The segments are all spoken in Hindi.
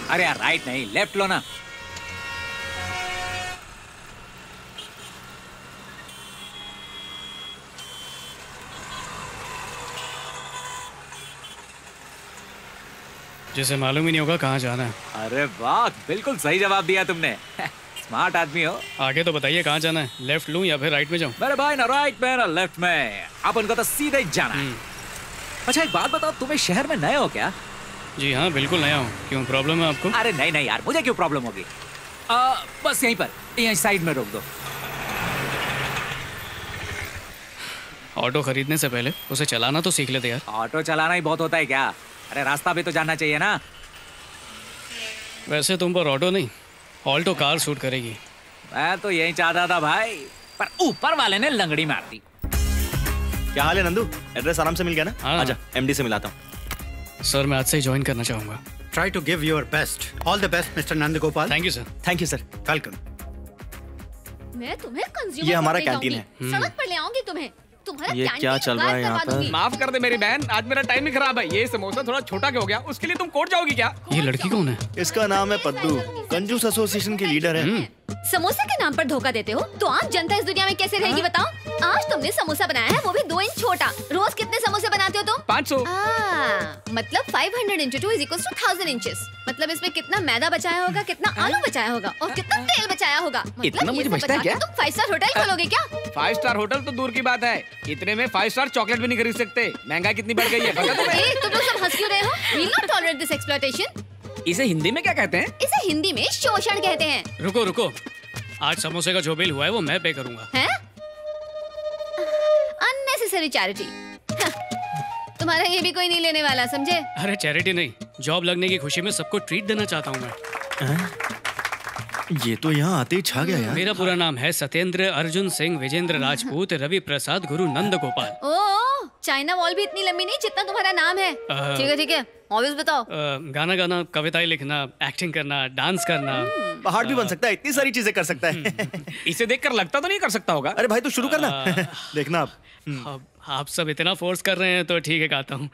अरे यार राइट नहीं, लेफ्ट लो ना। जैसे मालूम ही नहीं होगा कहाँ जाना है। अरे वाह, बिल्कुल सही जवाब दिया तुमने। स्मार्ट आदमी हो। आगे तो बताइए कहाँ जाना है, लेफ्ट लूं या फिर राइट में जाऊं? मेरे भाई ना राइट में ना लेफ्ट में, अपन को तो सीधे जाना है। अच्छा एक बात बताओ, तुम्हें शहर में नए हो क्या? जी हाँ बिल्कुल नया हूँ। क्यों प्रॉब्लम है आपको? अरे नहीं नहीं यार, मुझे क्यों प्रॉब्लम होगी। बस यहीं पर, यहीं साइड में रोक दो। ऑटो खरीदने से पहले उसे चलाना तो सीख लेते यार। ऑटो चलाना ही बहुत होता है क्या? अरे रास्ता भी तो जानना चाहिए ना। वैसे तुम पर ऑटो नहीं, ऑल्टो कार सूट करेगी। मैं तो यही चाहता था भाई, पर ऊपर वाले ने लंगड़ी मार दी। क्या हाल है नंदू? एड्रेस आराम से मिल गया ना? हाँ। आजा एमडी से मिलाता हूँ। सर मैं आज से ही ज्वाइन करना चाहूँगा। Try to give your best. All the best, Mr. Nandagopal. Thank you sir. Thank you sir. Welcome. मैं तुम्हें कंज्यूमर ये हमारा कोर्ट ले कैंटीन जाऊंगी। सड़क पर ले आऊंगी तुम्हें। तुम्हारा ये कैंटीन क्या चल रहा है यहाँ पर? माफ कर दे मेरी बहन, आज मेरा टाइम ही खराब है। ये समोसा थोड़ा छोटा क्यों हो गया? उसके लिए तुम कोर्ट जाओगी क्या? ये लड़की कौन है? इसका नाम है पद्दू, कंजूस एसोसिएशन की लीडर है। समोसा के नाम पर धोखा देते हो तो आम जनता इस दुनिया में कैसे रहेगी बताओ? आज तुमने समोसा बनाया है, वो भी 2 इंच छोटा। रोज कितने समोसे बनाते हो तुम? 500। मतलब 500 into 2 = 1000 inches। मतलब इसमें कितना मैदा बचाया होगा, कितना आलू बचाया होगा और कितना तेल बचाया होगा। इतना मुझे बचता है क्या? तुम 5 स्टार होटल खोलोगे क्या? 5 स्टार होटल तो दूर की बात है, इतने में 5 स्टार चॉकलेट भी नहीं खरीद सकते। महंगाई कितनी बढ़ गई है पता तुम्हें? तुम लोग सब हंस क्यों रहे हो? We'll not tolerate this exploitation। इसे हिंदी में क्या कहते हैं? इसे हिंदी में शोषण कहते हैं। रुको रुको, आज समोसे का जो बिल हुआ है वो मैं पे करूंगा। हैं? Unnecessary charity. तुम्हारा ये भी कोई नहीं लेने वाला, समझे? अरे चैरिटी नहीं, जॉब लगने की खुशी में सबको ट्रीट देना चाहता हूँ मैं। ये तो यहाँ आते ही छा गया यार। मेरा पूरा नाम है Satyendra Arjun Singh Vijendra Rajput Ravi Prasad Guru Nand Gopal. Oh, China wall भी इतनी लंबी नहीं जितना तुम्हारा नाम है। ठीक है, हॉबीज बताओ। गाना गाना, कविताएं लिखना, एक्टिंग करना, डांस करना। पहाड़ भी बन सकता है, इतनी सारी चीजें कर सकता है। इसे देखकर लगता तो नहीं कर सकता होगा। अरे भाई तू शुरू करना। देखना अब आप सब इतना फोर्स कर रहे हैं तो ठीक है गाता हूँ।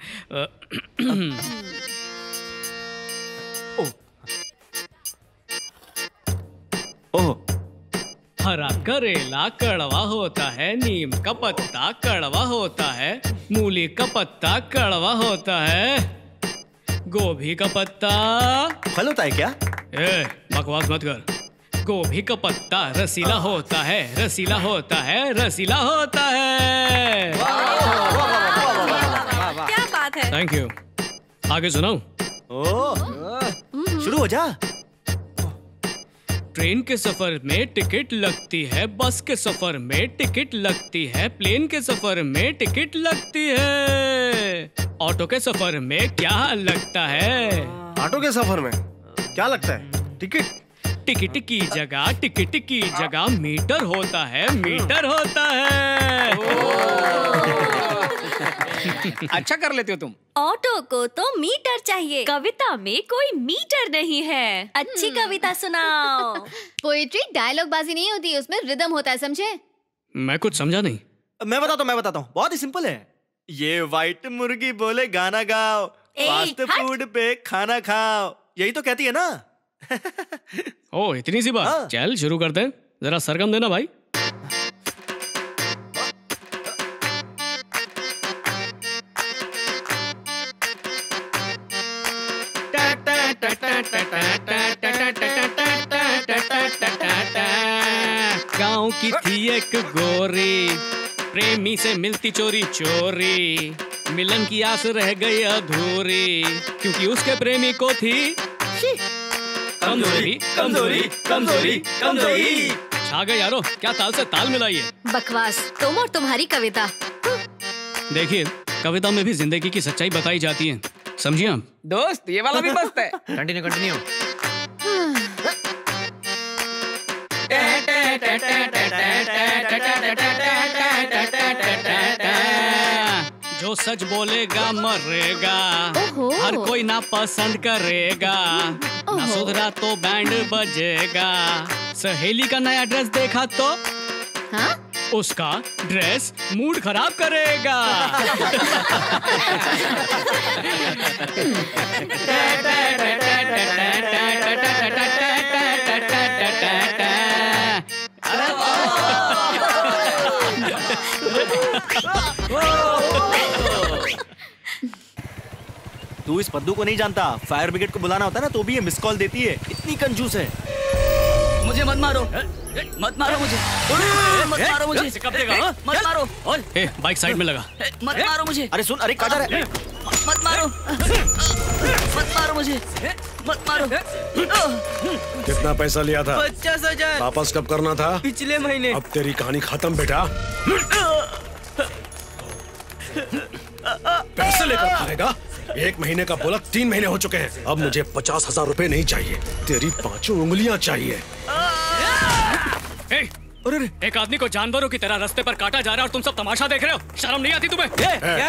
ओह, हरा करेला कड़वा होता है, नीम का पत्ता कड़वा होता है, मूली का पत्ता कड़वा होता है, गोभी का पत्ता फल होता है क्या? बकवास मत कर। गोभी का पत्ता रसीला होता है, रसीला होता है, रसीला होता है। क्या बात है? Thank you. आगे सुनाऊं? शुरू हो जा। ट्रेन के सफर में टिकट लगती है, बस के सफर में टिकट लगती है, प्लेन के सफर में टिकट लगती है, ऑटो के सफर में क्या लगता है? ऑटो के सफर में क्या लगता है? टिकट। टिकट की जगह मीटर होता है, मीटर होता है। अच्छा कर लेते हो तुम। ऑटो को तो मीटर चाहिए, कविता में कोई मीटर नहीं है। अच्छी कविता सुनाओ। पोएट्री डायलॉग बाजी नहीं होती, उसमें रिदम होता है, समझे? मैं कुछ समझा नहीं। मैं बताता हूँ, बहुत ही सिंपल है। ये व्हाइट मुर्गी बोले गाना गाओ, फास्ट फूड पे खाना खाओ, यही तो कहती है ना। ओ इतनी सी बात। हाँ। चल शुरू करते हैं, जरा सरगम देना भाई। गांव की थी एक गोरी, प्रेमी से मिलती चोरी चोरी, मिलन की आस रह गई अधूरी, क्योंकि उसके प्रेमी को थी कमजोरी कमजोरी कमजोरी कमजोरी। छा गए यारो, क्या ताल से ताल मिलाइए। बकवास, तुम और तुम्हारी कविता। देखिए, कविता में भी जिंदगी की सच्चाई बताई जाती है, समझिए आप? दोस्त ये वाला भी मस्त है। कंटिन्यू। जो सच बोलेगा मरेगा, ओहो। हर कोई ना पसंद करेगा, ना सुधरा तो बैंड बजेगा, सहेली का नया ड्रेस देखा तो हाँ? उसका ड्रेस मूड खराब करेगा। तू इस पद्दू को नहीं जानता, फायर ब्रिगेड को बुलाना होता है ना तो भी ये मिस कॉल देती है, इतनी कंजूस है। मुझे मत मारो, मत मारो मुझे, मत मारो मुझे, कब देगा? मत मारो। और बाइक साइड में लगा। मत मारो मुझे। अरे सुन, अरे कहाँ जा रहा है? मत मारो, मत मारो मुझे, मत मारो। कितना पैसा लिया था? 50,000। वापस कब करना था? पिछले महीने। अब तेरी कहानी खत्म बेटा। पैसे लेकर खाएगा? 1 महीने का बोला 3 महीने हो चुके हैं। अब मुझे 50,000 रुपए नहीं चाहिए, तेरी 5 उंगलियां चाहिए। अरे एक आदमी को जानवरों की तरह रास्ते पर काटा जा रहा है और तुम सब तमाशा देख रहे हो, शर्म नहीं आती तुम्हें?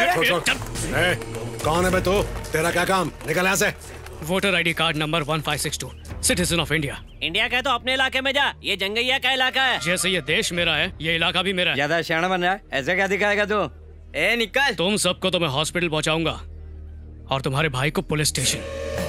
कौन है बे तू? तेरा क्या काम? निकल यहाँ से। Voter ID card number 1562, citizen of India. India का है तो अपने इलाके में जा, ये जंगैया का इलाका है। जैसे ये देश मेरा है, ये इलाका भी मेरा है। ज्यादा शाना बन रहा है, ऐसे क्या दिखाएगा तू? ए निकल। तुम सबको तो मैं हॉस्पिटल पहुंचाऊंगा और तुम्हारे भाई को पुलिस स्टेशन।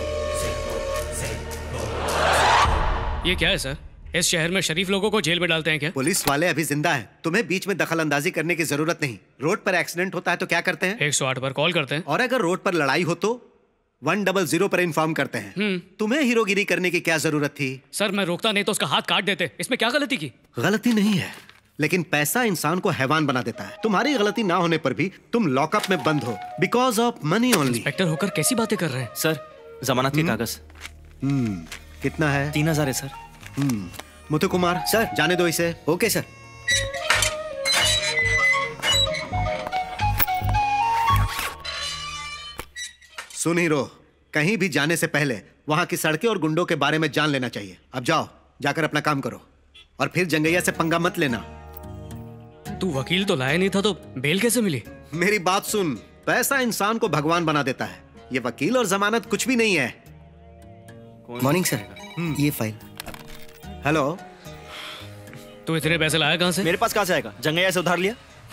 ये क्या है सर? इस शहर में शरीफ लोगों को जेल में डालते हैं क्या? पुलिस वाले अभी जिंदा हैं, तुम्हें बीच में दखल अंदाजी करने की जरूरत नहीं। रोड पर एक्सीडेंट होता है तो क्या करते हैं? 108 पर कॉल करते हैं। और अगर रोड पर लड़ाई हो तो 100 पर इन्फॉर्म करते हैं। तुम्हें हीरोगिरी करने की क्या जरूरत थी? सर मैं रोकता नहीं तो उसका हाथ काट देते, इसमें क्या गलती की? गलती नहीं है, लेकिन पैसा इंसान को हैवान बना देता है। तुम्हारी गलती ना होने पर भी तुम लॉकअप में बंद हो because of money only. Inspector होकर कैसी बातें कर रहे हैं? सर जमानत के कागज। कितना है? 3,000 है सर। मुथु कुमार सर, जाने दो इसे। Okay sir. सुन हीरो, कहीं भी जाने से पहले वहां की सड़कें और गुंडों के बारे में जान लेना चाहिए। अब जाओ, जाकर अपना काम करो और फिर जंगैया से पंगा मत लेना। तू वकील तो लाया नहीं था तो बेल कैसे मिली? मेरी बात सुन, पैसा इंसान को भगवान बना देता है। ये वकील और जमानत कुछ भी नहीं है। मॉर्निंग सर, ये फाइल। हेलो, तू इतने पैसे लाया कहां से? मेरे पास कहां से आएगा? जंगैया से उधार लिया।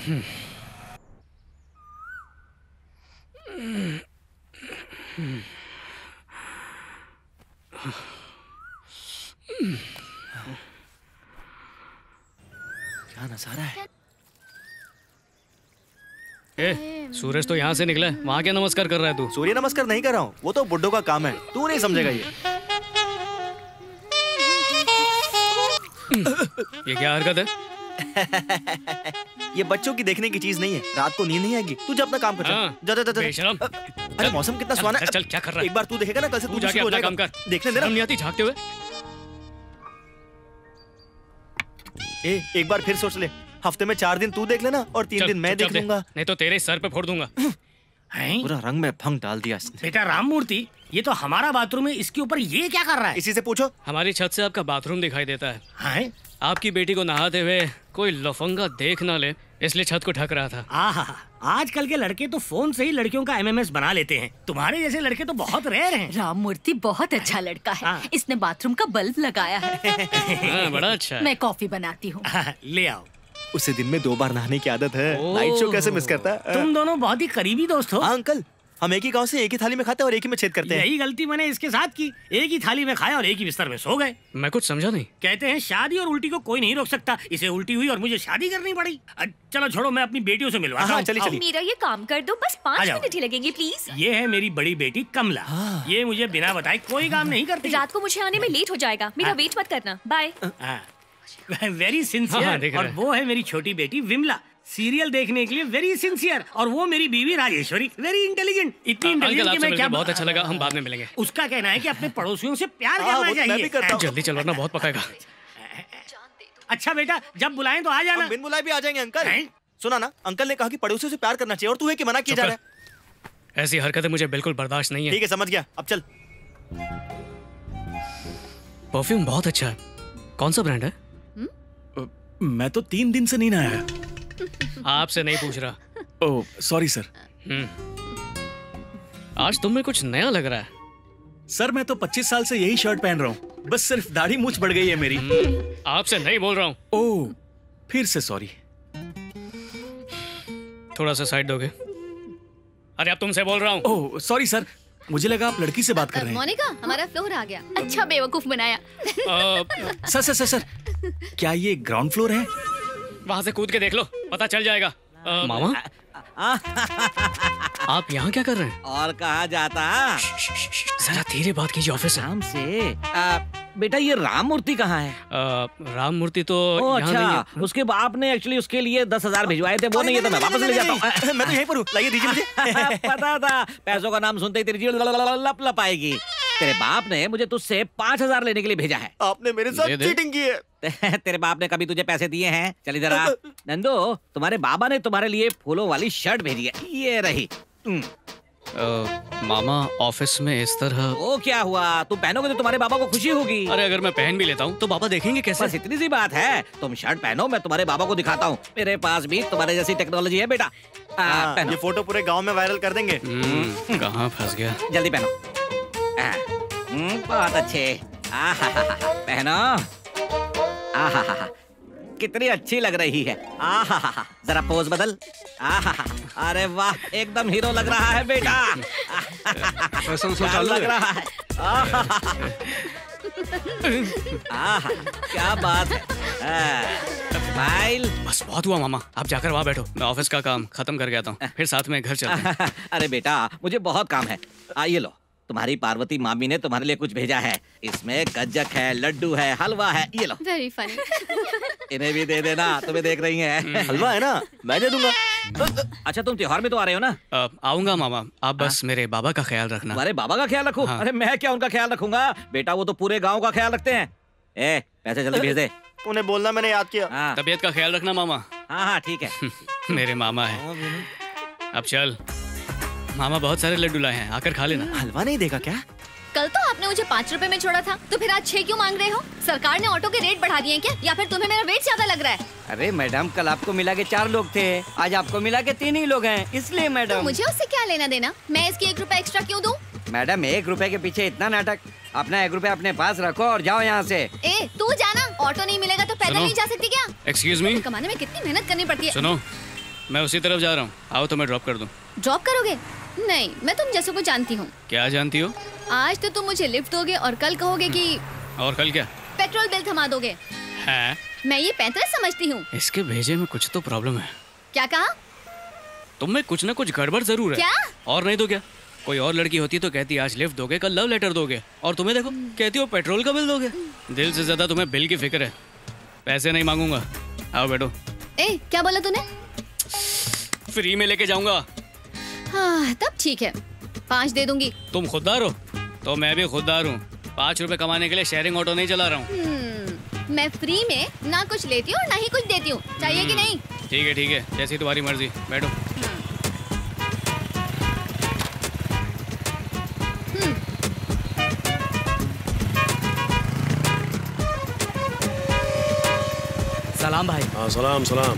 क्या नजारा है। सूरज तो यहाँ से निकला है, वहाँ क्या नमस्कार कर रहा है तू? सूर्य नमस्कार नहीं कर रहा हूँ, वो तो बुड्ढों का काम है, तू नहीं समझेगा ये। ये क्या हरकत है? ये बच्चों की देखने की चीज नहीं है, रात को नींद नहीं आएगी। तू जा अपना काम कर। जा जा जा। बेशरम। अरे मौसम कितना सुहाना है। चल क्या कर रहा है? एक बार तू देखेगा ना, कल से तू जाके अपना काम कर। देखने दे ना। नहीं आती झांकते हुए। एक बार फिर सोच ले, हफ्ते में 4 दिन तू देख लेना और 3 दिन मैं देख लूंगा। नहीं तो तेरे सर पे फोड़ दूंगा। पूरा रंग में भंग डाल दिया इसने। बेटा राममूर्ति, ये तो हमारा बाथरूम है, इसके ऊपर ये क्या कर रहा है? इसी से पूछो। हमारी छत से आपका बाथरूम दिखाई देता है। हैं? आपकी बेटी को नहाते हुए कोई लफंगा देख ना ले, इसलिए छत को ढक रहा था। आहा, आजकल के लड़के तो फोन से ही लड़कियों का MMS बना लेते हैं। तुम्हारे जैसे लड़के तो बहुत रेयर हैं। राममूर्ति बहुत अच्छा लड़का है, इसने बाथरूम का बल्ब लगाया है। बड़ा अच्छा है। मैं कॉफी बनाती हूँ। ले आओ। उसे दिन में 2 बार नहाने की आदत है। नाइट शो कैसे मिस करता है? तुम दोनों बहुत ही करीबी दोस्त हो। अंकल, हम एक ही गांव से एक ही थाली में खाते हैं और एक ही में छेद करते हैं। यही गलती मैंने इसके साथ की, एक ही थाली में खाया और एक ही बिस्तर में सो गए। मैं कुछ समझा नहीं। कहते हैं शादी और उल्टी को कोई नहीं रोक सकता, इसे उल्टी हुई और मुझे शादी करनी पड़ी। चलो छोड़ो, मैं अपनी बेटियों से मिलवाता हूँ। चलिए चलिए। मेरा ये काम कर दो, बस 5 मिनट ही लगेंगे प्लीज। ये है मेरी बड़ी बेटी कमला। ये मुझे बिना बताए कोई काम नहीं करती। रात को मुझे आने में लेट हो जाएगा, मेरा वेट मत करना। बाय। Very sincere. और वो है मेरी छोटी बेटी विमला, सीरियल देखने के लिए वेरी सिंसियर। और वो मेरी बीवी राजेश्वरी, वेरी इंटेलिजेंट। इतनी इंटेलिजेंट कि मैं क्या। बहुत अच्छा लगा, हम बाद में मिलेंगे। उसका कहना है कि अपने पड़ोसियों से प्यार करना चाहिए। जल्दी चलो वरना बहुत पकाएगा। अच्छा बेटा, जब बुलाएं तो आ जाना। बिन बुलाए भी आ जाएंगे अंकल। सुना ना, अंकल ने कहा कि पड़ोसियों से प्यार करना चाहिए और तू है कि मना किया जा रहा है। ऐसी हरकतें मुझे बिल्कुल बर्दाश्त नहीं है। ठीक है, समझ गया, अब चल। परफ्यूम बहुत अच्छा है, कौन सा ब्रांड है? मैं तो 3 दिन से नहीं नहाया। आपसे नहीं पूछ रहा। Oh sorry sir. आज तुम में कुछ नया लग रहा है। सर मैं तो 25 साल से यही शर्ट पहन रहा हूँ, बस सिर्फ दाढ़ी मूंछ बढ़ गई है मेरी। आपसे नहीं बोल रहा हूँ। ओह फिर से सॉरी। थोड़ा सा साइड दोगे? अरे अब तुमसे बोल रहा हूँ। ओह सॉरी सर, मुझे लगा आप लड़की से बात कर रहे हैं। मोनिका, हमारा फ्लोर आ गया। अच्छा बेवकूफ बनाया। सर सर सर सर, क्या ये ग्राउंड फ्लोर है? वहां से कूद के देख लो, पता चल जाएगा। मामा आप यहाँ क्या कर रहे हैं? और कहाँ जाता? जरा धीरे बात कीजिए, ऑफिस आराम से। बेटा ये राम मूर्ति कहाँ है? राम मूर्ति तो यहाँ अच्छा, नहीं है। उसके बाप ने एक्चुअली उसके लिए 10,000 भिजवाए थे, वो नहीं है तो मैं वापस ले जाता हूँ। मैं तो यहीं पर हूँ, लाइए दीजिए मुझे। पता था पैसों का नाम सुनते ही तेरी जीभ लप लप आएगी। तेरे बाप ने मुझे तुझसे 5,000 लेने के लिए भेजा है। आपने मेरे साथ चीटिंग की है। तेरे बाप ने कभी तुझे पैसे दिए हैं? चल इधर आ। नंदो, तुम्हारे बाबा ने तुम्हारे लिए फूलों वाली शर्ट भेजी है, ये रही। मामा ऑफिस में इस तरह। वो क्या हुआ, तुम पहनोगे तो तुम्हारे बाबा को खुशी होगी। अरे अगर मैं पहन भी लेता हूँ तो बाबा देखेंगे कैसे? बस इतनी सी बात है, तुम शर्ट पहनो, मैं तुम्हारे बाबा को दिखाता हूँ। मेरे पास भी तुम्हारे जैसी टेक्नोलॉजी है बेटा। ये फोटो पूरे गांव में वायरल कर देंगे। कहाँ फंस गया? जल्दी पहनो। बहुत अच्छे। पहनो। कितनी अच्छी लग रही है। जरा पोज बदल। अरे वाह, एकदम हीरो लग रहा है बेटा। क्या लग रहा है? क्या बात है। स्माइल। बस बहुत हुआ मामा, आप जाकर वहाँ बैठो, मैं ऑफिस का काम खत्म करके आता हूँ, फिर साथ में घर चलते हैं। अरे बेटा मुझे बहुत काम है। ये लो, तुम्हारी पार्वती मामी ने तुम्हारे लिए कुछ भेजा है। इसमें गज्जक है, लड्डू है, हलवा है, ये लो। Very funny. इन्हें भी दे देना, तुम्हें देख रही हैं। हलवा है ना, मैं दे दूंगा। अच्छा तुम त्योहार में तो आ रहे हो ना? आऊंगा मामा, आप बस मेरे बाबा का ख्याल रखना। तुम्हारे बाबा का ख्याल रखूं? अरे मैं क्या उनका ख्याल रखूंगा बेटा, वो तो पूरे गाँव का ख्याल रखते हैं। पैसे जल्दी भेज दे। उन्हें बोलना मैंने याद किया। तबीयत का ख्याल रखना मामा। हाँ ठीक है। मेरे मामा है। अब चल, मामा बहुत सारे लड्डू लाए हैं, आकर खा लेना। हलवा नहीं देगा क्या? कल तो आपने मुझे 5 रुपए में छोड़ा था, तो फिर आज 6 क्यों मांग रहे हो? सरकार ने ऑटो के रेट बढ़ा दिए हैं क्या, या फिर तुम्हें मेरा वेट ज्यादा लग रहा है? अरे मैडम, कल आपको मिला के 4 लोग थे, आज आपको मिला के 3 ही लोग हैं, इसलिए मैडम। तो मुझे उससे क्या लेना देना? मैं इसकी 1 रुपए एक्स्ट्रा क्यों दूं? मैडम 1 रुपए के पीछे इतना नाटक, अपना 1 रुपए अपने पास रखो और जाओ यहाँ से। तू जाना, ऑटो नहीं मिलेगा तो पैदल नहीं जा सकती क्या? Excuse me. कमाने में कितनी मेहनत करनी पड़ती है। सुनो, मैं उसी तरफ जा रहा हूँ, आओ तो मैं ड्रॉप कर दूँ। ड्रॉप करोगे? नहीं, मैं तुम जैसों को जानती हूँ। क्या जानती हो? आज तो तुम मुझे लिफ्ट दोगे और कल कहोगे कि और कल क्या? पेट्रोल बिल थमा दोगे। है? मैं ये 35 समझती हूँ। इसके भेजे में कुछ तो प्रॉब्लम है। क्या कहा? तुम में कुछ न कुछ गड़बड़ जरूर है। क्या? और नहीं तो क्या, कोई और लड़की होती तो कहती आज लिफ्ट दोगे, कल लव लेटर दोगे, और तुम्हें देखो कहती हो पेट्रोल का बिल दोगे। दिल से ज्यादा तुम्हें बिल की फिक्र है। पैसे नहीं मांगूंगा, आओ बैठो। क्या बोला तूने? फ्री में लेके जाऊंगा। हाँ, तब ठीक है, 5 दे दूंगी। तुम खुददार हो तो मैं भी खुददार हूँ। 5 रुपए कमाने के लिए शेयरिंग ऑटो नहीं चला रहा हूँ। मैं फ्री में ना कुछ लेती हूँ ना ही कुछ देती हूँ, चाहिए कि नहीं? ठीक है, जैसी तुम्हारी मर्जी, बैठो। सलाम भाई। हाँ सलाम सलाम।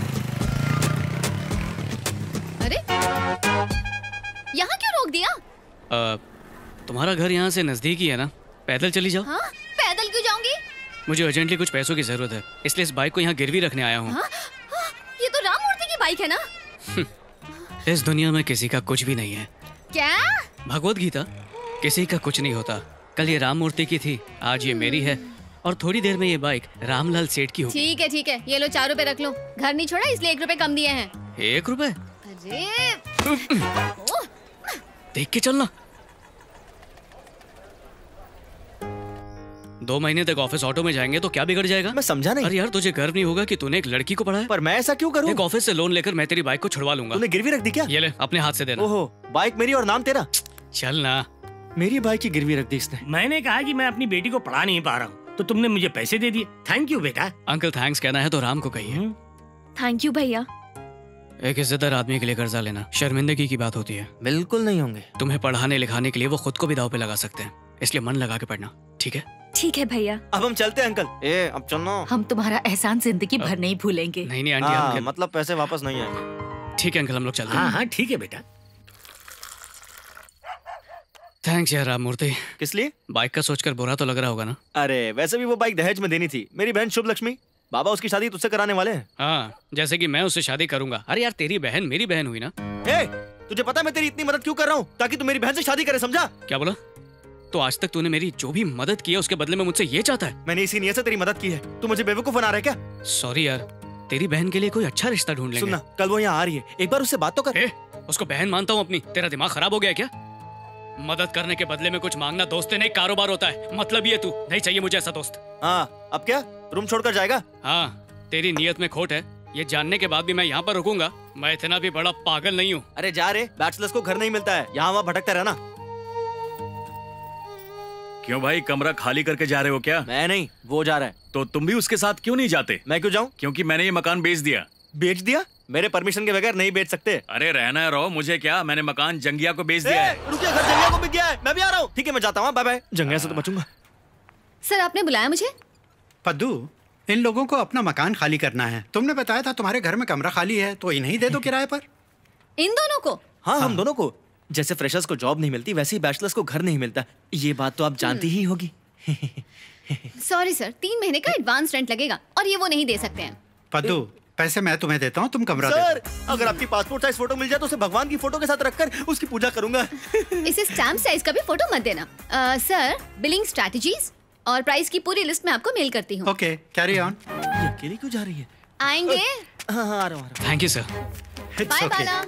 अरे यहाँ क्यों रोक दिया? तुम्हारा घर यहाँ से नजदीक ही है ना, पैदल चली जाओ। हाँ? पैदल क्यों जाऊंगी? मुझे अर्जेंटली कुछ पैसों की जरूरत है, इसलिए इस बाइक को यहाँ गिरवी रखने आया हूँ। ये तो राम मूर्ति की बाइक है ना? इस दुनिया में किसी का कुछ भी नहीं है। क्या? भगवत गीता, किसी का कुछ नहीं होता। कल ये राम मूर्ति की थी, आज ये मेरी है, और थोड़ी देर में ये बाइक रामलाल सेठ की होगी। ठीक है, ये लो 4 रुपए रख लो। घर नहीं छोड़ा इसलिए 1 रुपए कम दिए हैं। 1 रुपए? अरे देख के चलना। 2 महीने तक ऑफिस ऑटो में जाएंगे तो क्या बिगड़ जाएगा? मैं समझा नहीं। अरे यार, तुझे गर्व नहीं होगा कि तूने एक लड़की को पढ़ा है? पर मैं ऐसा क्यों करूं? एक ऑफिस से लोन लेकर मैं तेरी बाइक को छुड़वा लूंगा। तूने गिरवी रख दी क्या? ये ले, अपने हाथ से देना। ओहो, बाइक मेरी और नाम तेरा। चल ना। मेरी बाइक की गिरवी रख दी इसने। मैंने कहा कि मैं अपनी बेटी को पढ़ा नहीं पा रहा हूँ, तो तुमने मुझे पैसे दे दिए। थैंक यू बेटा। अंकल थैंक्स कहना है तो राम को कहिए। थैंक यू भैया। एक इज्जतदार आदमी के लिए कर्जा लेना शर्मिंदगी की बात होती है। बिल्कुल नहीं होंगे। तुम्हें पढ़ाने लिखाने के लिए वो खुद को भी दाव पे लगा सकते हैं, इसलिए मन लगा के पढ़ना, ठीक है? ठीक है भैया। अब हम चलते हैं अंकल। अब चलो। हम तुम्हारा एहसान जिंदगी भर नहीं भूलेंगे। नहीं आंटी, मतलब पैसे वापस नहीं आएंगे। ठीक है अंकल, हम लोग चलते हैं। हाँ ठीक है बेटा। थैंक्स यार राम मूर्ति। किस लिए? बाइक का सोचकर बुरा तो लग रहा होगा ना? अरे वैसे भी वो बाइक दहेज में देनी थी। मेरी बहन शुभ लक्ष्मी, बाबा उसकी शादी तुझसे कराने वाले हैं। हाँ, जैसे कि मैं उससे शादी करूंगा। अरे यार, तेरी बहन मेरी बहन हुई ना। तुझे पता है मैं तेरी इतनी मदद क्यों कर रहा हूँ? ताकि तू मेरी बहन से शादी करे, समझा? क्या बोला? तो आज तक तूने मेरी जो भी मदद की है उसके बदले में मुझसे ये चाहता है? मैंने इसी नियत से तेरी मदद की है। तू मुझे बेवकूफ बना रहा है क्या? सॉरी यार, तेरी बहन के लिए कोई अच्छा रिश्ता ढूंढ लेंगे। सुनना, कल वो यहाँ आ रही है, एक बार उससे बात तो कर। उसको बहन मानता हूँ अपनी। तेरा दिमाग खराब हो गया क्या? मदद करने के बदले में कुछ मांगना दोस्ती नहीं कारोबार होता है। मतलब ये तू नहीं चाहिए मुझे ऐसा दोस्त। हाँ, अब क्या रूम छोड़कर जाएगा? हाँ, तेरी नीयत में खोट है ये जानने के बाद भी मैं यहाँ पर रुकूंगा। मैं इतना भी बड़ा पागल नहीं हूँ। अरे जा रे, बैचलर्स को घर नहीं मिलता है, यहाँ वहाँ भटकता रहना। क्यों भाई, कमरा खाली करके जा रहे हो क्या? मैं नहीं, वो जा रहा है। तो तुम भी उसके साथ क्यों नहीं जाते? मैं क्यों जाऊँ? क्योंकि मैंने ये मकान बेच दिया। बेच दिया? मेरे परमिशन के बगैर नहीं बेच सकते। अरे रहना है रहो, मुझे क्या, मैंने मकान जंगिया को बेच दिया है। रुकिए, घर जंगिया को बिक गया है। मैं भी आ रहा हूँ। ठीक है, मैं जाता हूँ, बाय बाय। जंगिया से तो बचूंगा। सर आपने बुलाया मुझे? पद्दू, इन लोगों को अपना मकान खाली करना है। तुमने बताया था तुम्हारे घर में कमरा खाली है, तो इन्हीं दे दो किराए पर। इन दोनों को? हाँ, हम दोनों को। जैसे फ्रेशर्स को जॉब नहीं मिलती, वैसे ही बैचलर्स को घर नहीं मिलता। ये बात तो आप जानती ही होगी। सॉरी सर, 3 महीने का एडवांस रेंट लगेगा और ये वो नहीं दे सकते हैं। पद्दू, पैसे मैं तुम्हें देता हूँ, तुम कमरा दे सर, अगर आपकी पासपोर्ट साइज फोटो मिल जाए तो उसे भगवान की फोटो के साथ रखकर उसकी पूजा करूंगा। इसे स्टैम्प साइज का भी फोटो मत देना। सर, बिलिंग स्ट्रैटेजीज और प्राइस की पूरी लिस्ट मैं आपको मेल करती हूँ। Okay, carry on. ये अकेली क्यों जा रही है? आएंगे? हाँ, आ रहा हूँ। Thank you sir. Bye Bala.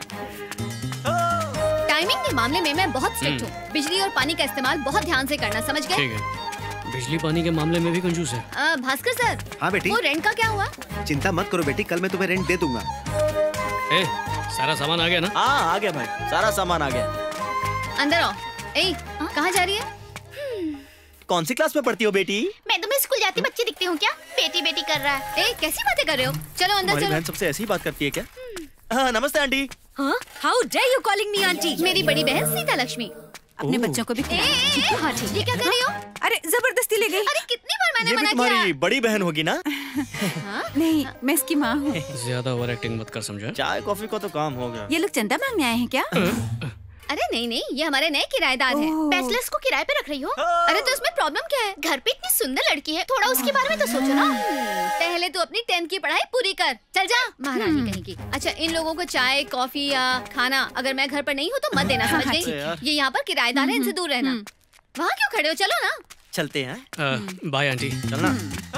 Timing के मामले में मैं बहुत स्ट्रिक्ट हूँ। बिजली और पानी का इस्तेमाल बहुत ध्यान से करना, समझ गए? ठीक है। बिजली पानी के मामले में भी कंजूस है। भास्कर सर। हाँ बेटी। वो रेंट का क्या हुआ? चिंता मत करो बेटी, कल मैं तुम्हें रेंट दे दूंगा। सारा सामान आ गया ना? हाँ, आ गया भाई, सारा सामान आ गया। अंदर आओ। कहाँ जा रही है? कौन सी क्लास में पढ़ती हो बेटी? मैं तुम्हें स्कूल जाती बच्ची दिखती हूँ क्या? बेटी बेटी कर रहा है। कैसी बातें कर रहे हो? चलो अंदर चलो। बहन सबसे ऐसी बात करती है क्या? हाँ, नमस्ते aunty. How dare you calling me aunty? मेरी बड़ी बहन सीता लक्ष्मी। अपने बच्चों को भी हाँ ठीक है। क्या कर रही हो? अरे जबरदस्ती ले गई। अरे कितनी बार मैंने ये भी मना तुम्हारी बड़ी बहन होगी ना? नहीं, मैं इसकी माँ हूँ। ज्यादा ओवर एक्टिंग मत कर, समझा? चाय कॉफी को तो काम हो गया। ये लोग चंदा मांगने आए हैं क्या? अरे नहीं, ये हमारे नए किराएदार हैं। बैचलर्स को किराए पे रख रही हो? अरे तो उसमें प्रॉब्लम क्या है? घर पे इतनी सुंदर लड़की है, थोड़ा उसके बारे में तो सोचो ना। पहले तो अपनी 10th की पढ़ाई पूरी कर। चल जा, महारानी कहीं की। अच्छा, इन लोगों को चाय कॉफी या खाना अगर मैं घर पर नहीं हूँ तो मत देना, समझ गई? ये यहाँ पर किराएदार है, इनसे दूर रहना। वहाँ क्यों खड़े हो? चलो ना। चलते हैं। Bye aunty. चलना।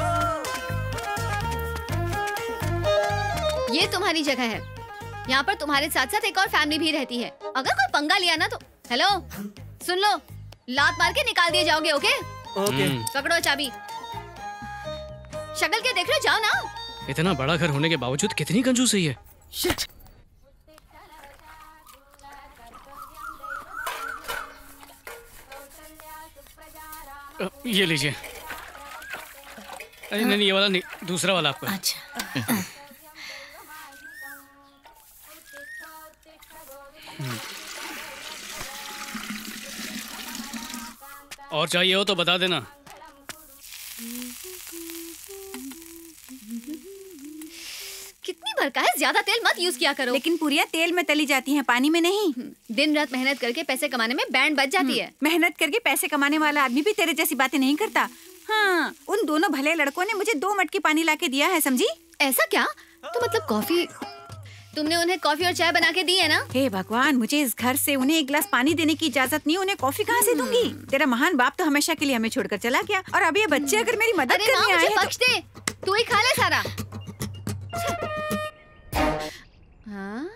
ये तुम्हारी जगह है। यहाँ पर तुम्हारे साथ साथ एक और फैमिली भी रहती है। अगर कोई पंगा लिया ना तो हेलो, सुन लो, लात मार के निकाल दिए जाओगे। Okay okay. पकड़ो चाबी। शक्ल के देख रहे हो? जाओ ना। इतना बड़ा घर होने के बावजूद कितनी कंजूस है ये। शिट। ये लीजिए। अरे नहीं, ये वाला नहीं, दूसरा वाला आपका। अच्छा। और चाहिए हो तो बता देना। कितनी बार कहा है ज्यादा तेल मत यूज किया करो। लेकिन पूरियां तेल में तली जाती हैं, पानी में नहीं। दिन रात मेहनत करके पैसे कमाने में बैंड बच जाती है। मेहनत करके पैसे कमाने वाला आदमी भी तेरे जैसी बातें नहीं करता। हाँ, उन दोनों भले लड़कों ने मुझे 2 मटकी पानी लाके दिया है, समझी? ऐसा क्या? तो मतलब कॉफी, तुमने उन्हें कॉफी और चाय बना के दी है ना? हे भगवान, मुझे इस घर से उन्हें 1 गिलास पानी देने की इजाजत नहीं, उन्हें कॉफी कहाँ से दूंगी? तेरा महान बाप तो हमेशा के लिए हमें छोड़कर चला गया, और अब ये बच्चे अगर मेरी मदद करने आए बख्श दे, तू ही खा ले सारा। हाँ?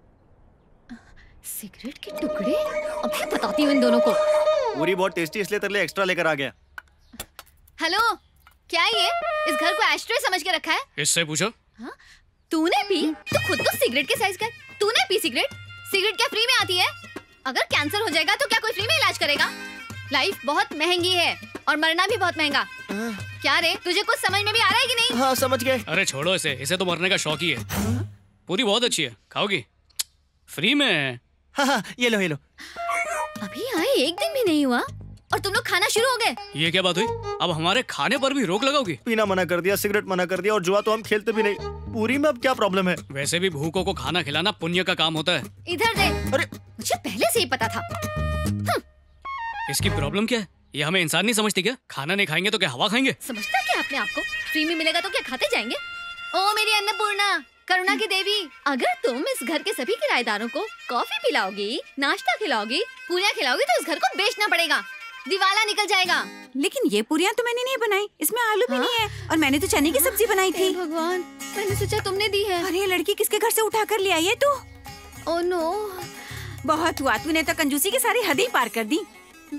सिगरेट के टुकड़े? अभी बताती हूँ इन दोनों को। पूरी बहुत टेस्टी, इसलिए तेरे लिए एक्स्ट्रा लेकर आ गया। हेलो, क्या ये इस घर को एस्ट्रे समझ के रखा है? इससे पूछो। हाँ? तूने पी? तो खुद तो सिगरेट के साइज का। तूने पी सिगरेट? सिगरेट क्या फ्री में आती है? अगर कैंसर हो जाएगा तो क्या कोई फ्री में इलाज करेगा? लाइफ बहुत महंगी है और मरना भी बहुत महंगा। क्या रे, तुझे कुछ समझ में भी आ रहा है कि नहीं? हाँ, समझ गए। अरे छोड़ो इसे तो मरने का शौक ही है। पूरी बहुत अच्छी है, खाओगी? फ्री में है। हाँ, ये लो ये लो। अभी आए 1 दिन भी नहीं हुआ और तुम लोग खाना शुरू हो गए। ये क्या बात हुई? अब हमारे खाने पर भी रोक लगाओगी? पीना मना कर दिया, सिगरेट मना कर दिया, और जुआ तो हम खेलते भी नहीं। पूरी में अब क्या प्रॉब्लम है? वैसे भी भूखों को खाना खिलाना पुण्य का काम होता है। इधर दे। अरे मुझे पहले से ही पता था। इसकी प्रॉब्लम क्या है? ये हमें इंसान नहीं समझती क्या? खाना नहीं खाएंगे तो क्या हवा खाएंगे? समझता क्या अपने आप को? फ्री में मिलेगा तो क्या खाते जाएंगे? ओ मेरी अन्नपूर्णा, करुणा की देवी, अगर तुम इस घर के सभी किराएदारों को कॉफी पिलाओगी, नाश्ता खिलाओगी, पूरियां खिलाओगी तो इस घर को बेचना पड़ेगा, दिवाला निकल जाएगा। लेकिन ये पूरियां तो मैंने नहीं बनाई, इसमें आलू भी नहीं है, और मैंने तो चने की सब्जी बनाई थी। भगवान, मैंने सोचा तुमने दी है। अरे लड़की किसके घर से उठा कर ले आई है तू? ओह नो, बहुत हुआ, तूने तो कंजूसी की सारी हद ही पार कर दी।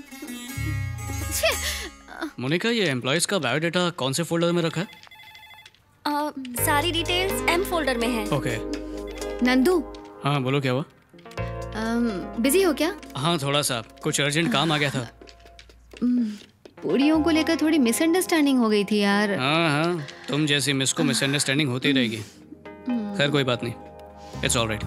मोनिका, ये एम्प्लॉयज का बायोडाटा कौन से फोल्डर में रखा है? सारी डिटेल्स एम फोल्डर में है। ओके। नंदू। हाँ बोलो, क्या हुआ? बिजी हो क्या? हाँ थोड़ा सा, कुछ अर्जेंट काम आ गया था। पूड़ियों को लेकर थोड़ी मिसअंडरस्टैंडिंग हो गई थी यार। हाँ, तुम जैसी मिस को मिसअंडरस्टैंडिंग होती रहेगी। खैर कोई बात नहीं, इट्स ऑलराइट।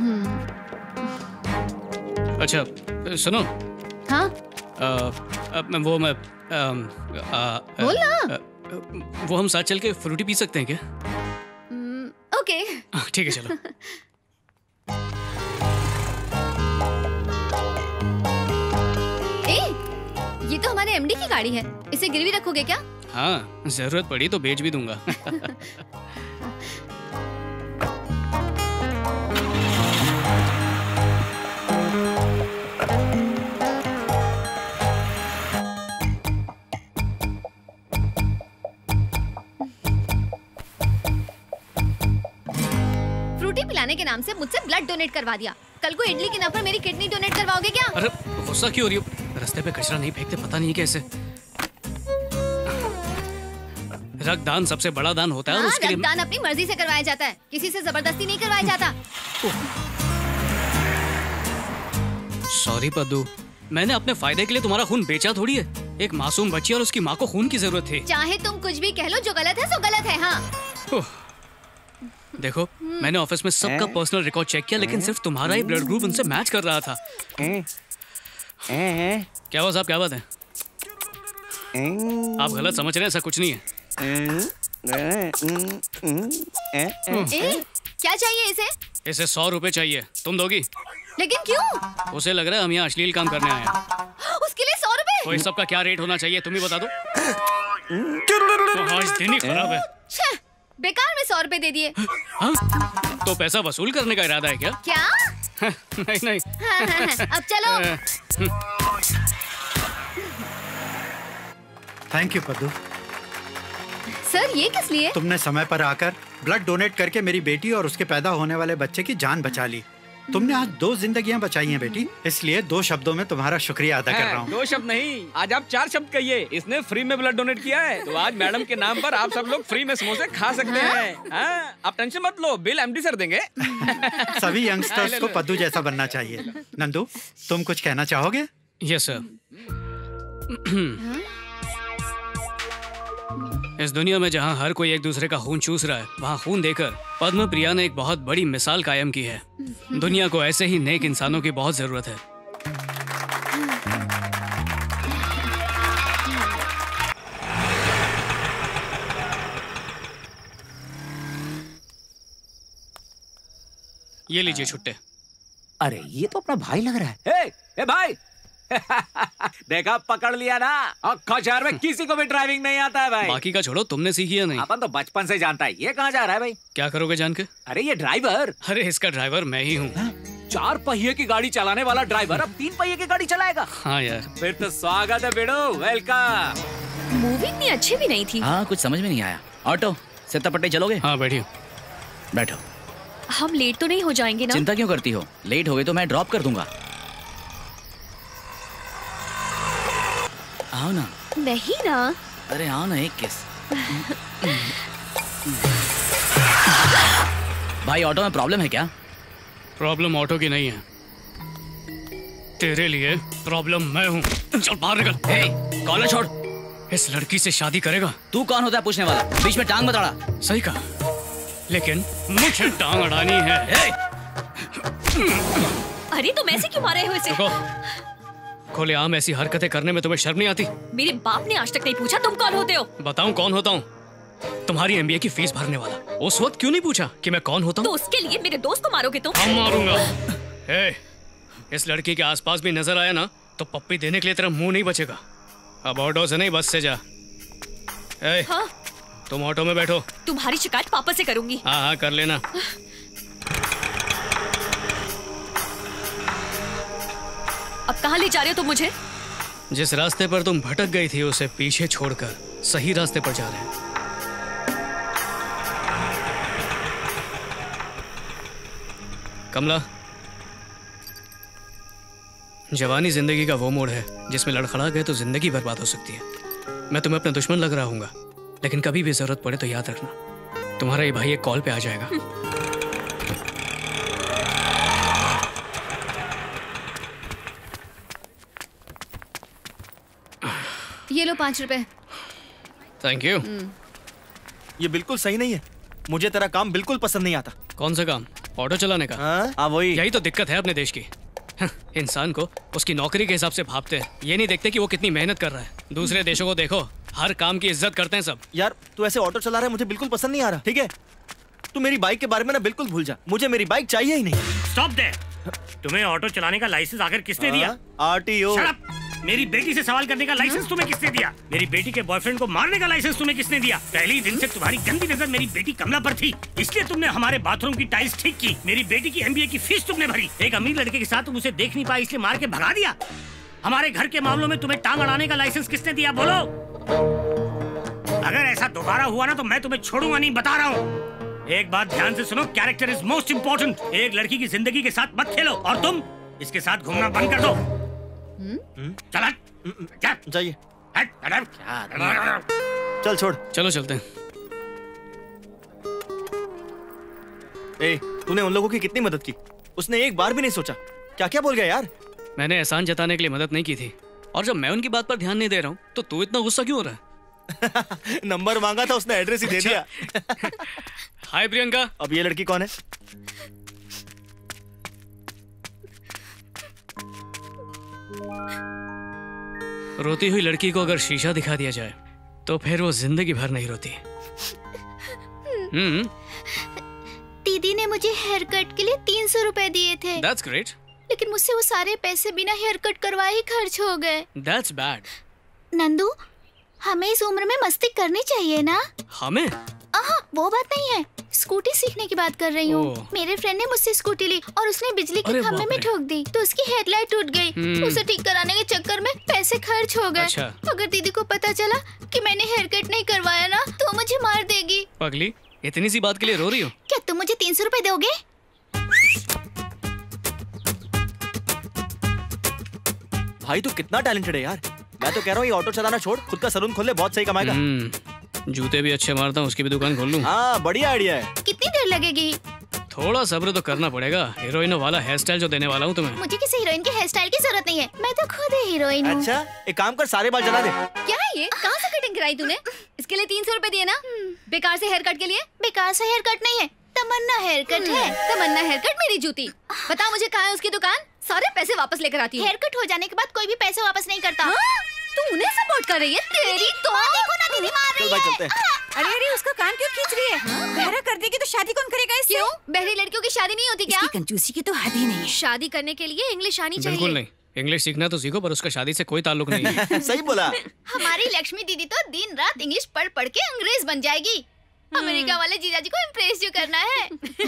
अच्छा सुनो। हाँ। मैं बोल ना। वो हम साथ चल के फ्रूटी पी सकते हैं क्या? ओके। ठीक है चलो। ये तो हमारे एमडी की गाड़ी है, इसे गिरवी रखोगे क्या? हाँ, जरूरत पड़ी तो बेच भी दूंगा। फ्रूटी पिलाने के नाम से मुझसे ब्लड डोनेट करवा दिया। कल को इडली के नाम पर मेरी किडनी डोनेट करवाओगे क्या? अरे गुस्सा क्यों हो रही हो? रास्ते पे कचरा नहीं फेंकते, पता नहीं कैसे। रक्तदान सबसे बड़ा दान होता है। हाँ, और उसके रक्तदान अपनी मर्जी से करवाया जाता है, किसी से जबरदस्ती नहीं करवाया जाता। सॉरी पद्दू, मैंने अपने फायदे के लिए तुम्हारा खून बेचा थोड़ी है। एक मासूम बच्ची और उसकी माँ को खून की जरूरत थी। चाहे तुम कुछ भी कह लो, जो गलत है सो गलत है। हाँ देखो, मैंने ऑफिस में सबका पर्सनल रिकॉर्ड चेक किया, लेकिन सिर्फ तुम्हारा ही ब्लड ग्रुप उनसे मैच कर रहा था। क्या हुआ साहब, क्या बात है? आप गलत समझ रहे हैं, ऐसा कुछ नहीं है। क्या चाहिए इसे? इसे 100 रुपए चाहिए, तुम दोगी? लेकिन क्यों? उसे लग रहा है हम यहाँ अश्लील काम करने आए हैं। उसके लिए 100 रुपए? तो इस सब का क्या रेट होना चाहिए, तुम ही बता दो। आज दिन ही खराब है। बेकार में 100 रुपए दे दिए। हाँ? तो पैसा वसूल करने का इरादा है क्या? क्या? नहीं नहीं। हाँ, अब चलो। Thank you पद्दू। सर ये किस लिए? तुमने समय पर आकर ब्लड डोनेट करके मेरी बेटी और उसके पैदा होने वाले बच्चे की जान बचा ली। तुमने आज 2 जिंदगियां बचाई हैं बेटी, इसलिए 2 शब्दों में तुम्हारा शुक्रिया अदा कर रहा हूँ। 2 शब्द नहीं, आज आप 4 शब्द कहिए। इसने फ्री में ब्लड डोनेट किया है, तो आज मैडम के नाम पर आप सब लोग फ्री में समोसे खा सकते हैं। हाँ? आप टेंशन मत लो, बिल एमडी सर देंगे। सभी यंगस्टर्स को पद्दू जैसा बनना चाहिए। नंदू, तुम कुछ कहना चाहोगे? Yes sir. इस दुनिया में जहाँ हर कोई एक दूसरे का खून चूस रहा है, वहाँ खून देकर पद्म प्रिया ने एक बहुत बड़ी मिसाल कायम की है। दुनिया को ऐसे ही नेक इंसानों की बहुत जरूरत है। ये लीजिए छुट्टे। अरे ये तो अपना भाई लग रहा है। ए भाई देखा, पकड़ लिया ना। अक्खा शहर में किसी को भी ड्राइविंग नहीं आता है भाई। बाकी का छोड़ो, तुमने सीखी है नहीं? अपन तो बचपन से जानता है। ये कहाँ जा रहा है भाई? क्या करोगे जान के? अरे ये ड्राइवर। अरे इसका ड्राइवर मैं ही हूँ। 4 पहिए की गाड़ी चलाने वाला ड्राइवर अब 3 पहिए की गाड़ी चलाएगा। हाँ यार। फिर तो स्वागत है बेड़ो, वेलकम। मूवी इतनी अच्छी भी नहीं थी। हाँ, कुछ समझ में नहीं आया। ऑटो सित्तापट्टी चलोगे? हाँ बैठिए। बैठो। हम लेट तो नहीं हो जाएंगे ना? चिंता क्यों करती हो, लेट हो गए तो मैं ड्रॉप कर दूंगा। आओ ना। नहीं ना। अरे आओ ना, एक किस। भाई ऑटो में प्रॉब्लम है क्या? प्रॉब्लम ऑटो की नहीं है, तेरे लिए प्रॉब्लम मैं हूँ। चल बाहर निकल। कॉलर छोड़। इस लड़की से शादी करेगा? तू कौन होता है पूछने वाला? बीच में टांग मत अड़ा। सही कहा, लेकिन मुझे टांग अड़ानी है। अरे तुम ऐसे क्यों मारे हो इसे? खुलेआम ऐसी हरकतें करने में तुम्हें शर्म नहीं आती? मेरे बाप ने आज तक नहीं पूछा तुम कौन होते हो। बताऊं कौन होता हूँ? तुम्हारी एमबीए की फीस भरने वाला। उस वक्त क्यों नहीं पूछा कि मैं कौन होता हूँ? तो उसके लिए मेरे दोस्त को मारोगे तुम? हम मारूंगा। इस लड़की के आसपास भी नजर आया ना तो पप्पी देने के लिए तेरा मुंह नहीं बचेगा। अब ऑटो से नहीं, बस से जा। हाँ? तुम ऑटो में बैठो। तुम्हारी शिकायत पापा से करूंगी। हाँ हाँ कर लेना। अब कहाँ ले जा रहे हो तुम मुझे? जिस रास्ते पर तुम भटक गई थी उसे पीछे छोड़कर सही रास्ते पर जा रहे हैं। कमला, जवानी जिंदगी का वो मोड़ है जिसमें लड़खड़ा गए तो जिंदगी बर्बाद हो सकती है। मैं तुम्हें अपना दुश्मन लग रहा हूँगा, लेकिन कभी भी जरूरत पड़े तो याद रखना, तुम्हारा ये भाई एक कॉल पे आ जाएगा। ये लो 5 रुपए। Thank you. ये बिल्कुल सही नहीं है। मुझे तेरा काम बिल्कुल पसंद नहीं आता। कौन सा काम? ऑटो चलाने का? हाँ वही। यही तो दिक्कत है अपने देश की। इंसान को उसकी नौकरी के हिसाब से भापते हैं, ये नहीं देखते कि वो कितनी मेहनत कर रहा है। दूसरे देशों को देखो, हर काम की इज्जत करते हैं सब। यार तू ऐसे ऑटो चला रहा है, मुझे बिल्कुल पसंद नहीं आ रहा। ठीक है, तू मेरी बाइक के बारे में ना बिल्कुल भूल जा। मुझे मेरी बाइक चाहिए ही नहीं। स्टॉप दे। तुम्हें ऑटो चलाने का लाइसेंस आखिर किसने दिया? RTO। मेरी बेटी से सवाल करने का लाइसेंस तुम्हें किसने दिया? मेरी बेटी के बॉयफ्रेंड को मारने का लाइसेंस तुम्हें किसने दिया? पहले दिन से तुम्हारी गंदी नजर मेरी बेटी कमला पर थी, इसलिए तुमने हमारे बाथरूम की टाइल्स ठीक की। मेरी बेटी की MBA की फीस तुमने भरी। एक अमीर लड़के के साथ तुम उसे देख नहीं पाई, इसलिए मार के भगा दिया। हमारे घर के मामलों में तुम्हें टांग अड़ाने का लाइसेंस किसने दिया? बोलो। अगर ऐसा दोबारा हुआ ना तो मैं तुम्हें छोड़ूंगा नहीं, बता रहा हूँ। एक बात ध्यान से सुनो, कैरेक्टर इज मोस्ट इम्पोर्टेंट। एक लड़की की जिंदगी के साथ मत खेलो, और तुम इसके साथ घूमना बंद कर दो। चला जाइए। चल छोड़। चलो चलते हैं। तूने उन लोगों की कितनी मदद की, उसने एक बार भी नहीं सोचा। क्या क्या बोल गया यार। मैंने एहसान जताने के लिए मदद नहीं की थी, और जब मैं उनकी बात पर ध्यान नहीं दे रहा हूँ तो तू इतना गुस्सा क्यों हो रहा है? नंबर मांगा था, उसने एड्रेस ही दे दिया। हाय प्रियंका। अब ये लड़की कौन है? रोती हुई लड़की को अगर शीशा दिखा दिया जाए तो फिर वो जिंदगी भर नहीं रोती। दीदी ने मुझे हेयर कट के लिए 300 रुपए दिए थे। That's great. लेकिन मुझसे वो सारे पैसे बिना हेयर कट करवाए ही खर्च हो गए। That's bad. नंदू, हमें इस उम्र में मस्ती करनी चाहिए ना? हमें? वो बात नहीं है, स्कूटी सीखने की बात कर रही हूँ। मेरे फ्रेंड ने मुझसे स्कूटी ली और उसने बिजली के खंभे में ठोक दी, तो उसकी हेडलाइट टूट गई। उसे ठीक कराने के चक्कर में पैसे खर्च हो गए। अच्छा। अगर दीदी को पता चला कि मैंने हेयर कट नहीं करवाया ना तो मुझे मार देगी। पगली, इतनी सी बात के लिए रो रही हो? क्या तुम मुझे 300 रुपए दोगे? भाई तू कितना टैलेंटेड है यार। मैं तो कह रहा हूँ ये ऑटो चलाना छोड़, खुद का सलून खोल ले, बहुत सही कमाएगा। जूते भी अच्छे मारता हूँ, उसकी भी दुकान खोल लूँ। हाँ बढ़िया आइडिया है। कितनी देर लगेगी? थोड़ा सब्र तो करना पड़ेगा। हीरोइनों वाला हेयर स्टाइल जो देने वाला हूँ तुम्हें। मुझे किसी हीरोइन के हेयर स्टाइल की जरूरत नहीं है, मैं तो खुद ही हीरोइन हूँ। अच्छा, एक काम कर, सारे बाल जला दे। क्या है ये? कहाँ से कटिंग कराई तूने? इसके लिए 300 रुपए दिए ना? बेकार से हेयर कट के लिए? बेकार से हेयर कट नहीं है, तमन्ना हेयर कट है। तमन्ना हेयर कट मेरी जूती। बता मुझे कहाँ है उसकी दुकान? सारे पैसे वापस लेकर आती हूँ। हेयर कट हो जाने के बाद कोई भी पैसे वापस नहीं करता। तू उन्हें सपोर्ट कर रही है? तेरी तो देखो ना दीदी मार रही है। चलते हैं। अरे अरे उसका कान क्यों खींच रही है? बहरा कर देगी तो शादी कौन करेगा इससे? क्यों? बहरी लड़कियों की शादी नहीं होती क्या? इसकी कंजूसी की तो हद ही नहीं है। शादी करने के लिए इंग्लिश आनी चाहिए। बिल्कुल नहीं, इंग्लिश सीखना तो सीखो, पर उसका शादी से कोई ताल्लुक नहीं है। सही बोला। हमारी लक्ष्मी दीदी तो दिन रात इंग्लिश पढ़ पढ़ के अंग्रेज बन जाएगी। अमेरिका वाले जीजाजी को इम्प्रेस जो करना है।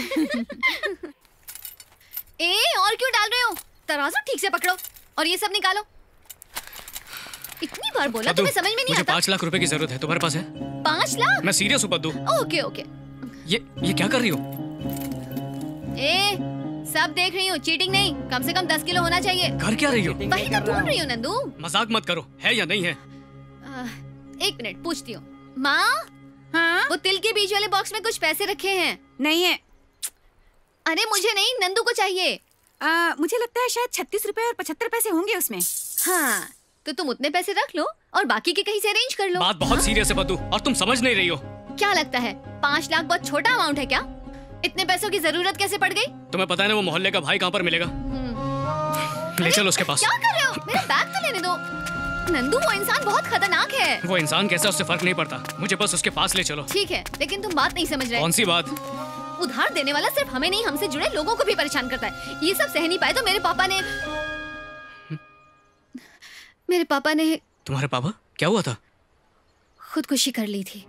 और क्यों डाल रहे हो? तराजू ठीक से पकड़ो और ये सब निकालो। इतनी बार बोला तुम्हें समझ में नहीं आता? 5 लाख रुपए की जरूरत है, तुम्हारे पास है? 5 लाख? मैं सीरियस हूँ पद्दू। Okay okay. ये क्या कर रही हो? सब देख रही हूँ, चीटिंग नहीं। कम से कम 10 किलो होना चाहिए। कर क्या रही हो? वही तो ढूंढ रही हूँ नंदू। मजाक मत करो, है या नहीं है? 1 मिनट पूछती हूँ। माँ, हाँ? वो तिल के बीज वाले बॉक्स में कुछ पैसे रखे हैं? नहीं है। अरे मुझे नहीं, नंदू को चाहिए। मुझे लगता है शायद 36 रुपए और 75 पैसे होंगे उसमें। हाँ, तो तुम उतने पैसे रख लो और बाकी के कहीं से अरेंज कर लो। बात बहुत सीरियस है पद्दू, और तुम समझ नहीं रही हो। क्या लगता है 5 लाख बहुत छोटा अमाउंट है क्या? इतने पैसों की जरूरत कैसे पड़ गई? तुम्हें पता है ना वो मोहल्ले का भाई कहाँ पर मिलेगा? ले चलो उसके पास। क्या कर रहे हो? मेरा बैग तो लेने दो। नंदू, वो इंसान बहुत खतरनाक है। वो इंसान कैसा, उससे फर्क नहीं पड़ता, मुझे बस उसके पास ले चलो। ठीक है, लेकिन तुम बात नहीं समझ रहे। कौन सी बात? उधार देने वाला सिर्फ हमें नहीं, हमसे जुड़े लोगों को भी परेशान करता है। ये सब सह नहीं पाए तो मेरे पापा ने तुम्हारे पापा? क्या हुआ था? खुदकुशी कर ली थी।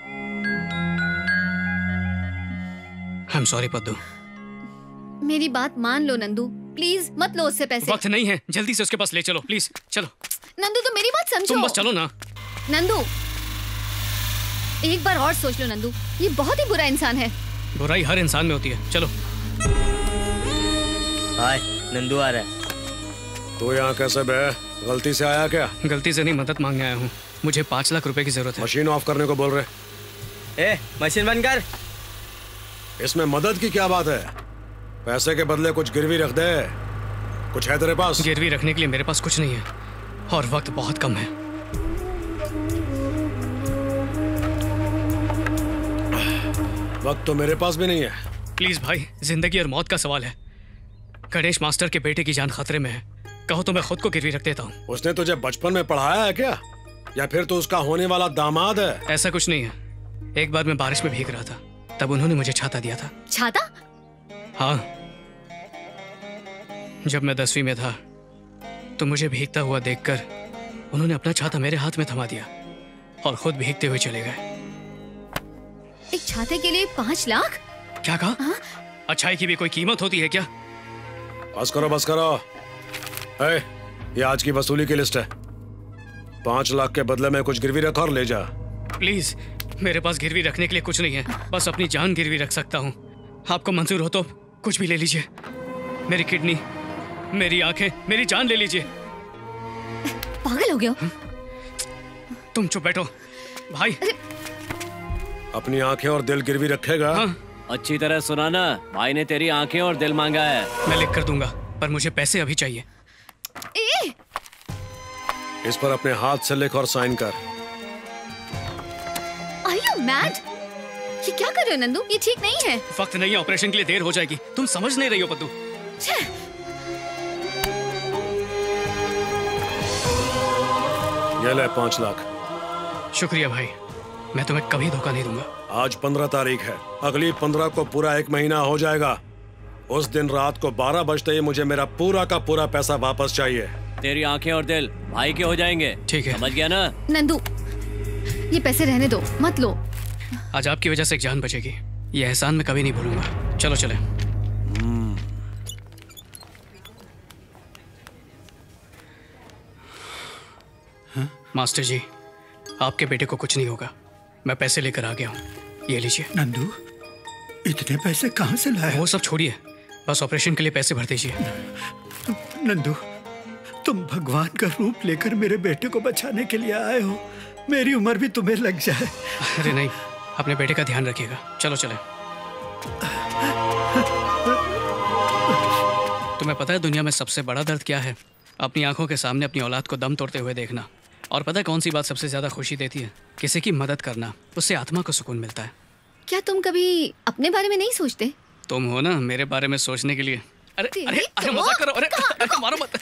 I am sorry Paddu. मेरी बात मान लो नंदू, प्लीज मत लो उससे पैसे। वक्त नहीं है, जल्दी से उसके पास ले चलो प्लीज। चलो नंदू, तो मेरी बात समझो। तुम बस चलो ना। नंदू, एक बार और सोच लो नंदू, ये बहुत ही बुरा इंसान है। बुराई हर इंसान में होती है। चलो। हाय, नंदू आ रहा है। तू यहाँ कैसे बे? गलती से आया क्या? गलती से नहीं, मदद मांगने आया हूँ। मुझे 5 लाख रुपए की जरूरत है। मशीन ऑफ करने को बोल रहे? ए, मशीन बंद कर। इसमें मदद की क्या बात है? पैसे के बदले कुछ गिरवी रख दे। कुछ है तेरे पास? गिरवी रखने के लिए मेरे पास कुछ नहीं है और वक्त बहुत कम है। वक्त तो मेरे पास भी नहीं है। प्लीज भाई, जिंदगी और मौत का सवाल है। गणेश मास्टर के बेटे की जान खतरे में है। कहो तो मैं खुद को गिरवी रख देता हूँ। उसने तुझे बचपन में पढ़ाया है क्या, या फिर तू उसका होने वाला दामाद है? ऐसा कुछ नहीं है। एक बार मैं बारिश में भीग रहा था, तब उन्होंने मुझे छाता दिया था। छाता? हाँ, जब मैं 10वीं में था तो मुझे भीगता हुआ देखकर उन्होंने अपना छाता मेरे हाथ में थमा दिया और खुद भीगते हुए चले गए। एक छाते के लिए 5 लाख? क्या कहा? हाँ? अच्छाई की भी कोई कीमत होती है क्या? बस करो बस करो। ए, ये आज की वसूली की लिस्ट है। 5 लाख के बदले में कुछ गिरवी रख और ले जा। प्लीज, मेरे पास गिरवी रखने के लिए कुछ नहीं है। बस अपनी जान गिरवी रख सकता हूँ। आपको मंजूर हो तो कुछ भी ले लीजिए। मेरी किडनी, मेरी आंखें, मेरी जान ले लीजिए। पागल हो गया हो? तुम चुप बैठो भाई। अपनी आंखें और दिल गिरवी रखेगा? हाँ। अच्छी तरह सुना ना, भाई ने तेरी आंखें और दिल मांगा है। मैं लिख कर दूंगा, पर मुझे पैसे अभी चाहिए। इस पर अपने हाथ से लिख और साइन कर। Are you mad? ये क्या कर रहे हो नंदू? ये ठीक नहीं है। वक्त नहीं है, ऑपरेशन के लिए देर हो जाएगी। तुम समझ नहीं रही हो पद्दू। ये ले 5 लाख। शुक्रिया भाई, मैं तुम्हें कभी धोखा नहीं दूंगा। आज 15 तारीख है, अगली 15 को पूरा 1 महीना हो जाएगा। उस दिन रात को 12 बजते ही मुझे मेरा पूरा का पूरा पैसा वापस चाहिए। तेरी आंखें और दिल भाई के हो जाएंगे। ठीक है, समझ गया ना? नंदू, ये पैसे रहने दो, मत लो। आज आपकी वजह से एक जान बचेगी। ये एहसान मैं कभी नहीं भूलूंगा। चलो चले। मास्टर जी, आपके बेटे को कुछ नहीं होगा। मैं पैसे लेकर आ गया हूँ, ये लीजिए। नंदू, इतने पैसे कहाँ से लाए? वो सब छोड़िए, बस ऑपरेशन के लिए पैसे भर दीजिए। नंदू, तुम भगवान का रूप लेकर मेरे बेटे को बचाने के लिए आए हो। मेरी उम्र भी तुम्हें लग जाए। अरे नहीं, अपने बेटे का ध्यान रखिएगा। चलो चले। तुम्हें पता है दुनिया में सबसे बड़ा दर्द क्या है? अपनी आंखों के सामने अपनी औलाद को दम तोड़ते हुए देखना। और पता है कौन सी बात सबसे ज्यादा खुशी देती है? किसी की मदद करना। उससे आत्मा को सुकून मिलता है। क्या तुम कभी अपने बारे में नहीं सोचते? तुम हो ना मेरे बारे में सोचने के लिए। अरे अरे अरे मजाक करो। अरे अरे मारो मत।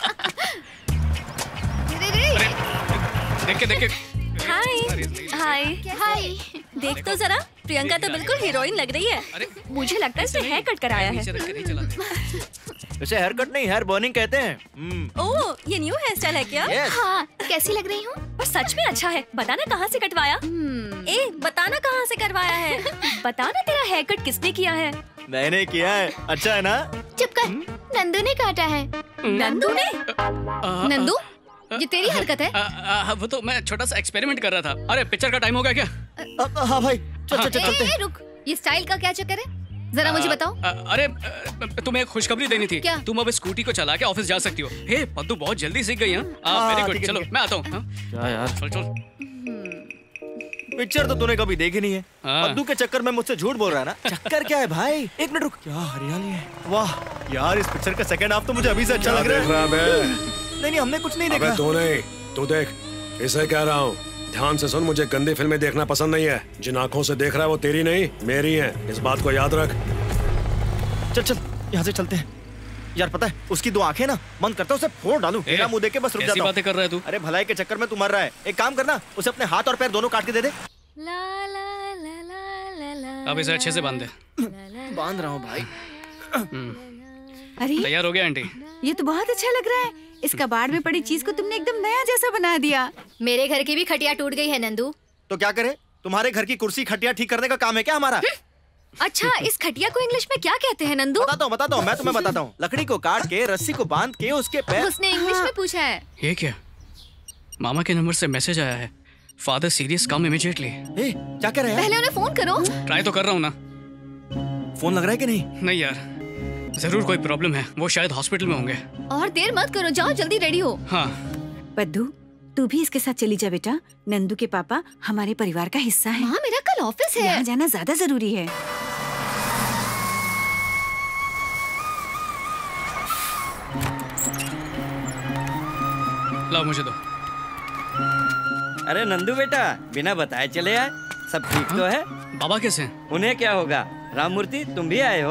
देख के हाय हाय हाय, देख तो जरा, प्रियंका तो बिल्कुल हीरोइन लग रही है। मुझे लगता है इसने हेयर कट कराया है। इसे हेयर कट नहीं, हेयर बर्निंग कहते हैं। ओह, ये न्यू हेयर स्टाइल है क्या? हाँ, कैसी लग रही हूँ? और सच में अच्छा है। बताना कहाँ से कटवाया? ए, बताना कहाँ से करवाया है? बताना तेरा हेयर कट किसने किया है? मैंने किया है। अच्छा है ना? चुप कर, नंदू ने काटा है। नंदू ने? नंदू, ये तेरी हरकत है? वो तो मैं छोटा सा एक्सपेरिमेंट कर रहा था। अरे पिक्चर का टाइम हो गया क्या? हाँ भाई, चल चलते। रुक, ये स्टाइल का क्या चक्कर है? जरा मुझे बताओ। अरे तुम्हें एक खुशखबरी देनी थी। क्या? तुम अब स्कूटी को चला के ऑफिस जा सकती हो। हे पद्दू, बहुत जल्दी सीख गई। Very good. चलो मैं आता हूँ। क्या यार? चल चल। पिक्चर तो तूने कभी देखी नहीं है। पद्दू के चक्कर में मुझसे झूठ बोल रहा है ना? चक्कर क्या है भाई? 1 मिनट रुक। क्या हरियाली है! वाह यार, इस पिक्चर का सेकंड हाफ तो मुझे अभी से अच्छा लग रहा है। नहीं, हमने कुछ नहीं देखा। तू नहीं, तू देख। इसे कह रहा हूँ, ध्यान से सुन। मुझे गंदी फिल्में देखना पसंद नहीं है। जिन आंखों से देख रहा है वो तेरी नहीं, मेरी है। इस बात को याद रख। चल चल, यहाँ से चलते हैं। यार पता है, उसकी 2 आंखें ना, मन करता है उसे फोड़ डालूं। तेरा मुंह देख के बस रुक जाता हूं। बातें कर रहा है तू? अरे भलाई के चक्कर में तू मर रहा है। एक काम करना, उसे अपने हाथ और पैर दोनों काट के दे दे। अब इसे अच्छे से बांध दे। बांध रहा हूँ भाई। अरे तैयार हो गया आंटी? ये तो बहुत अच्छा लग रहा है। इस कबाड़ में पड़ी चीज को तुमने एकदम नया जैसा बना दिया। मेरे घर की भी खटिया टूट गई है नंदू। तो क्या करे? तुम्हारे घर की कुर्सी खटिया ठीक करने का काम है क्या हमारा? अच्छा, इस खटिया को इंग्लिश में क्या कहते हैं नंदू? बताता हूँ, मैं तुम्हें बताता हूँ। लकड़ी को काट के, रस्सी को बांध के, उसके पैर। उसने इंग्लिश में पूछा है। ये क्या? मामा के नंबर से मैसेज आया है। Father serious, come immediately. क्या कह रहे हैं? पहले उन्हें फोन करो। ट्राई तो कर रहा हूँ ना। फोन लग रहा है कि नहीं? नहीं यार, जरूर कोई प्रॉब्लम है, वो शायद हॉस्पिटल में होंगे। और देर मत करो, जाओ जल्दी रेडी हो। हाँ। पद्दू, तू भी इसके साथ चली जा बेटा। नंदू के पापा हमारे परिवार का हिस्सा है। माँ, मेरा कल ऑफिस है। यहाँ जाना ज्यादा जरूरी है। लाओ मुझे दो। अरे नंदू बेटा, बिना बताए चले आए। सब ठीक तो है? बाबा कैसे हैं? उन्हें क्या होगा। राममूर्ति, तुम भी आए हो?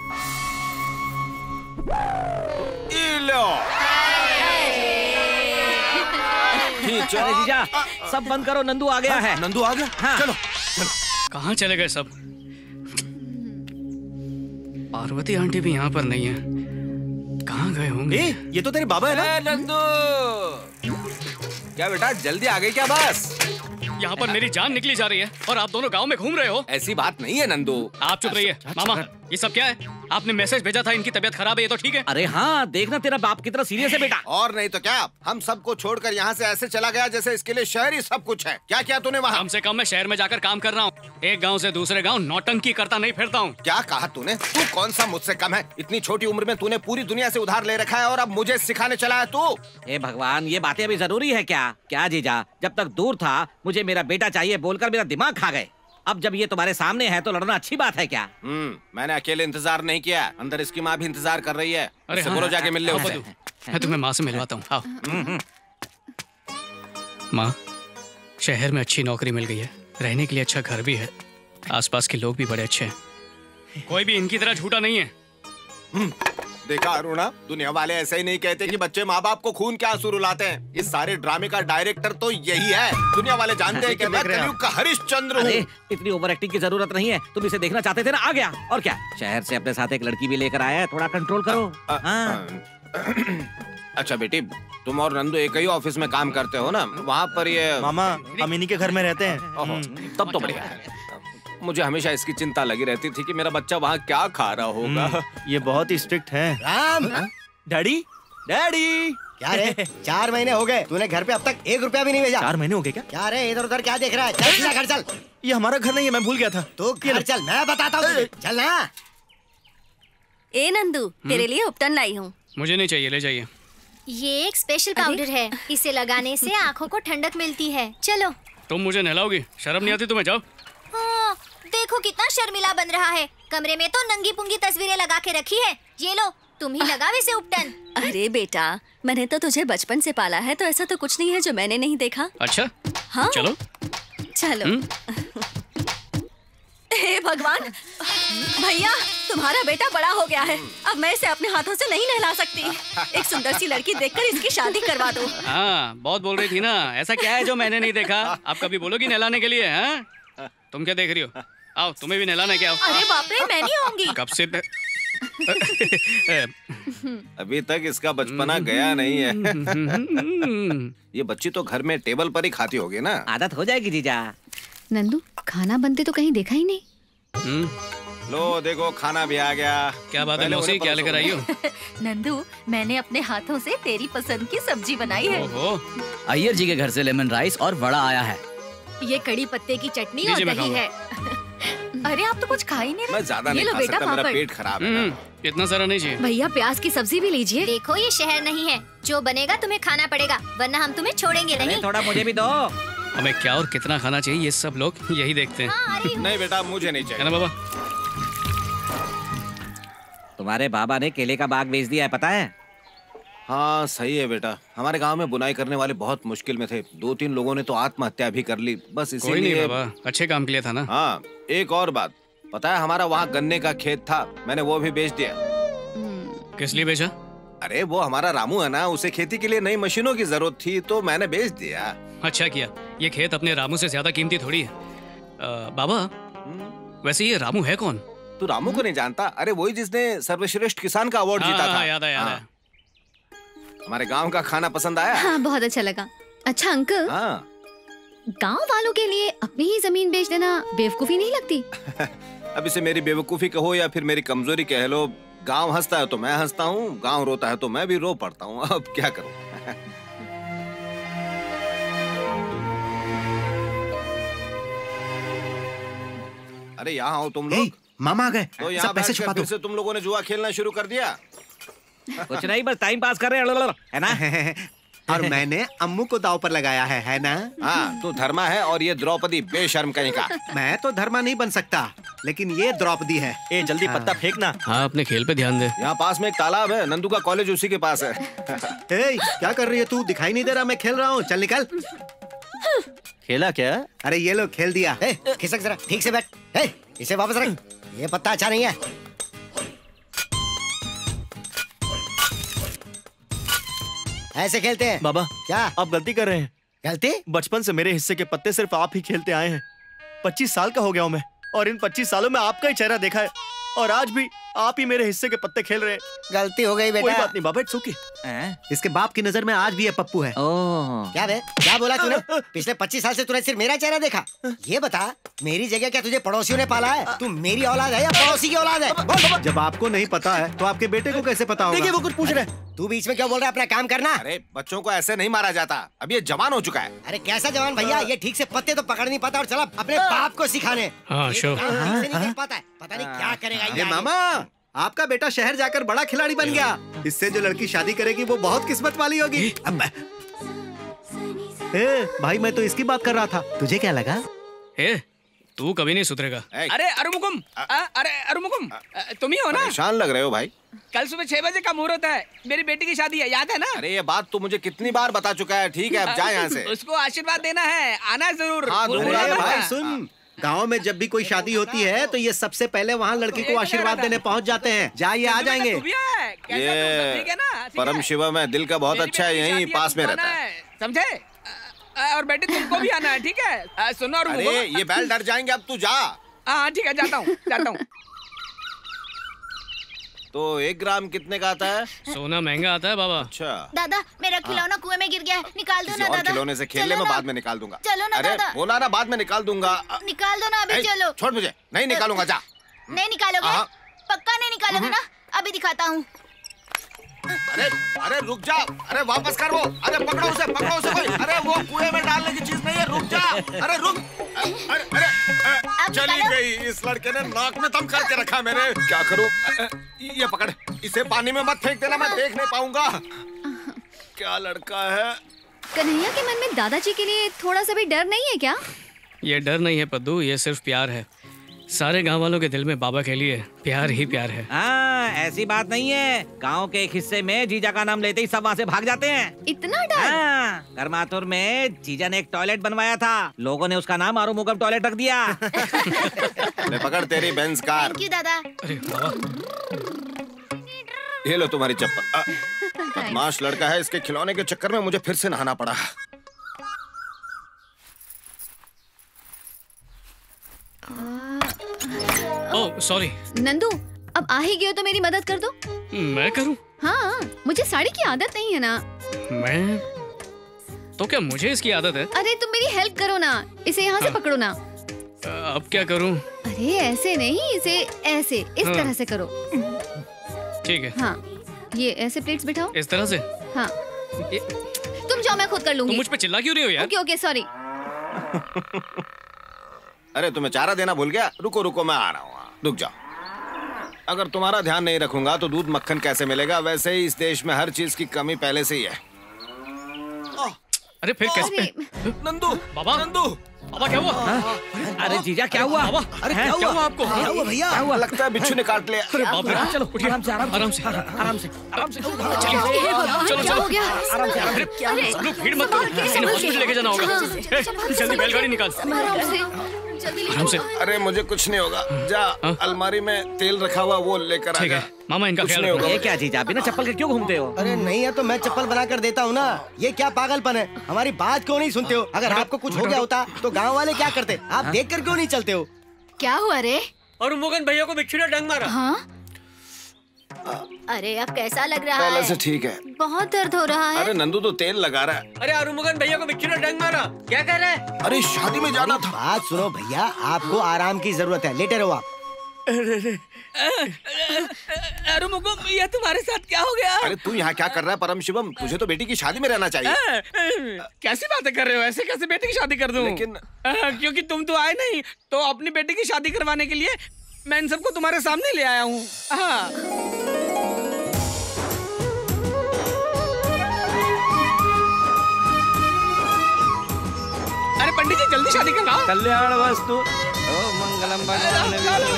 अरे जीजा, सब बंद करो, नंदू आ गया है। नंदू आ गया? हाँ। चलो चलो। कहाँ चले गए सब? पार्वती आंटी भी यहाँ पर नहीं है। कहाँ गए होंगे? ये तो तेरे बाबा है ना? नंदू, क्या बेटा जल्दी आ गई क्या? बस यहाँ पर मेरी जान निकली जा रही है और आप दोनों गांव में घूम रहे हो। ऐसी बात नहीं है नंदू। आप चुप रहिए। मामा, ये सब क्या है? आपने मैसेज भेजा था इनकी तबीयत खराब है, ये तो ठीक है? अरे हाँ, देखना तेरा बाप कितना सीरियस है बेटा। और नहीं तो क्या, हम सबको छोड़कर यहाँ से ऐसे चला गया जैसे इसके लिए शहर ही सब कुछ है। क्या किया तूने वहाँ? कम से कम मैं शहर में जाकर काम कर रहा हूँ। एक गांव से दूसरे गांव नौटंकी करता नहीं फिरता हूँ। क्या कहा तूने? तू कौन सा मुझसे कम है? इतनी छोटी उम्र में तूने पूरी दुनिया से उधार ले रखा है और अब मुझे सिखाने चला है तू? हे भगवान, ये बातें अभी जरूरी है क्या? क्या जीजा, जब तक दूर था मुझे मेरा बेटा चाहिए बोलकर मेरा दिमाग खा गए। अब जब ये तुम्हारे सामने है तो लड़ना अच्छी बात है क्या? मैंने अकेले इंतजार नहीं किया, अंदर इसकी माँ भी इंतजार कर रही है। अरे इससे हाँ, बोलो जाके मिल ले उससे। मैं तुम्हें माँ से मिलवाता हूँ। आओ। माँ, शहर में अच्छी नौकरी मिल गई है, रहने के लिए अच्छा घर भी है, आसपास के लोग भी बड़े अच्छे हैं, कोई भी इनकी तरह झूठा नहीं है। देखा अरुणा, दुनिया वाले ऐसे ही नहीं कहते कि बच्चे माँ बाप को खून के आंसू रुलाते हैं। इस सारे ड्रामे का डायरेक्टर तो यही है। दुनिया वाले जानते हैं कि मैं कलयुग का हरिश्चंद्र हूँ। इतनी ओवर एक्टिंग की जरूरत नहीं है। तुम इसे देखना चाहते थे ना, आ गया। और क्या, शहर से अपने साथ एक लड़की भी लेकर आया है, थोड़ा कंट्रोल करो। अच्छा बेटी, तुम और नंदू एक ही ऑफिस में काम करते हो ना? वहाँ पर ये मामा, हम इन्हीं के घर में रहते हैं। तब तो बढ़िया है। मुझे हमेशा इसकी चिंता लगी रहती थी कि मेरा बच्चा वहाँ क्या खा रहा होगा। ये बहुत ही स्ट्रिक्ट है। Ram, daddy, daddy. क्या रे, 4 महीने हो गए, तूने घर पे अब तक 1 रुपया भी नहीं भेजा। 4 महीने हो गए क्या? क्या रे, इधर उधर क्या देख रहा है? चल सीधा घर चल। ये हमारा घर नहीं है, मैं भूल गया था। तो घर चल, मैं बताता हूँ। चल ना। ए नंदू, तेरे लिए उपटन लाई हूँ। मुझे नहीं चाहिए, ले जाइए। ये एक स्पेशल पाउडर है, इसे लगाने से आँखों को ठंडक मिलती है। चलो। तुम मुझे नहलाओगी? शर्म नहीं आती तुम्हें? जाओ। हाँ, देखो कितना शर्मिला बन रहा है। कमरे में तो नंगी पुंगी तस्वीरें लगा के रखी है। ये लो, तुम ही लगा वैसे उपटन। अरे बेटा, मैंने तो तुझे बचपन से पाला है, तो ऐसा तो कुछ नहीं है जो मैंने नहीं देखा। अच्छा, हाँ, चलो चलो। हे भगवान, भैया तुम्हारा बेटा बड़ा हो गया है, अब मैं इसे अपने हाथों से नहीं नहला सकती। एक सुंदर सी लड़की देखकर इसकी शादी करवा दो। हाँ, बहुत बोल रही थी ना। ऐसा क्या है जो मैंने नहीं देखा? आप कभी बोलोगी नहलाने के लिए? हाँ, तुम क्या देख रही हो? आओ, तुम्हें भी नहलाना है क्या? अरे बाप रे, मैं नहीं आऊंगी। कब से अभी तक इसका बचपना गया नहीं है। ये बच्ची तो घर में टेबल पर ही खाती होगी ना। आदत हो जाएगी जीजा। नंदू, खाना बनते तो कहीं देखा ही नहीं। लो देखो, खाना भी आ गया। क्या बात है मौसी, क्या लेकर आई हो? नंदू, मैंने अपने हाथों से तेरी पसंद की सब्जी बनाई है। अय्यर जी के घर से लेमन राइस और वड़ा आया है। ये कड़ी पत्ते की चटनी और दही है। अरे आप तो कुछ खा ही नहीं रहे। मैं ज्यादा नहीं खा सकता, मेरा पेट खराब है ना। इतना सारा नहीं चाहिए। भैया प्याज की सब्जी भी लीजिए। देखो, ये शहर नहीं है, जो बनेगा तुम्हें खाना पड़ेगा, वरना हम तुम्हें छोड़ेंगे नहीं। थोड़ा मुझे भी दो। हमें क्या और कितना खाना चाहिए, ये सब लोग यही देखते हैं। नहीं बेटा, मुझे नहीं चाहिए। है ना बाबा? तुम्हारे बाबा ने केले का बाग बेच दिया है, पता है? हाँ सही है बेटा, हमारे गांव में बुनाई करने वाले बहुत मुश्किल में थे। 2-3 लोगों ने तो आत्महत्या भी कर ली, बस इसीलिए। कोई नहीं बाबा, अच्छे काम के लिए था ना। हाँ, एक और बात, पता है हमारा वहाँ गन्ने का खेत था, मैंने वो भी बेच दिया। किस लिए बेचा? अरे वो हमारा रामू है ना, उसे खेती के लिए नई मशीनों की जरूरत थी तो मैंने बेच दिया। अच्छा किया, ये खेत अपने रामू से ज्यादा कीमती थोड़ी है। बाबा, वैसे ये रामू है कौन? तू रामू को नहीं जानता? अरे वही जिसने सर्वश्रेष्ठ किसान का अवार्ड जीता था। याद है। हमारे गांव का खाना पसंद आया? हाँ, बहुत अच्छा लगा। अच्छा अंकल, हाँ। गांव वालों के लिए अपनी ही जमीन बेच देना बेवकूफी नहीं लगती? अब इसे मेरी बेवकूफी कहो या फिर मेरी कमजोरी कह लो, गांव हंसता है तो मैं हंसता हूँ, गांव रोता है तो मैं भी रो पड़ता हूँ। अब क्या करूँ? अरे यहाँ आओ तुम लोग। मामा आ गए। तो यहाँ सब पैसे छुपा दो। फिर से तुम लोगों ने जुआ खेलना शुरू कर दिया? कुछ नहीं, बस टाइम पास कर रहे हैं, है ना? और मैंने अम्मू को दाव पर लगाया है ना? हाँ, तू धर्मा है और ये द्रौपदी बेशर्म कहीं का। मैं तो धर्मा नहीं बन सकता, लेकिन ये द्रौपदी है। ए जल्दी पत्ता फेंकना। हाँ, अपने खेल पे ध्यान दे। यहाँ पास में एक तालाब है, नंदू का कॉलेज उसी के पास है। ए, क्या कर रही है तू? दिखाई नहीं दे रहा मैं खेल रहा हूँ, चल निकल। खेला क्या? अरे ये लो खेल दिया। खिसक जरा, ठीक से बैठ। इसे वापस रख, ये पत्ता अच्छा नहीं है। ऐसे खेलते हैं बाबा। क्या आप गलती कर रहे हैं? गलती? बचपन से मेरे हिस्से के पत्ते सिर्फ आप ही खेलते आए हैं। 25 साल का हो गया हूँ मैं, और इन 25 सालों में आपका ही चेहरा देखा है, और आज भी आप ही मेरे हिस्से के पत्ते खेल रहे हैं। गलती हो गई बेटा। कोई बात नहीं बाबा, इट्स ओके। इसके बाप की नजर में आज भी ये पप्पू है। क्या बे? क्या बोला तूने? पिछले 25 साल से तूने सिर्फ मेरा चेहरा देखा। ये बता, मेरी जगह क्या तुझे पड़ोसियों ने पाला है? तू मेरी औलाद है या पड़ोसी की औलाद है? जब आपको नहीं पता है तो आपके बेटे को कैसे पता होगा? देखिए वो कुछ पूछ रहे। तू बीच में क्या बोल रहा है? अपना काम करना। अरे बच्चों को ऐसे नहीं मारा जाता, अब ये जवान हो चुका है। अरे कैसा जवान भैया? ये ठीक से पत्ते तो पकड़ नहीं पाता और चला अपने बाप को सिखाने। हाँ, ठीक से नहीं खेल पाता है, पता नहीं क्या करेगा ये। मामा, आपका बेटा शहर जाकर बड़ा खिलाड़ी बन गया। इससे जो लड़की शादी करेगी वो बहुत किस्मत वाली होगी। भाई मैं तो इसकी बात कर रहा था, तुझे क्या लगा? तू कभी नहीं सुधरेगा। अरे अरुमुकुम, अरे अरुमुकुम, तुम ही हो ना? परेशान लग रहे हो भाई। कल सुबह 6 बजे का मुहूर्त है, मेरी बेटी की शादी है, याद है ना? अरे ये बात तो मुझे कितनी बार बता चुका है। ठीक है, अब जा यहाँ से। उसको आशीर्वाद देना है, आना जरूर। हाँ, भाई सुन, गांव में जब भी कोई शादी होती है तो ये सबसे पहले वहाँ लड़की को आशीर्वाद देने पहुँच जाते हैं। जाइए, आ जाएंगे। ये परम शिवम है, दिल का बहुत अच्छा है, यहीं पास में रहता है, समझे? और बेटे तुमको भी आना है, ठीक है? सुनो। और अरे ये बैल डर जाएंगे, अब तू जा। हाँ ठीक है, जाता हूँ। तो 1 ग्राम कितने का आता है? सोना महंगा आता है बाबा। अच्छा। दादा मेरा खिलौना कुएं में गिर गया है, निकाल दो ना दादा। खिलौने से खेल ले, मैं बाद में निकाल दूंगा। चलो ना अरे दादा। बोला ना बाद में निकाल दूंगा। निकाल दो ना अभी, चलो। छोड़ मुझे, नहीं निकालूंगा, जा। नहीं निकालोगे? पक्का नहीं निकालोगे ना? अभी दिखाता हूँ। अरे रुक जा, अरे वापस कर वो। अरे पकड़ो उसे कोई। अरे वो कुएं में डालने की चीज नहीं है, रुक जा। अरे रुक। अरे चली गई। इस लड़के ने नाक में दम करके रखा मेरे। क्या करूं? ये पकड़, इसे पानी में मत फेंक देना, मैं देख नहीं पाऊंगा। क्या लड़का है। कन्हैया के मन में दादाजी के लिए थोड़ा सा भी डर नहीं है क्या? ये डर नहीं है पद्दू, ये सिर्फ प्यार है। सारे गांव वालों के दिल में बाबा के लिए प्यार ही प्यार है। हाँ, ऐसी बात नहीं है। गांव के एक हिस्से में जीजा का नाम लेते ही सब वहाँ से भाग जाते हैं। इतना डर? हाँ, करमातुर में जीजा ने एक टॉयलेट बनवाया था, लोगों ने उसका नाम आरुमुगम टॉयलेट रख दिया। ले पकड़ तेरी बेंज कार। थैंक यू दादा। अरे बाबा, ये लो तुम्हारी चप्पल। बदमाश लड़का है, इसके खिलौने के चक्कर में मुझे फिर से नहाना पड़ा। Oh sorry. नंदू, अब आ ही गए तो मेरी मदद कर दो। मैं करूं? हाँ, मुझे साड़ी की आदत नहीं है ना। मैं तो क्या मुझे इसकी आदत है? अरे तुम मेरी हेल्प करो ना, इसे यहाँ से पकड़ो ना। अब क्या करूं? अरे ऐसे नहीं, इसे ऐसे, इस तरह से करो। ठीक है। हाँ, ये ऐसे प्लेट्स बिठाओ। इस तरह से? हाँ। तुम जाओ, मैं खुद कर लूंगी। तुम मुझ पे चिल्ला क्यों रही हो यार? Okay okay, sorry. अरे तुम्हें चारा देना भूल गया। रुको मैं आ रहा हूँ, रुक जाओ। अगर तुम्हारा ध्यान नहीं रखूंगा तो दूध मक्खन कैसे मिलेगा? वैसे ही इस देश में हर चीज की कमी पहले से ही है। अरे फिर कैसे? नंदू, बाबा, नंदू, बाबा क्या हुआ? अरे जीजा क्या हुआ? बाबा, अरे क्या हुआ आपको? क्या हुआ भैया? क्या हुआ? लगता है बिच्छू ने काट लिया। अरे बाप रे, चलो उठिए, आराम से आराम से। चलो सब लोग भीड़ मत करो, इन्हें हॉस्पिटल लेके जाना होगा। जल्दी बैलगाड़ी निकाल। आराम से। अरे मुझे कुछ नहीं होगा, जा अलमारी में तेल रखा हुआ वो लेकर आ जा। मामा इनका ख्याल रखो। ये क्या जीजा, बिना चप्पल के क्यों घूमते हो? अरे नहीं है तो मैं चप्पल बना कर देता हूँ ना। ये क्या पागलपन है? हमारी बात क्यों नहीं सुनते हो? अगर आपको कुछ हो गया होता तो गांव वाले क्या करते? आप देख कर क्यों नहीं चलते हो? क्या हुआ रे? और मोगन भैया को बिच्छू ने डंग मारा। हाँ? अरे अब कैसा लग रहा पहले है? से ठीक है। बहुत दर्द हो रहा है। अरे नंदू तो तेल लगा रहा है। अरे अरुमुगन भैया को बिच्छू ने डंग मारा। क्या कह रहे हैं? अरे शादी में जाना था। बात सुनो भैया, आपको आराम की जरूरत है, लेटे रहो आप। अरुमुकुम, ये तुम्हारे साथ क्या हो गया? अरे तू यहाँ क्या कर रहा है परम शिवम? तुझे तो बेटी की शादी में रहना चाहिए। कैसी बातें कर रहे हो? ऐसे कैसे बेटी की शादी कर दूं? लेकिन क्योंकि तुम तो आए नहीं, तो अपनी बेटी की शादी करवाने के लिए मैं इन सबको तुम्हारे सामने ले आया हूँ। हाँ। अरे पंडित जी जल्दी शादी करना। कल्याण वस्तु मंगलम भगवान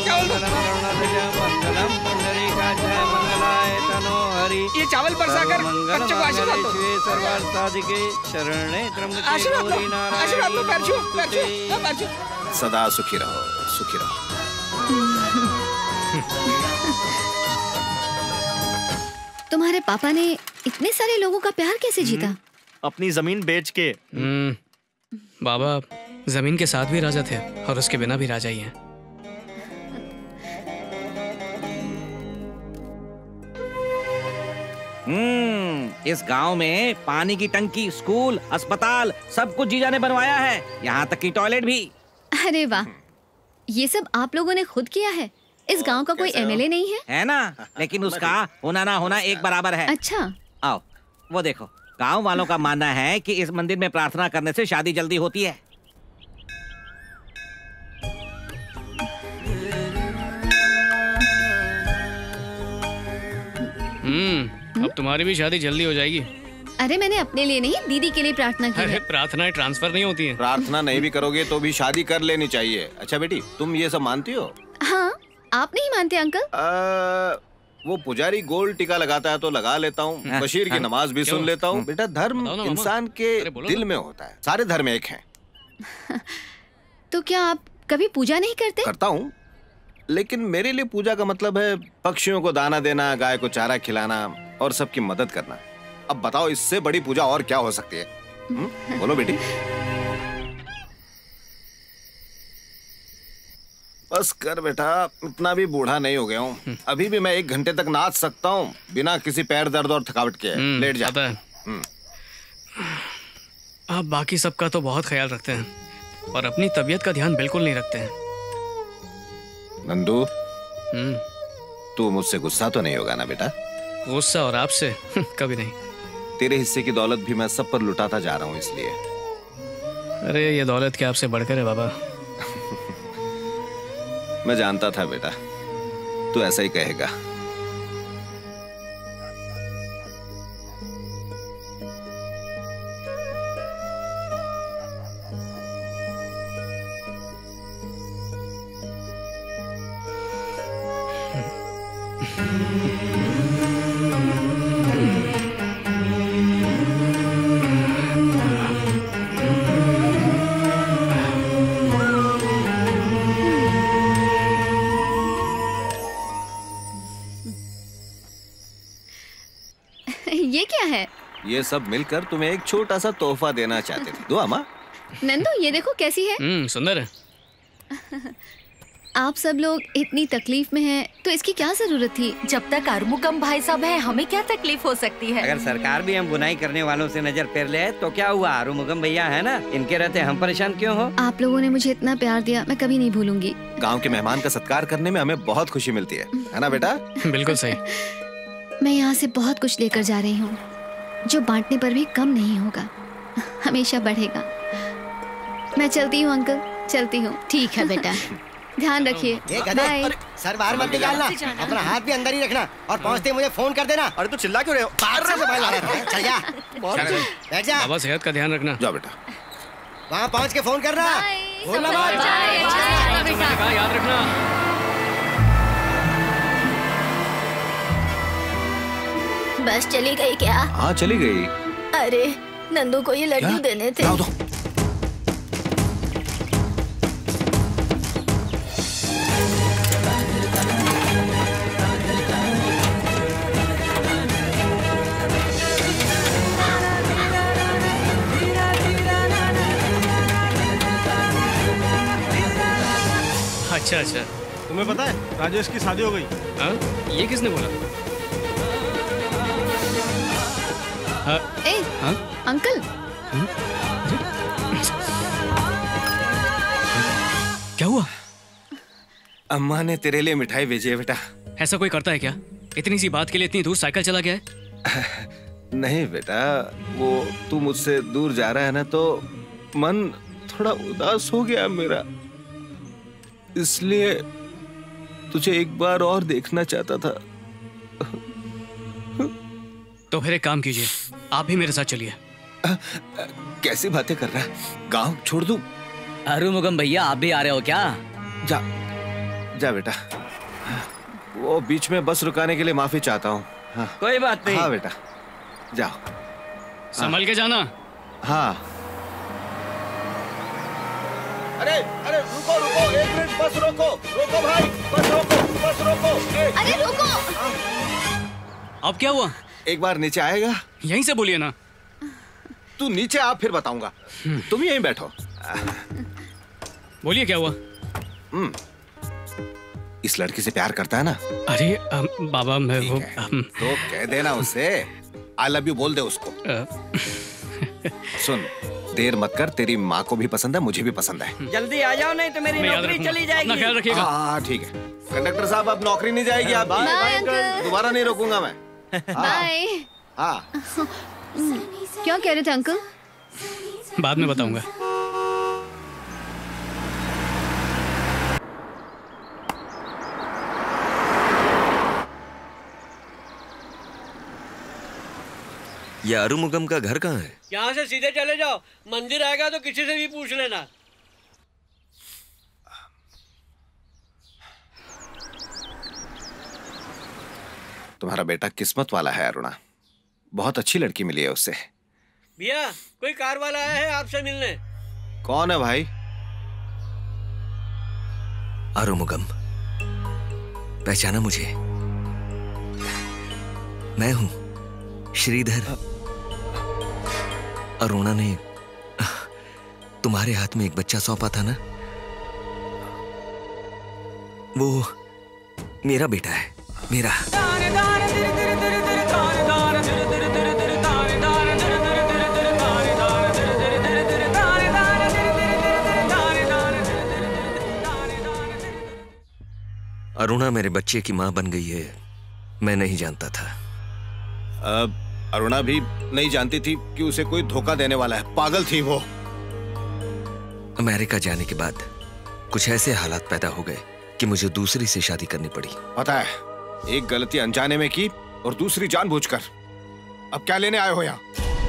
मंगलम पुंडरीकाक्ष मंगलाय तनो हरि। ये चावल बरसाकर बच्चों को आशीर्वाद दो। सर्वार्थसाधिके शरणे त्र्यंबके आशीर्वाद गौरी दो, आशीर्वाद दो। पैर छू, पैर छू, पैर छू। सदा सुखी रहो, सुखी रहो। तुम्हारे पापा ने इतने सारे लोगों का प्यार कैसे जीता? अपनी जमीन बेच के। बाबा जमीन के साथ भी राजा थे और उसके बिना भी राजा ही हैं। इस गांव में पानी की टंकी, स्कूल, अस्पताल सब कुछ जीजा ने बनवाया है, यहाँ तक कि टॉयलेट भी। अरे वाह, ये सब आप लोगों ने खुद किया है? इस गांव का कोई एमएलए नहीं है ना? लेकिन उसका होना ना होना एक बराबर है। अच्छा, आओ वो देखो। गांव वालों का मानना है कि इस मंदिर में प्रार्थना करने से शादी जल्दी होती है। अब तुम्हारी भी शादी जल्दी हो जाएगी। अरे मैंने अपने लिए नहीं, दीदी के लिए प्रार्थना की अरे है। प्रार्थनाएं ट्रांसफर नहीं होती हैं। प्रार्थना नहीं भी करोगे तो भी शादी कर लेनी चाहिए। अच्छा बेटी, तुम ये सब मानती हो? हाँ, आप नहीं मानते अंकल? वो पुजारी गोल टीका लगाता है तो लगा लेता हूँ, बशीर की नमाज भी सुन लेता हूँ। बेटा, धर्म इंसान के दिल में होता है, सारे धर्म एक हैं। तो क्या आप कभी पूजा नहीं करते? करता हूँ, लेकिन मेरे लिए पूजा का मतलब है पक्षियों को दाना देना, गाय को चारा खिलाना और सबकी मदद करना। अब बताओ, इससे बड़ी पूजा और क्या हो सकती है? बोलो बेटी। बस कर बेटा, इतना भी बूढ़ा नहीं हो गया हूँ। अभी भी मैं 1 घंटे तक नाच सकता हूँ बिना किसी पैर दर्द और थकावट के। लेट जाता है। आप बाकी सबका तो बहुत ख्याल रखते हैं और अपनी तबीयत का ध्यान बिल्कुल नहीं रखते हैं। नंदू, तू मुझसे गुस्सा तो नहीं होगा ना बेटा? गुस्सा और आपसे कभी नहीं। तेरे हिस्से की दौलत भी मैं सब पर लुटाता जा रहा हूँ इसलिए। अरे ये दौलत क्या आपसे बढ़कर है बाबा? मैं जानता था बेटा, तू ऐसा ही कहेगा। ये क्या है? ये सब मिलकर तुम्हें एक छोटा सा तोहफा देना चाहते थे। दो अम्मा। नंदू, ये देखो कैसी है। सुंदर है। आप सब लोग इतनी तकलीफ में हैं, तो इसकी क्या जरूरत थी? जब तक आरुमुगम भाई साहब है, हमें क्या तकलीफ हो सकती है? अगर सरकार भी हम बुनाई करने वालों से नजर फेर ले तो क्या हुआ? आरुमुगम भैया है ना, इनके रहते हम परेशान क्यों हो? आप लोगों ने मुझे इतना प्यार दिया, मैं कभी नहीं भूलूंगी। गांव के मेहमान का सत्कार करने में हमें बहुत खुशी मिलती है ना बेटा? बिल्कुल सही। मैं यहाँ से बहुत कुछ लेकर जा रही हूँ, जो बांटने पर भी कम नहीं होगा, हमेशा बढ़ेगा। मैं चलती हूँ अंकल, चलती हूँ। ठीक है बेटा, ध्यान रखिए। बाय। सर बाहर मत निकालना, अपना हाथ भी अंदर ही रखना और पहुँचते मुझे फोन कर देना। अरे तू चिल्ला क्यों रहे हो? बाहर से मोबाइल आ रहा है। चल जा, बैठ जा। बाबा सेहत का ध्यान रखना। जाओ बेटा। वहाँ पहुँच के फोन करना। याद रखना। बस चली गई क्या? हाँ चली गई। अरे नंदू को ये लड्डू देने थे। अच्छा अच्छा। तुम्हें पता है राजेश की शादी हो गई? हाँ? ये किसने बोला? ए, हाँ? अंकल। क्या हुआ? अम्मा ने तेरे लिए मिठाई भेजी है बेटा। ऐसा कोई करता है क्या? इतनी सी बात के लिए इतनी दूर साइकिल चला गया है? नहीं बेटा, वो तू मुझसे दूर जा रहा है ना, तो मन थोड़ा उदास हो गया मेरा, इसलिए तुझे एक बार और देखना चाहता था। तो फिर एक काम कीजिए, आप भी मेरे साथ चलिए। कैसी बातें कर रहा है? गांव छोड़ दूं? आरुमुगम भैया, आप भी आ रहे हो क्या? जा जा बेटा, वो बीच में बस रुकाने के लिए माफी चाहता हूँ। हाँ। कोई बात नहीं। हाँ बेटा, जाओ। संभल के जाना। हाँ। अरे अरे रुको रुको, एक मिनट, बस रोको, रोको भाई, बस रोको, बस रोको। अरे रुको। अब क्या हुआ? एक बार नीचे आएगा? यहीं से बोलिए ना। तू नीचे आ, फिर बताऊंगा। तुम यहीं बैठो। बोलिए क्या हुआ? इस लड़की से प्यार करता है ना? अरे बाबा मैं वो तो कह देना उससे आई लव यू बोल दे उसको। सुन, देर मत कर, तेरी माँ को भी पसंद है, मुझे भी पसंद है। जल्दी आ जाओ, नहीं तो मेरी नौकरी चली जाएगी। अपना ख्याल रखिएगा। हाँ ठीक है कंडक्टर साहब, अब नौकरी नहीं जाएगी आपकी। Bye uncle. दोबारा नहीं रोकूंगा मैं। बाय। हाँ। क्या कह रहे थे अंकल? बाद में बताऊंगा। ये आरुमुगम का घर कहाँ है? यहाँ से सीधे चले जाओ, मंदिर आएगा तो किसी से भी पूछ लेना। तुम्हारा बेटा किस्मत वाला है अरुणा, बहुत अच्छी लड़की मिली है उससे। भैया कोई कार वाला आया है आपसे मिलने। कौन है भाई? आरुमुगम, पहचाना मुझे? मैं हूं श्रीधर। अरुणा ने तुम्हारे हाथ में एक बच्चा सौंपा था ना, वो मेरा बेटा है, मेरा। अरुणा मेरे बच्चे की मां बन गई है, मैं नहीं जानता था। अरुणा भी नहीं जानती थी कि उसे कोई धोखा देने वाला है, पागल थी वो। अमेरिका जाने के बाद कुछ ऐसे हालात पैदा हो गए कि मुझे दूसरी से शादी करनी पड़ी। पता है, एक गलती अनजाने में की और दूसरी जानबूझकर। अब क्या लेने आए हो यहाँ?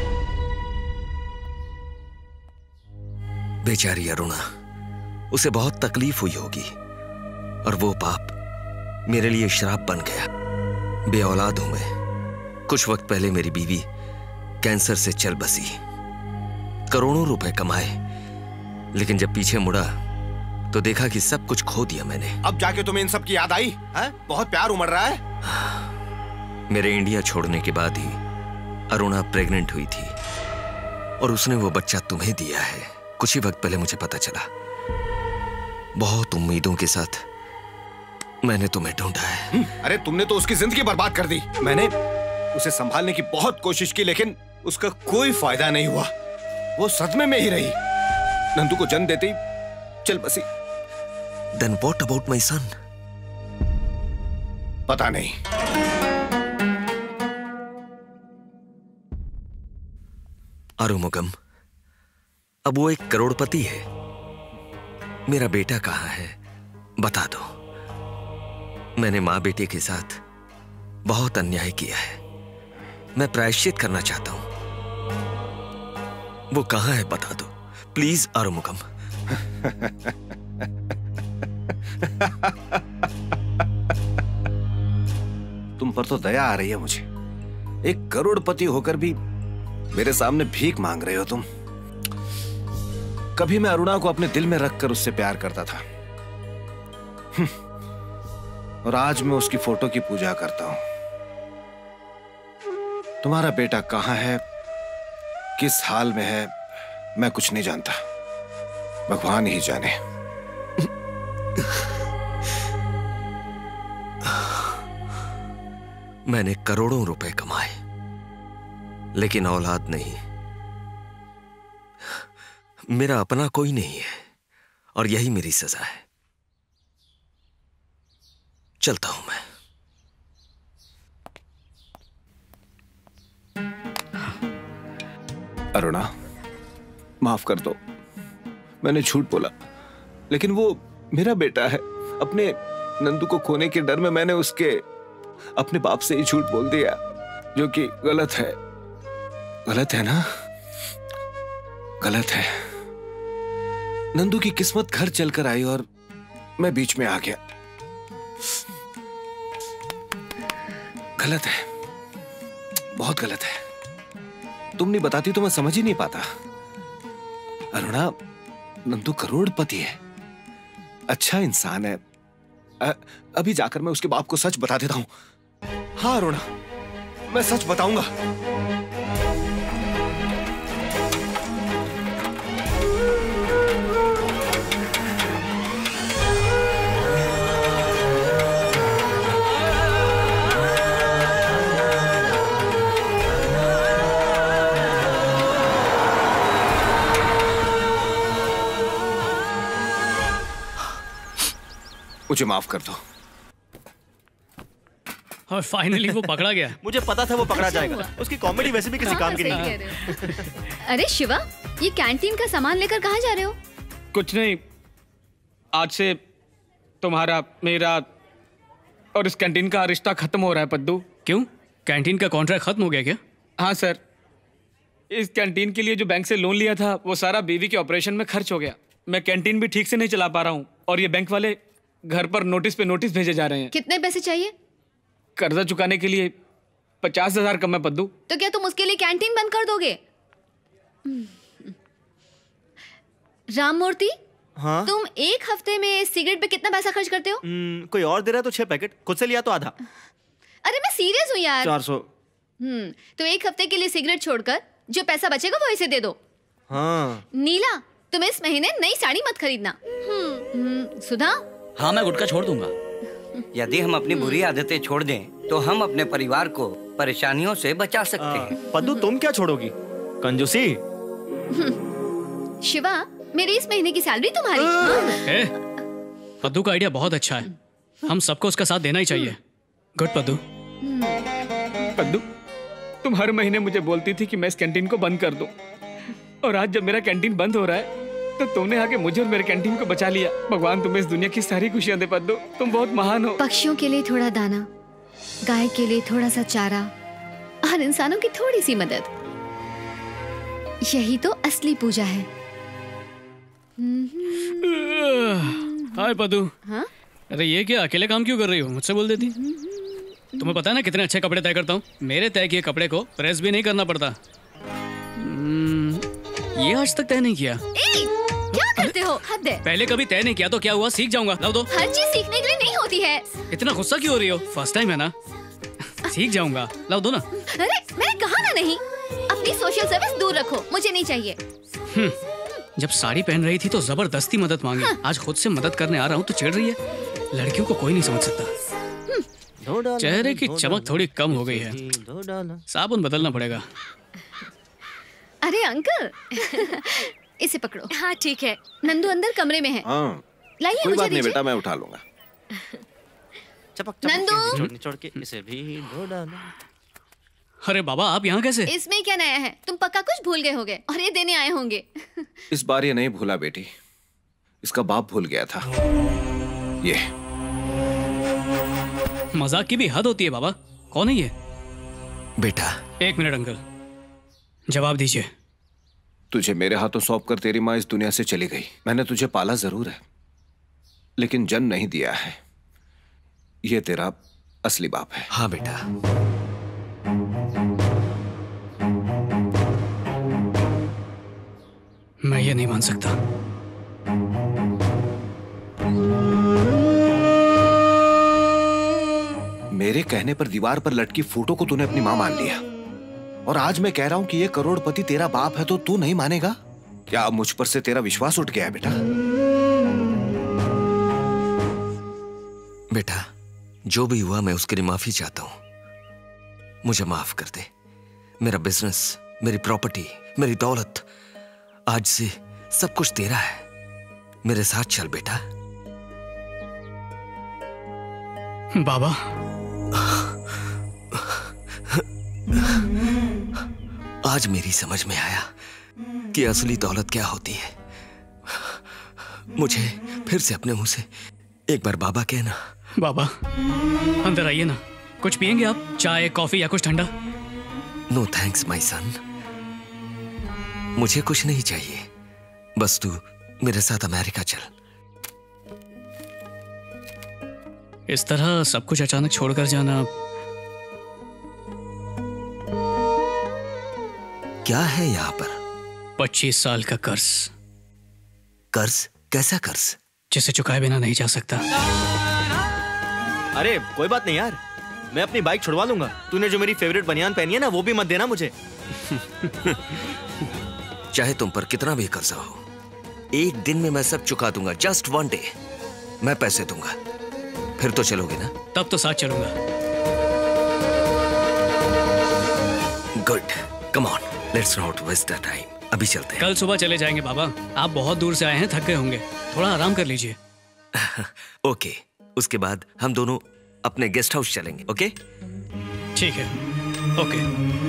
बेचारी अरुणा, उसे बहुत तकलीफ हुई होगी और वो पाप मेरे लिए श्राप बन गया। बे औलाद हूं मैं। कुछ वक्त पहले मेरी बीवी कैंसर से चल बसी, करोड़ों रुपए कमाए, लेकिन जब पीछे मुड़ा तो देखा कि सब कुछ खो दिया मैंने। अब जाके तुम्हें इन सब की याद आई है? बहुत प्यार उमड़ रहा है। मेरे इंडिया छोड़ने के बाद ही अरुणा प्रेग्नेंट हुई थी और उसने वो बच्चा तुम्हें दिया है। कुछ ही वक्त पहले मुझे पता चला। बहुत उम्मीदों के साथ मैंने तुम्हें ढूंढा है। अरे तुमने तो उसकी जिंदगी बर्बाद कर दी। मैंने उसे संभालने की बहुत कोशिश की, लेकिन उसका कोई फायदा नहीं हुआ। वो सदमे में ही रही। नंदू को जन्म देते ही चल बसी। Then what about my son? पता नहीं। आरुमुगम, अब वो एक करोड़पति है। मेरा बेटा कहाँ है? बता दो। मैंने मां बेटे के साथ बहुत अन्याय किया है। मैं प्रायश्चित करना चाहता हूं। वो कहां है बता दो प्लीज आरुमुगम। तुम पर तो दया आ रही है मुझे। एक करोड़पति होकर भी मेरे सामने भीख मांग रहे हो तुम। कभी मैं अरुणा को अपने दिल में रखकर उससे प्यार करता था, और आज मैं उसकी फोटो की पूजा करता हूं। तुम्हारा बेटा कहां है, किस हाल में है, मैं कुछ नहीं जानता। भगवान ही जाने। मैंने करोड़ों रुपए कमाए, लेकिन औलाद नहीं। मेरा अपना कोई नहीं है और यही मेरी सजा है। चलता हूं मैं। अरुणा, माफ कर दो, मैंने झूठ बोला, लेकिन वो मेरा बेटा है। अपने नंदू को खोने के डर में मैंने उसके अपने बाप से ही झूठ बोल दिया, जो कि गलत है। गलत है ना? गलत है। नंदू की किस्मत घर चलकर आई और मैं बीच में आ गया। गलत है, बहुत गलत है। तुम नहीं बताती तो मैं समझ ही नहीं पाता। अरुणा, नंदू करोड़पति है, अच्छा इंसान है। अभी जाकर मैं उसके बाप को सच बता देता हूं। हाँ अरुणा, मैं सच बताऊंगा। मुझे माफ कर दो। और फाइनली वो पकड़ा गया। मुझे पता था वो पकड़ा जाएगा। उसकी कॉमेडी वैसे भी किसी काम की नहीं है। अरे शिवा, ये कैंटीन का सामान लेकर कहाँ जा रहे हो? कुछ नहीं, आज से तुम्हारा, मेरा और इस कैंटीन का रिश्ता खत्म हो रहा है पद्दू। क्यों? कैंटीन का कॉन्ट्रैक्ट खत्म हो गया क्या? हाँ सर, इस कैंटीन के लिए जो बैंक से लोन लिया था वो सारा बीवी के ऑपरेशन में खर्च हो गया। मैं कैंटीन भी ठीक से नहीं चला पा रहा हूँ और ये बैंक वाले घर पर नोटिस पे नोटिस भेजे जा रहे हैं। कितने पैसे चाहिए? कर्जा चुकाने के लिए 50,000 कम है पद्दू। तो क्या तुम उसके लिए कैंटीन बंद कर दोगे? राममूर्ति, हाँ? तुम एक हफ्ते में सिगरेट पे कितना पैसा खर्च करते हो? कोई और दे रहा है तो 6 पैकेट, खुद से लिया तो आधा। अरे मैं सीरियस हूँ यार। 400। तो एक हफ्ते के लिए सिगरेट छोड़कर जो पैसा बचेगा वो इसे दे दो। हाँ। नीला, तुम इस महीने नई साड़ी मत खरीदना। सुधा? हाँ, मैं गुटखा छोड़ दूंगा। यदि हम अपनी बुरी आदतें छोड़ दें तो हम अपने परिवार को परेशानियों से बचा सकते हैं। पद्दू, तुम क्या छोड़ोगी? कंजूसी। शिवा, मेरी इस महीने की सैलरी तुम्हारी। पद्दू का आइडिया बहुत अच्छा है, हम सबको उसका साथ देना ही चाहिए। गुड पद्दू। पद्दू, तुम हर महीने मुझे बोलती थी कि मैं इस कैंटीन को बंद कर दूं, और आज जब मेरा कैंटीन बंद हो रहा है तो तुमने आके मुझे और मेरे कैंटीन को बचा लिया। भगवान तुम्हें इस दुनिया की सारी खुशियां दे पद्दू, तुम बहुत महान हो। पक्षियों के लिए थोड़ा दाना, गाय के लिए थोड़ा सा चारा और इंसानों की थोड़ी सी मदद, यही तो असली पूजा है। हाय पद्दू। हाँ? अरे ये क्या, अकेले काम क्यों कर रही हो? मुझसे बोल देती। तुम्हें पता है ना कितने अच्छे कपड़े तय करता हूँ। मेरे तय किए कपड़े को प्रेस भी नहीं करना पड़ता। ये आज तक तय नहीं किया। क्या करते हो? हद है। पहले कभी तय नहीं किया तो क्या हुआ, सीख जाऊंगा। लाओ दो। हर चीज सीखने के लिए नहीं होती है। इतना गुस्सा क्यों हो रही हो? फर्स्ट टाइम है ना, सीख जाऊंगा। लाओ दो ना। अरे मैंने कहा ना नहीं। अपनी सोशल सर्विस दूर रखो, मुझे नहीं चाहिए। जब साड़ी पहन रही थी तो जबरदस्ती मदद मांगी। आज खुद से मदद करने आ रहा हूँ तो चिढ़ रही है। लड़कियों को कोई नहीं समझ सकता। चेहरे की चमक थोड़ी कम हो गई है, साबुन बदलना पड़ेगा। अरे अंकल, इसे पकड़ो। हाँ ठीक है। नंदू अंदर कमरे में है। हाँ, लाइए, कोई मुझे बात नहीं दीजिए। बेटा, मैं उठा लूंगा। नंदू, निचोड़ के इसे भी धो डालो। अरे बाबा, आप यहाँ कैसे? इसमें क्या नया है? तुम पक्का कुछ भूल गए होगे और ये देने आए होंगे। इस बार ये नहीं भूला बेटी, इसका बाप भूल गया था। ये मजाक की भी हद होती है बाबा। कौन है ये? बेटा। एक मिनट अंकल, जवाब दीजिए। तुझे मेरे हाथों सौंप कर तेरी माँ इस दुनिया से चली गई। मैंने तुझे पाला जरूर है, लेकिन जन्म नहीं दिया है। ये तेरा असली बाप है। हाँ बेटा। मैं ये नहीं मान सकता। मेरे कहने पर दीवार पर लटकी फोटो को तूने अपनी मां मान लिया, और आज मैं कह रहा हूं कि ये करोड़पति तेरा बाप है तो तू नहीं मानेगा क्या? मुझ पर से तेरा विश्वास उठ गया है बेटा? बेटा, जो भी हुआ मैं उसके लिए माफी चाहता हूं। मुझे माफ कर दे। मेरा बिजनेस, मेरी प्रॉपर्टी, मेरी दौलत, आज से सब कुछ तेरा है। मेरे साथ चल बेटा। बाबा, आज मेरी समझ में आया कि असली दौलत क्या होती है। मुझे फिर से अपने मुंह से एक बार बाबा कहना। बाबा अंदर आइए ना, कुछ पियेंगे आप? चाय, कॉफी या कुछ ठंडा? नो थैंक्स माय सन, मुझे कुछ नहीं चाहिए, बस तू मेरे साथ अमेरिका चल। इस तरह सब कुछ अचानक छोड़कर जाना क्या है यहाँ पर? 25 साल का कर्ज। कर्ज? कैसा कर्ज? जिसे चुकाए बिना नहीं जा सकता। अरे कोई बात नहीं यार, मैं अपनी बाइक छुड़वा लूंगा। तूने जो मेरी फेवरेट बनियान पहनी है ना, वो भी मत देना मुझे। चाहे तुम पर कितना भी कर्जा हो, एक दिन में मैं सब चुका दूंगा। जस्ट वन डे मैं पैसे दूंगा, फिर तो चलोगे ना? तब तो साथ चलूंगा। Good, come on, let's not waste the time. अभी चलते हैं। कल सुबह चले जाएंगे बाबा, आप बहुत दूर से आए हैं, थक गए होंगे, थोड़ा आराम कर लीजिए। ओके, उसके बाद हम दोनों अपने गेस्ट हाउस चलेंगे। ओके ठीक है, ओके।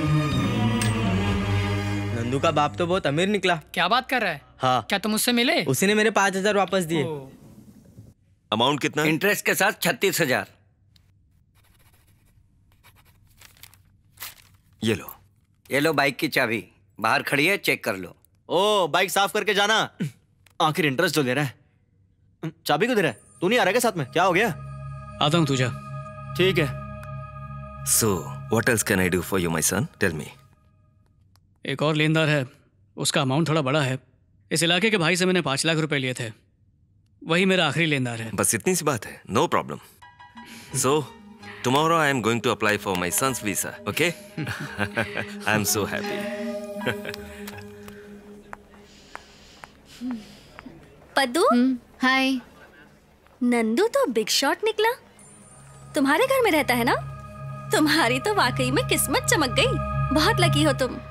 नंदू का बाप तो बहुत अमीर निकला। क्या बात कर रहा है? हाँ। क्या तुम उससे मिले? उसी ने मेरे 5,000 वापस दिए। अमाउंट कितना? इंटरेस्ट के साथ 36,000। ये लो। ये लो बाइक की चाबी, बाहर खड़ी है, चेक कर लो। ओ, बाइक साफ करके जाना। आखिर इंटरेस्ट जो दे रहा है। चाबी को दे रहा है? तू नहीं आ रहा क्या साथ में? क्या हो गया? आता हूँ, तू जा। ठीक है। So, what else can I do for you, my son? Tell me. एक और लेनदार है, उसका अमाउंट थोड़ा बड़ा है। इस इलाके के भाई से मैंने 5 लाख रुपए लिए थे, वही मेरा आखिरी लेनदार है। बस इतनी सी बात है, no problem. So, tomorrow I am going to apply for my son's visa, okay? I am so happy. पद्दू, हाय। नंदू तो बिग शॉट निकला। तुम्हारे घर में रहता है ना? तुम्हारी तो वाकई में किस्मत चमक गई। बहुत लकी हो तुम।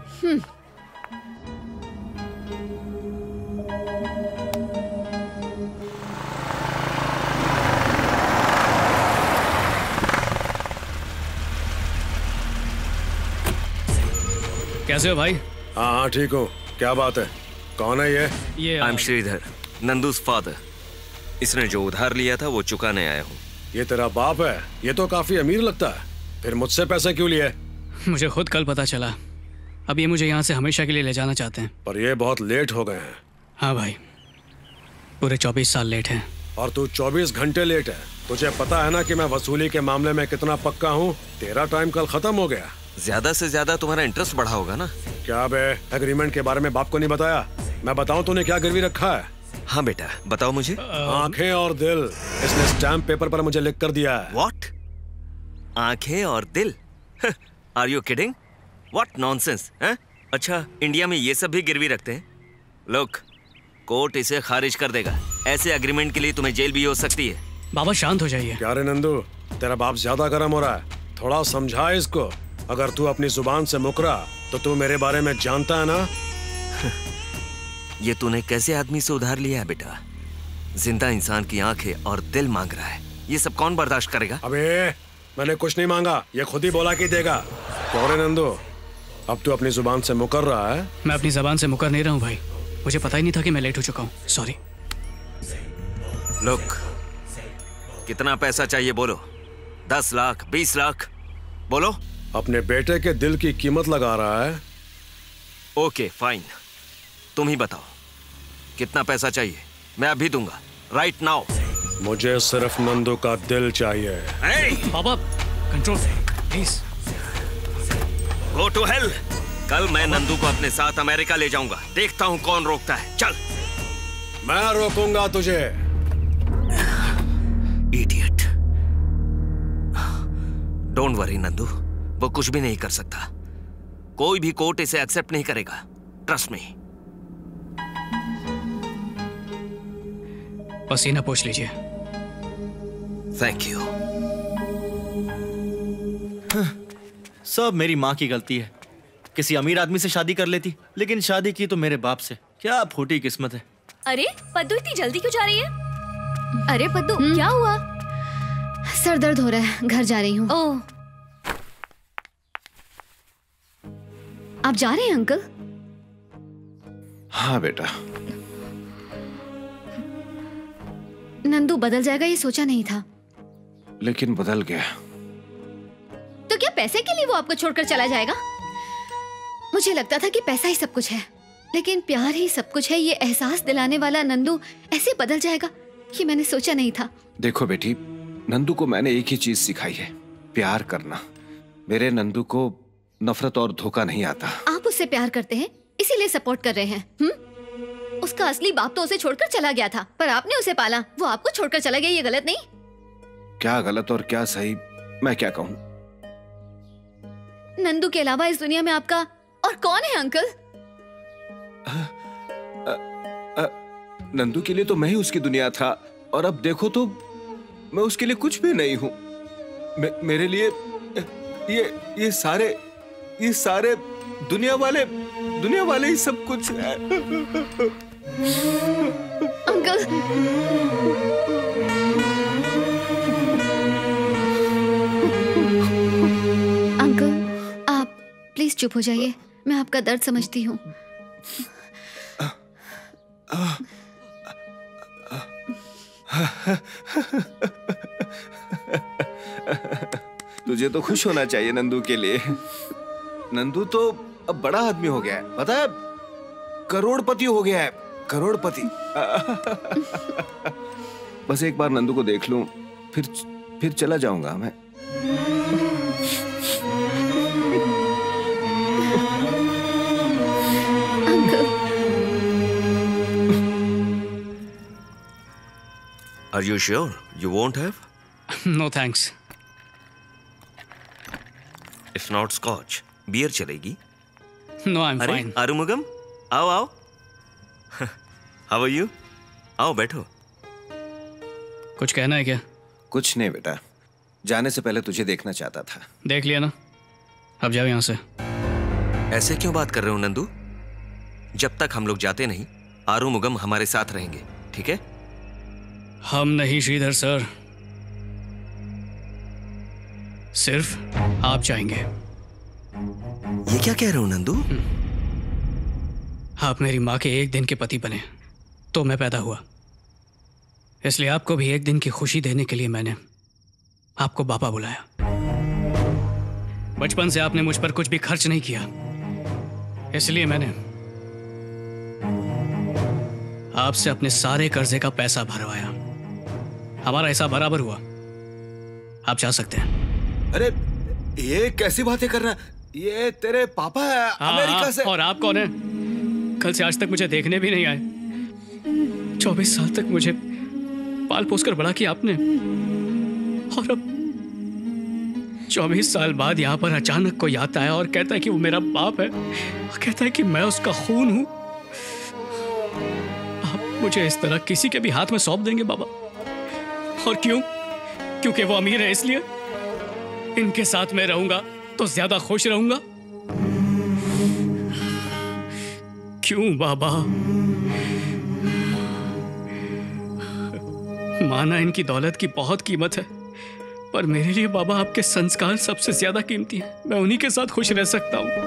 कैसे हो भाई? हाँ ठीक हूँ। क्या बात है? कौन है ये? I am Shridhar, Nandu's father. इसने जो उधार लिया था वो चुकाने आया हूँ। ये तेरा बाप है? ये तो काफी अमीर लगता है, फिर मुझसे पैसे क्यों लिए? मुझे खुद कल पता चला। अब ये मुझे यहाँ से हमेशा के लिए ले जाना चाहते हैं। पर ये बहुत लेट हो गए हैं। हाँ भाई, पूरे 24 साल लेट हैं। और तू 24 घंटे लेट है। तुझे पता है ना कि मैं वसूली के मामले में कितना पक्का हूँ। तेरा टाइम कल खत्म हो गया। ज्यादा से ज्यादा तुम्हारा इंटरेस्ट बढ़ा होगा ना? क्या बे, एग्रीमेंट के बारे में बाप को नहीं बताया? मैं बताऊं तूने क्या गिरवी रखा है? हाँ बेटा, बताओ मुझे। आंखें और दिल। इसने स्टैम्प पेपर पर मुझे लिख कर दिया है। What? आंखें और दिल? Are you kidding? What nonsense? अच्छा, इंडिया में ये सब भी गिरवी रखते हैं? Look, कोर्ट इसे खारिज कर देगा। ऐसे एग्रीमेंट के लिए तुम्हें जेल भी हो सकती है। बाबा शांत हो जाइए। क्या रे नंदू, तेरा बाप ज्यादा गर्म हो रहा है। थोड़ा समझा इसको। अगर तू अपनी जुबान से मुकरा तो तू मेरे बारे में जानता है ना? ये तूने कैसे आदमी से उधार लिया है बेटा? जिंदा इंसान की आंखें और दिल मांग रहा है। ये सब कौन बर्दाश्त करेगा? अबे, मैंने कुछ नहीं मांगा, ये खुद ही बोला कि देगा। क्यों रे नंदू, अब तू अपनी जुबान से मुकर रहा है? मैं अपनी जुबान से मुकर नहीं रहा हूँ भाई। मुझे पता ही नहीं था कि मैं लेट हो चुका हूँ। सॉरी। लुक, कितना पैसा चाहिए बोलो? 10 लाख, 20 लाख, बोलो। अपने बेटे के दिल की कीमत लगा रहा है। ओके फाइन, तुम ही बताओ कितना पैसा चाहिए, मैं अभी दूंगा, राइट नाउ। मुझे सिर्फ नंदू का दिल चाहिए। बाबा control please. Go to hell. कल मैं नंदू को अपने साथ अमेरिका ले जाऊंगा। देखता हूं कौन रोकता है। चल। मैं रोकूंगा तुझे। इडियट। डोंट वरी नंदू, वो कुछ भी नहीं कर सकता। कोई भी कोर्ट इसे एक्सेप्ट नहीं करेगा। Trust me. पसीना पोंछ लीजिए। Thank you. सब मेरी माँ की गलती है। किसी अमीर आदमी से शादी कर लेती, लेकिन शादी की तो मेरे बाप से। क्या फूटी किस्मत है। अरे पद्दू, इतनी जल्दी क्यों जा रही है? अरे पद्दू, क्या हुआ? सर दर्द हो रहा है, घर जा रही हूँ। ओह, आप जा रहे हैं अंकल? हाँ बेटा। नंदू बदल जाएगा ये सोचा नहीं था। लेकिन बदल गया। तो क्या पैसे के लिए वो आपको छोड़कर चला जाएगा? मुझे लगता था कि पैसा ही सब कुछ है, लेकिन प्यार ही सब कुछ है। ये एहसास दिलाने वाला नंदू ऐसे बदल जाएगा ये मैंने सोचा नहीं था। देखो बेटी, नंदू को मैंने एक ही चीज सिखाई है, प्यार करना। मेरे नंदू को नफरत और धोखा नहीं आता। आप उससे प्यार करते हैं इसीलिए सपोर्ट कर रहे हैं। उसका असली बाप तो उसे छोड़कर चला गया था, पर आपने उसे पाला, वो आपको छोड़कर चला गया। ये गलत नहीं? क्या गलत और क्या सही मैं क्या कहूँ। नंदू के अलावा इस दुनिया में आपका और कौन है अंकल? नंदू के लिए तो मैं ही उसकी दुनिया था, और अब देखो तो मैं उसके लिए कुछ भी नहीं हूँ। मेरे लिए ये सारे दुनिया वाले ही सब कुछ है। अंकल, अंकल आप प्लीज चुप हो जाइए, मैं आपका दर्द समझती हूँ। तुझे तो खुश होना चाहिए नंदू के लिए। नंदू तो अब बड़ा आदमी हो गया है, पता है, करोड़पति हो गया है, करोड़पति। बस एक बार नंदू को देख लूं, फिर चला जाऊंगा मैं। Are you sure you won't have? No thanks. If not scotch, beer चलेगी? No, I'm अरे, fine. आरुमुगम, आओ। How are you? आओ बैठो। कुछ कहना है क्या? कुछ नहीं बेटा, जाने से पहले तुझे देखना चाहता था। देख लिया ना, अब जाओ यहाँ से। ऐसे क्यों बात कर रहे हो नंदू? जब तक हम लोग जाते नहीं, आरुमुगम हमारे साथ रहेंगे, ठीक है? हम नहीं श्रीधर सर, सिर्फ आप जाएंगे। ये क्या कह रहे हो नंदू? आप मेरी माँ के एक दिन के पति बने तो मैं पैदा हुआ, इसलिए आपको भी एक दिन की खुशी देने के लिए मैंने आपको बाबा बुलाया। बचपन से आपने मुझ पर कुछ भी खर्च नहीं किया, इसलिए मैंने आपसे अपने सारे कर्जे का पैसा भरवाया। हमारा हिसाब बराबर हुआ, आप जा सकते हैं। अरे ये कैसी बातें कर रहा है? ये तेरे पापा है अमेरिका से। और आप कौन है? कल से आज तक मुझे देखने भी नहीं आए। 24 साल तक मुझे पाल पोस कर बड़ा किया आपने, और अब 24 साल बाद यहाँ पर अचानक कोई आता है और कहता है कि वो मेरा बाप है, और कहता है कि मैं उसका खून हूं। आप मुझे इस तरह किसी के भी हाथ में सौंप देंगे बाबा? और क्यों? क्योंकि वो अमीर है इसलिए? इनके साथ मैं रहूंगा तो ज्यादा खुश रहूंगा। क्यों बाबा? माना इनकी दौलत की बहुत कीमत है, पर मेरे लिए बाबा आपके संस्कार सबसे ज्यादा कीमती हैं। मैं उन्हीं के साथ खुश रह सकता हूं।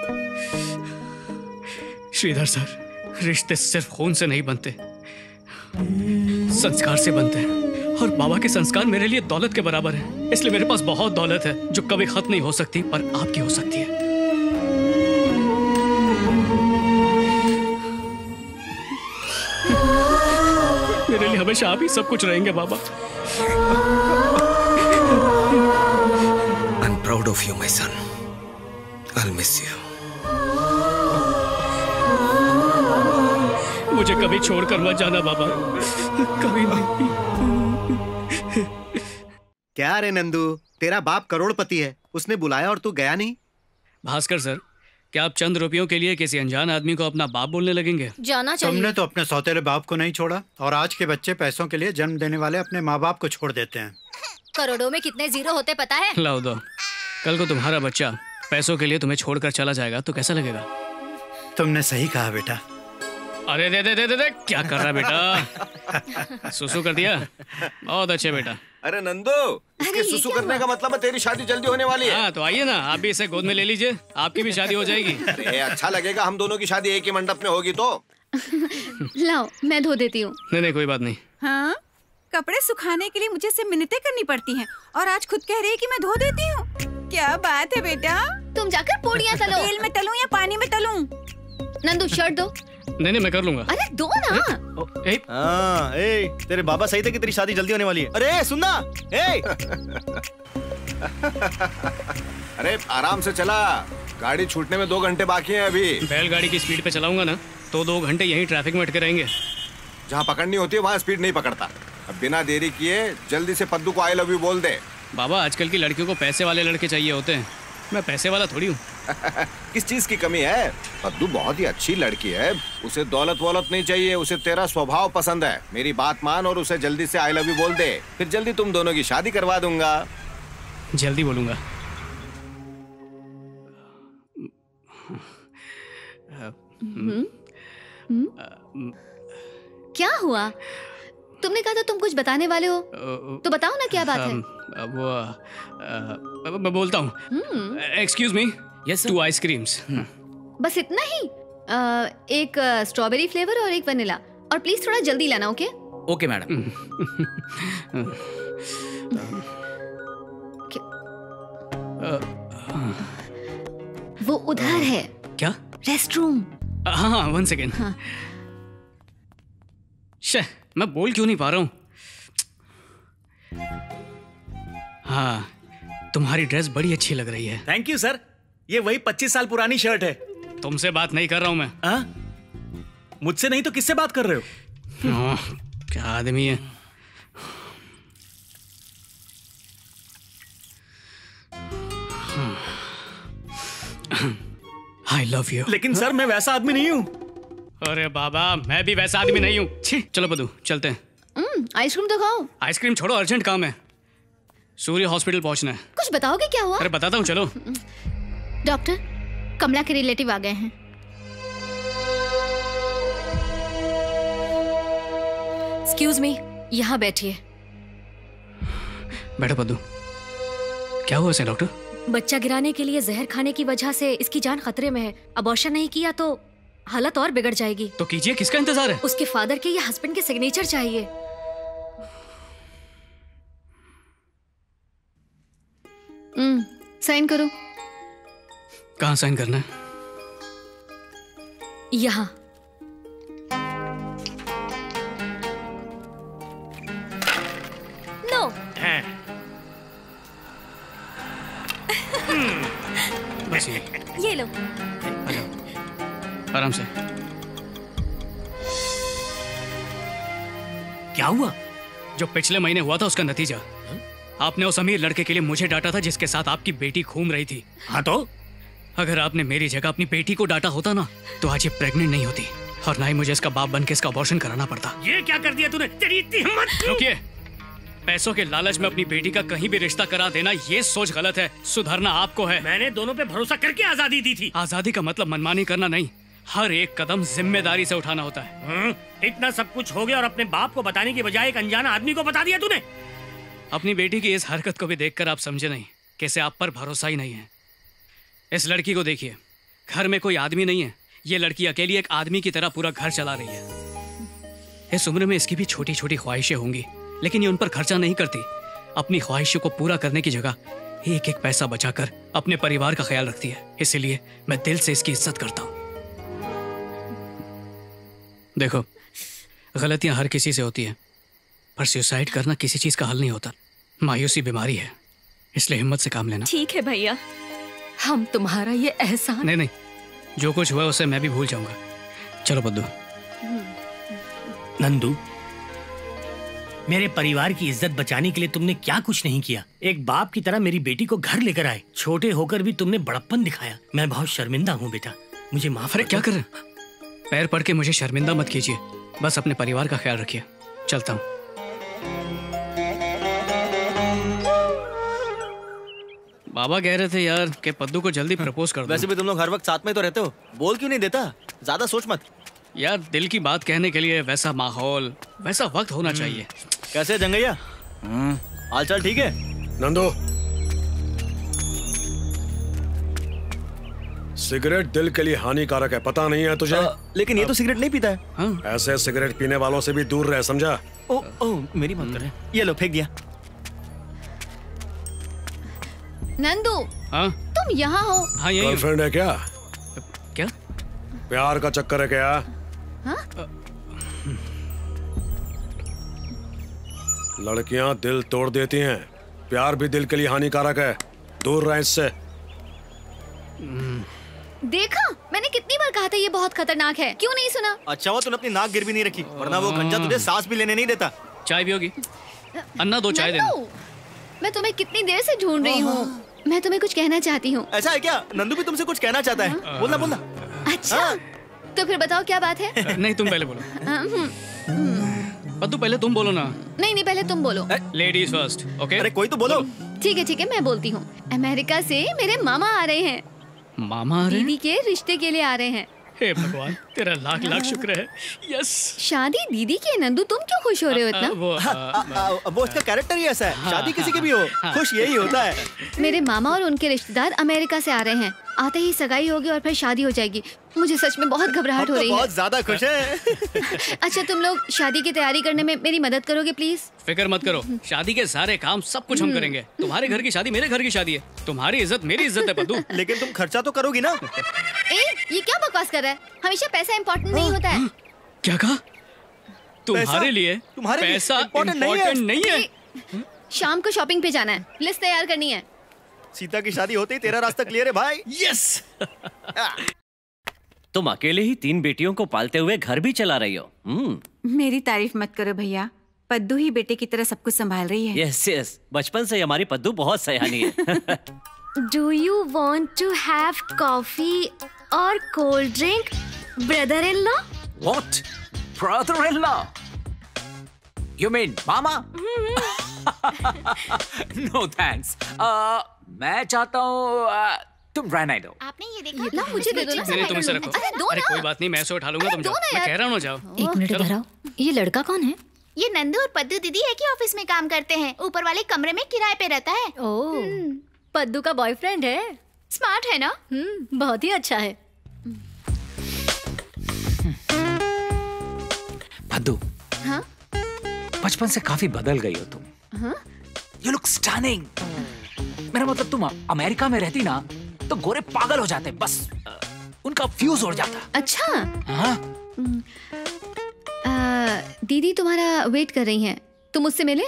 श्रीधर सर, रिश्ते सिर्फ खून से नहीं बनते, संस्कार से बनते हैं, और बाबा के संस्कार मेरे लिए दौलत के बराबर है। इसलिए मेरे पास बहुत दौलत है जो कभी खत्म नहीं हो सकती, पर आपकी हो सकती है। मेरे लिए हमेशा आप ही सब कुछ रहेंगे बाबा। I'm proud of you, my son. I'll miss you. मुझे कभी छोड़कर मत जाना बाबा, कभी नहीं। क्या रे नंदू, तेरा बाप करोड़पति है, उसने बुलाया और तू गया नहीं? भास्कर सर, क्या आप चंद रुपयों के लिए किसी अनजान आदमी को अपना बाप बोलने लगेंगे? जाना चाहिए। तुमने तो अपने सौतेले बाप को नहीं छोड़ा, और आज के बच्चे पैसों के लिए जन्म देने वाले अपने माँ बाप को छोड़ देते हैं। करोड़ों में कितने जीरो होते पता है? लाओ दो। कल को तुम्हारा बच्चा पैसों के लिए तुम्हें छोड़कर चला जाएगा तो कैसा लगेगा? तुमने सही कहा बेटा। अरे दे दे दे दे, दे। क्या कर रहा है बेटा? सुसु कर दिया? बहुत अच्छे बेटा। अरे नंदू, इसके सुसु करने का मतलब है तेरी शादी जल्दी होने वाली है। हाँ तो आइए ना, आप भी इसे गोद में ले लीजिए, आपकी भी शादी हो जाएगी। अरे अच्छा लगेगा, हम दोनों की शादी एक ही मंडप में होगी तो। लाओ मैं धो देती हूँ। नहीं नहीं कोई बात नहीं। हाँ कपड़े सुखाने के लिए मुझे से मिन्नतें करनी पड़ती हैं और आज खुद कह रही है कि मैं धो देती हूँ। क्या बात है बेटा? तुम जाकर पूड़ियाँ तलो। तेल में तलूं या पानी में तलूं? नंदू शर्ट दो। नहीं मैं कर लूंगा। अरे दो ना। तेरे बाबा सही थे कि तेरी शादी जल्दी होने वाली है। अरे सुनना, अरे आराम से चला, गाड़ी छूटने में 2 घंटे बाकी हैं अभी। बैलगाड़ी की स्पीड पे चलाऊंगा ना तो 2 घंटे यहीं ट्रैफिक में अटके रहेंगे। जहाँ पकड़नी होती है वहाँ स्पीड नहीं पकड़ता। अब बिना देरी किए जल्दी से पद्दू को आई लव यू बोल दे। बाबा आजकल की लड़कियों को पैसे वाले लड़के चाहिए होते हैं, मैं पैसे वाला थोड़ी हूँ। किस चीज की कमी है? पद्दू बहुत ही अच्छी लड़की है, उसे दौलत वौलत नहीं चाहिए, उसे तेरा स्वभाव पसंद है। मेरी बात मान और उसे जल्दी से आई लव यू बोल दे, फिर जल्दी तुम दोनों की शादी करवा दूंगा। जल्दी बोलूंगा। क्या हुआ? तुमने कहा था तुम कुछ बताने वाले हो, तो बताओ ना क्या बात है। वो मैं बोलता हूँ। Excuse me, yes 2 ice creams. बस इतना ही? एक स्ट्रॉबेरी फ्लेवर और एक वनीला, और प्लीज थोड़ा जल्दी लाना। Okay okay madam. वो उधर है। क्या? रेस्टरूम। हाँ 1 सेकेंड। मैं बोल क्यों नहीं पा रहा हूँ? हाँ तुम्हारी ड्रेस बड़ी अच्छी लग रही है। थैंक यू सर, ये वही 25 साल पुरानी शर्ट है। तुमसे बात नहीं कर रहा हूँ मैं। मुझसे नहीं तो किससे बात कर रहे हो? क्या आदमी है। I love you। लेकिन सर मैं वैसा आदमी नहीं हूँ। अरे बाबा मैं भी वैसा आदमी नहीं हूँ। चलो बदू चलते हैं। आइसक्रीम तो खाओ। आइसक्रीम छोड़ो, अर्जेंट काम है, सूर्य हॉस्पिटल पहुंचना है। कुछ बताओगे क्या हुआ? अरे बताता हूँ, चलो। डॉक्टर, कमला के रिलेटिव आ गए हैं। एक्सक्यूज मी, यहाँ बैठिए। बैठो पद्दू। क्या हुआ इसे डॉक्टर? बच्चा गिराने के लिए जहर खाने की वजह से इसकी जान खतरे में है। अबॉर्शन नहीं किया तो हालत और बिगड़ जाएगी। तो कीजिए, किसका इंतजार है? उसके फादर के या हस्बैंड के सिग्नेचर चाहिए। साइन करो। कहाँ साइन करना है? यहाँ। नो। बस ये लो। आराम से। क्या हुआ? जो पिछले महीने हुआ था उसका नतीजा। आपने उस अमीर लड़के के लिए मुझे डांटा था जिसके साथ आपकी बेटी घूम रही थी। हाँ तो? अगर आपने मेरी जगह अपनी बेटी को डांटा होता ना तो आज ये प्रेग्नेंट नहीं होती और ना ही मुझे इसका बाप बनके इसका अबॉर्शन कराना पड़ता। ये क्या कर दिया तूने? तेरी इतनी हिम्मत! रुकिए, पैसों के लालच में अपनी बेटी का कहीं भी रिश्ता करा देना ये सोच गलत है। सुधरना आपको है। मैंने दोनों पे भरोसा करके आजादी दी थी। आजादी का मतलब मनमानी करना नहीं, हर एक कदम जिम्मेदारी से उठाना होता है। इतना सब कुछ हो गया और अपने बाप को बताने की बजाय एक अनजाना आदमी को बता दिया तूने। अपनी बेटी की इस हरकत को भी देखकर आप समझे नहीं कैसे आप पर भरोसा ही नहीं है। इस लड़की को देखिए, घर में कोई आदमी नहीं है, ये लड़की अकेली एक आदमी की तरह पूरा घर चला रही है। इस उम्र में इसकी भी छोटी छोटी ख्वाहिशें होंगी, लेकिन ये उन पर खर्चा नहीं करती। अपनी ख्वाहिशों को पूरा करने की जगह एक एक पैसा बचाकर अपने परिवार का ख्याल रखती है। इसीलिए मैं दिल से इसकी इज्जत करता हूँ। देखो, गलतियां हर किसी से होती है, पर सुसाइड करना किसी चीज का हल नहीं होता। मायूसी बीमारी है, इसलिए हिम्मत से काम लेना। ठीक है भैया, हम तुम्हारा ये एहसान। नहीं, जो कुछ हुआ उसे मैं भी भूल जाऊंगा। चलो बद्दू। नंदू, मेरे परिवार की इज्जत बचाने के लिए तुमने क्या कुछ नहीं किया। एक बाप की तरह मेरी बेटी को घर लेकर आए। छोटे होकर भी तुमने बड़प्पन दिखाया। मैं बहुत शर्मिंदा हूँ बेटा, मुझे माफ। अरे क्या कर रहे हैं? पैर पड़ के मुझे शर्मिंदा मत कीजिए, बस अपने परिवार का ख्याल रखिए। चलता हूँ। बाबा कह रहे थे यार कि पद्दू को जल्दी प्रपोज कर दो। वैसे भी तुम लोग हर वक्त साथ में तो रहते हो, बोल क्यों नहीं देता? ज्यादा सोच मत। यार दिल की बात कहने के लिए वैसा माहौल, वैसा वक्त होना चाहिए। कैसे जंगैया? हाल चाल ठीक है? नंदू, सिगरेट दिल के लिए हानिकारक है, पता नहीं है तुझे? लेकिन ये तो सिगरेट नहीं पीता है। ऐसे सिगरेट पीने वालों से भी दूर रहे, समझा? मेरी बात कर रहे हैं। ये लो, फेंक दिया। नंदू, हाँ? तुम यहाँ हो? हाँ, यही गर्लफ्रेंड है क्या? क्या? प्यार का चक्कर है क्या? हाँ? लड़कियां दिल तोड़ देती हैं, प्यार भी दिल के लिए हानिकारक है, दूर रहे इससे। देखा, मैंने कितनी बार कहा था ये बहुत खतरनाक है, क्यों नहीं सुना? अच्छा हुआ तूने अपनी नाक गिर भी नहीं रखी, वरना वो गंजा तुझे सांस भी लेने नहीं देता। चाय पियोगी? अन्ना दो चाय देना। मैं तुम्हें कितनी देर से ढूंढ रही हूँ, मैं तुम्हें कुछ कहना चाहती हूँ। ऐसा है क्या? नंदू भी तुमसे कुछ कहना चाहता है, बोलना बोलना। अच्छा, तो फिर बताओ क्या बात है? नहीं, तुम पहले बोलो। पद्दू पहले तुम बोलो ना। नहीं, पहले तुम बोलो। Ladies first, okay? अरे कोई तो बोलो। ठीक है, मैं बोलती हूँ। अमेरिका से मेरे मामा आ रहे हैं। मामा आ रहे हैं? दीदी के रिश्ते के लिए आ रहे हैं। हे भगवान, तेरा लाख लाख शुक्र है। यस। शादी दीदी की है। नंदू, तुम क्यों खुश हो रहे हो इतना? वो उसका कैरेक्टर ही ऐसा है, शादी किसी के भी हो, खुश यही होता है। मेरे मामा और उनके रिश्तेदार अमेरिका से आ रहे हैं। आते ही सगाई होगी और फिर शादी हो जाएगी। मुझे सच में बहुत घबराहट हो रही है। बहुत ज्यादा खुश है। अच्छा, तुम लोग शादी की तैयारी करने में मेरी मदद करोगे प्लीज? फिक्र मत करो, शादी के सारे काम सब कुछ हम करेंगे। तुम्हारे घर की शादी मेरे घर की शादी है, तुम्हारी इज्जत मेरी इज्जत है पद्दू। लेकिन तुम खर्चा तो करोगी ना? ये क्या बकवास कर रहा है? हमेशा पैसा इम्पोर्टेंट नहीं होता है। क्या कहा? तुम्हारे लिए पैसा इम्पोर्टेंट नहीं है? शाम को शॉपिंग पे जाना है, लिस्ट तैयार करनी है। सीता की शादी होते ही तेरा रास्ता क्लियर है भाई। यस। तुम अकेले ही 3 बेटियों को पालते हुए घर भी चला रही हो। मेरी तारीफ मत करो भैया, पद्दू ही बेटे की तरह सब कुछ संभाल रही है। यस, बचपन से हमारी पद्दू बहुत सयानी है। Do you want to have coffee और cold drink, brother in law? What? Brother-in-law? You mean mama? No thanks. मैं चाहता हूँ तुम रहने दो। आपने ये देखा? ना, मुझे दे दो ना। नहीं, तुम इसे रखो। अरे कोई बात नहीं, मैं इसे उठा लूंगा, तुम जाओ। मैं कह रहा हूँ ना, जाओ। एक मिनट इधर आओ। ये लड़का कौन है? ये नंदू और पद्दू दीदी एक ही ऑफिस में काम करते हैं, ऊपर वाले कमरे में किराए पे रहता है। ओह, पद्दू का बॉयफ्रेंड है? स्मार्ट है ना? बहुत ही अच्छा है। पद्दू, हाँ? बचपन से काफी बदल गई हो तुम। हाँ? You look stunning. मेरा मतलब तुम अमेरिका में रहती ना तो गोरे पागल हो जाते, बस उनका फ्यूज उड़ जाता। अच्छा। हाँ? दीदी तुम्हारा वेट कर रही हैं, तुम मुझसे मिले?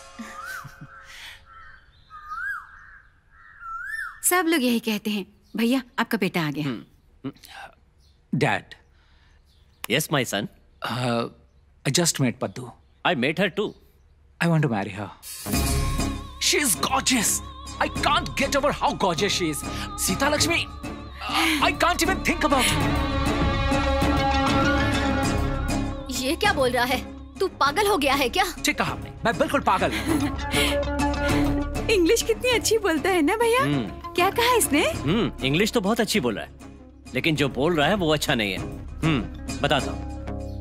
सब लोग यही कहते हैं। भैया, आपका बेटा आ गया। Dad. Yes, my son. I just met Paddu. I met her too. I want to marry her. She's gorgeous. I can't get over how gorgeous she is. Sita Lakshmi, I can't even think about her. ये क्या बोल रहा है? तू पागल हो गया है क्या? ठीक कहा आपने, मैं बिल्कुल पागल हूँ। इंग्लिश कितनी अच्छी बोलता है ना भैया? क्या कहा इसने? इंग्लिश तो बहुत अच्छी बोल रहा है, लेकिन जो बोल रहा है वो अच्छा नहीं है। बताता हूँ।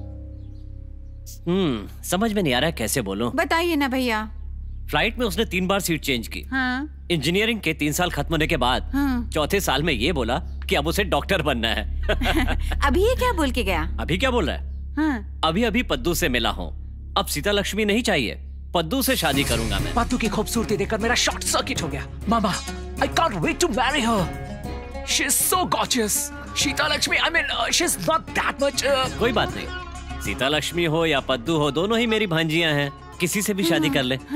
समझ में नहीं आ रहा है कैसे बोलूं। बताइए ना भैया। फ्लाइट में उसने 3 बार सीट चेंज की। हाँ। इंजीनियरिंग के 3 साल खत्म होने के बाद चौथे साल में ये बोला कि अब उसे डॉक्टर बनना है। अभी ये क्या बोल के गया? अभी क्या बोल रहा है? अभी पद्दू से मिला हूँ, अब सीता लक्ष्मी नहीं चाहिए, पद्दू से शादी करूंगा मैं। पद्दू की खूबसूरती देखकर मेरा शॉर्ट सर्किट हो गया। मामा, I can't wait to marry her. She's so gorgeous. Sita Lakshmi, I mean, she's not that much. कोई बात नहीं, सीता लक्ष्मी हो या पद्दू हो, दोनों ही मेरी भांजियां हैं, किसी से भी शादी कर ले।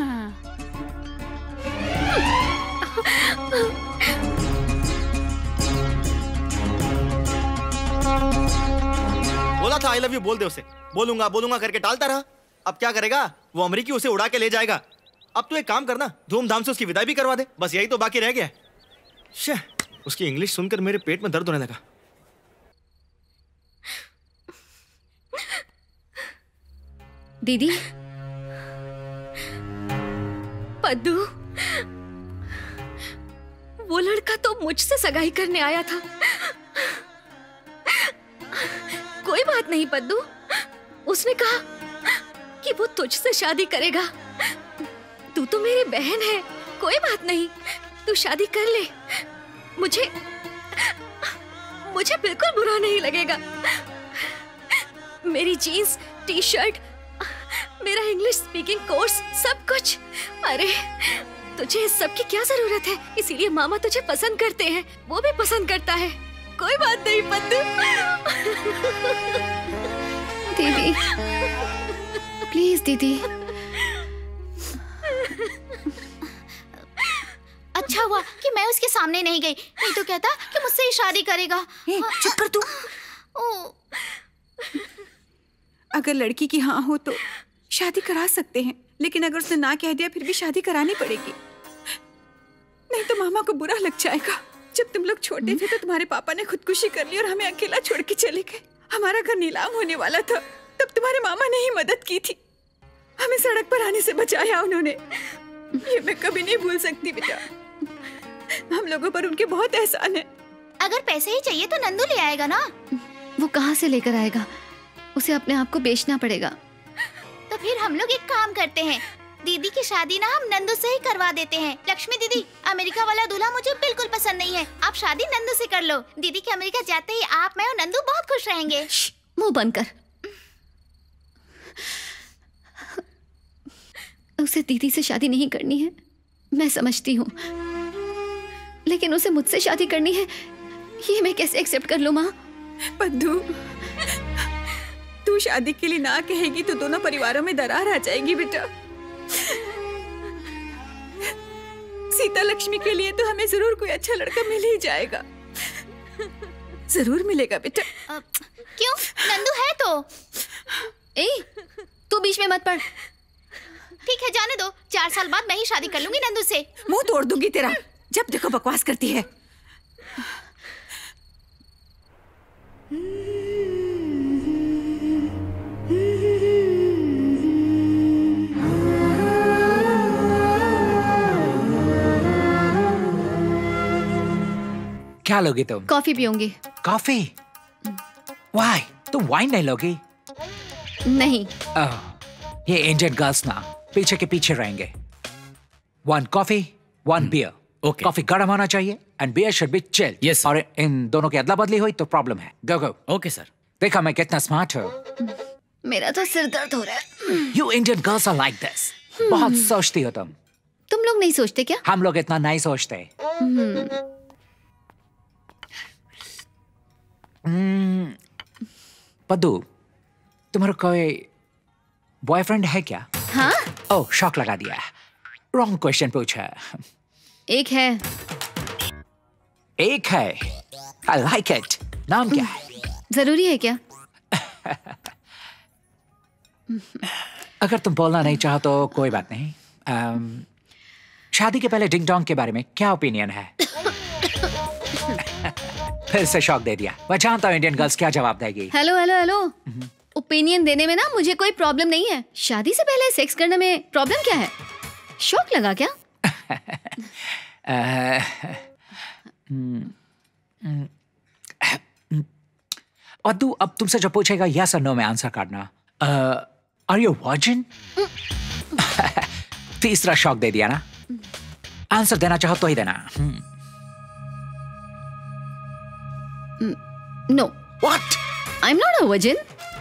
बोला था आई लव यू बोल दे उसे, बोलूंगा करके टालता रहा। अब क्या करेगा? वो अमेरिकी उसे उड़ा के ले जाएगा। अब तो एक काम करना, धूमधाम से उसकी विदाई भी करवा दे, बस यही तो बाकी रह गया। उसकी इंग्लिश सुनकर मेरे पेट में दर्द होने लगा। दीदी, पद्दू, वो लड़का तो मुझसे सगाई करने आया था। कोई बात नहीं पद्दू, उसने कहा कि वो तुझसे शादी करेगा। तू तो मेरी बहन है, कोई बात नहीं, तू शादी कर ले। मुझे बिल्कुल बुरा नहीं लगेगा। मेरी जीन्स, टी शर्ट, मेरा इंग्लिश स्पीकिंग कोर्स, सब कुछ। अरे तुझे इस सब की क्या जरूरत है? इसीलिए मामा तुझे पसंद करते हैं, वो भी पसंद करता है। कोई बात नहीं पद्दू। दीदी प्लीज दीदी। अच्छा हुआ कि मैं उसके सामने नहीं गई, नहीं तो कहता कि मुझसे ही शादी करेगा। चुप कर तू। अगर लड़की की हाँ हो तो शादी करा सकते हैं, लेकिन अगर उसने ना कह दिया फिर भी शादी करानी पड़ेगी, नहीं तो मामा को बुरा लग जाएगा। जब तुम लोग छोटे थे तो तुम्हारे पापा ने खुदकुशी कर ली और हमें अकेला छोड़ के चले गए। हमारा घर नीलाम होने वाला था, तब तुम्हारे मामा ने ही मदद की थी, हमें सड़क पर आने से बचाया उन्होंने। ये मैं कभी नहीं भूल सकती बेटा, हम लोगों पर उनके बहुत एहसान है। अगर पैसे ही चाहिए तो नंदू ले आएगा ना। वो कहाँ से लेकर आएगा? उसे अपने आप को बेचना पड़ेगा। तो फिर हम लोग एक काम करते हैं, दीदी की शादी ना हम नंदू से ही करवा देते हैं। लक्ष्मी दीदी, अमेरिका वाला दूल्हा मुझे बिल्कुल पसंद नहीं है, आप शादी नंदू से कर लो। दीदी के अमेरिका जाते ही आप, मैं और नंदू बहुत खुश रहेंगे। मुंह बंद कर। उसे दीदी से शादी नहीं करनी है, मैं समझती हूँ, लेकिन उसे मुझसे शादी करनी है, ये मैं कैसे एक्सेप्ट कर लूँ? माँ पद्दू, तू शादी के लिए ना कहेगी तो दोनों परिवारों में दरार आ जाएगी बेटा। सीता लक्ष्मी के लिए तो हमें जरूर कोई अच्छा लड़का मिल ही जाएगा, जरूर मिलेगा बेटा। क्यों? नंदू है तो। तू बीच में मत पड़। ठीक है, जाने दो, 4 साल बाद मैं ही शादी कर लूंगी नंदू से। मुंह तोड़ दूंगी तेरा, जब देखो बकवास करती है। क्या लोगी तुम? कॉफी पीऊंगी। कॉफी? वाई? तुम वाइन नहीं लोगी? नहीं। ये इंडियन गर्ल्स ना पीछे के पीछे रहेंगे। 1 कॉफी 1 बियर। ओके। कॉफी गर्म होना चाहिए and beer should be chilled. Yes. और इन दोनों की अदला बदली हुई तो प्रॉब्लम है। Go go. Okay sir. देखा मैं कितना स्मार्ट हूँ। मेरा तो सिर दर्द हो रहा है। You Indian girls are like this. बहुत सोचती हो तुम। तुम लोग नहीं सोचते क्या? हम लोग इतना नहीं सोचते। पद्दू, तुम्हारा कोई बॉयफ्रेंड है क्या? हाँ? ओह, शॉक लगा दिया। रॉन्ग क्वेश्चन पूछा। एक है। एक है। I like it. नाम क्या है? जरूरी है क्या? अगर तुम बोलना नहीं चाहो तो कोई बात नहीं। शादी के पहले डिंग डोंग के बारे में क्या ओपिनियन है? फिर से शॉक दे दिया। मैं जानता हूँ इंडियन गर्ल्स क्या जवाब देगी। हेलो हेलो हेलो, ओपिनियन देने में ना मुझे कोई प्रॉब्लम नहीं है। शादी से पहले सेक्स करने में प्रॉब्लम क्या है? शौक लगा क्या? और तू अब तुमसे जो पूछेगा यस और नो में आंसर करना। Are you virgin? तीसरा शॉक दे दिया ना। आंसर देना चाहो तो ही देना। No. What? I'm not a virgin.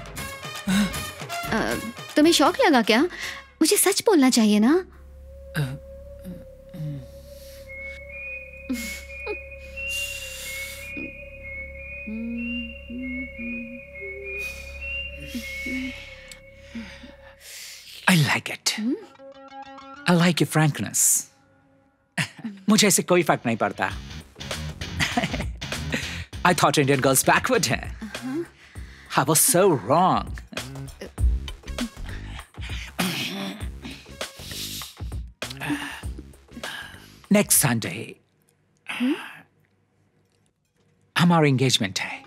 तुम्हें शौक लगा क्या? मुझे सच बोलना चाहिए ना। I like it. I like your frankness. मुझे ऐसे कोई फर्क नहीं पड़ता। I thought Indian girls backward हैं। I was so wrong. Next Sunday, हमारा engagement है।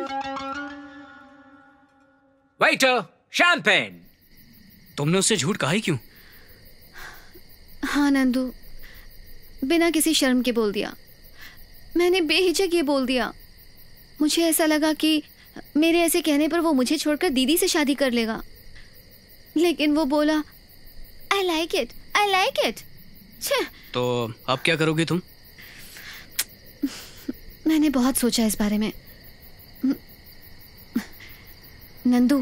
Waiter, champagne. तुमने उससे झूठ कहा ही क्यों? हाँ नंदू, बिना किसी शर्म के बोल दिया। मैंने बेहिचक ये बोल दिया। मुझे ऐसा लगा कि मेरे ऐसे कहने पर वो मुझे छोड़कर दीदी से शादी कर लेगा, लेकिन वो बोला I like it, I like it। तो अब क्या करोगी तुम? मैंने बहुत सोचा इस बारे में, नंदू,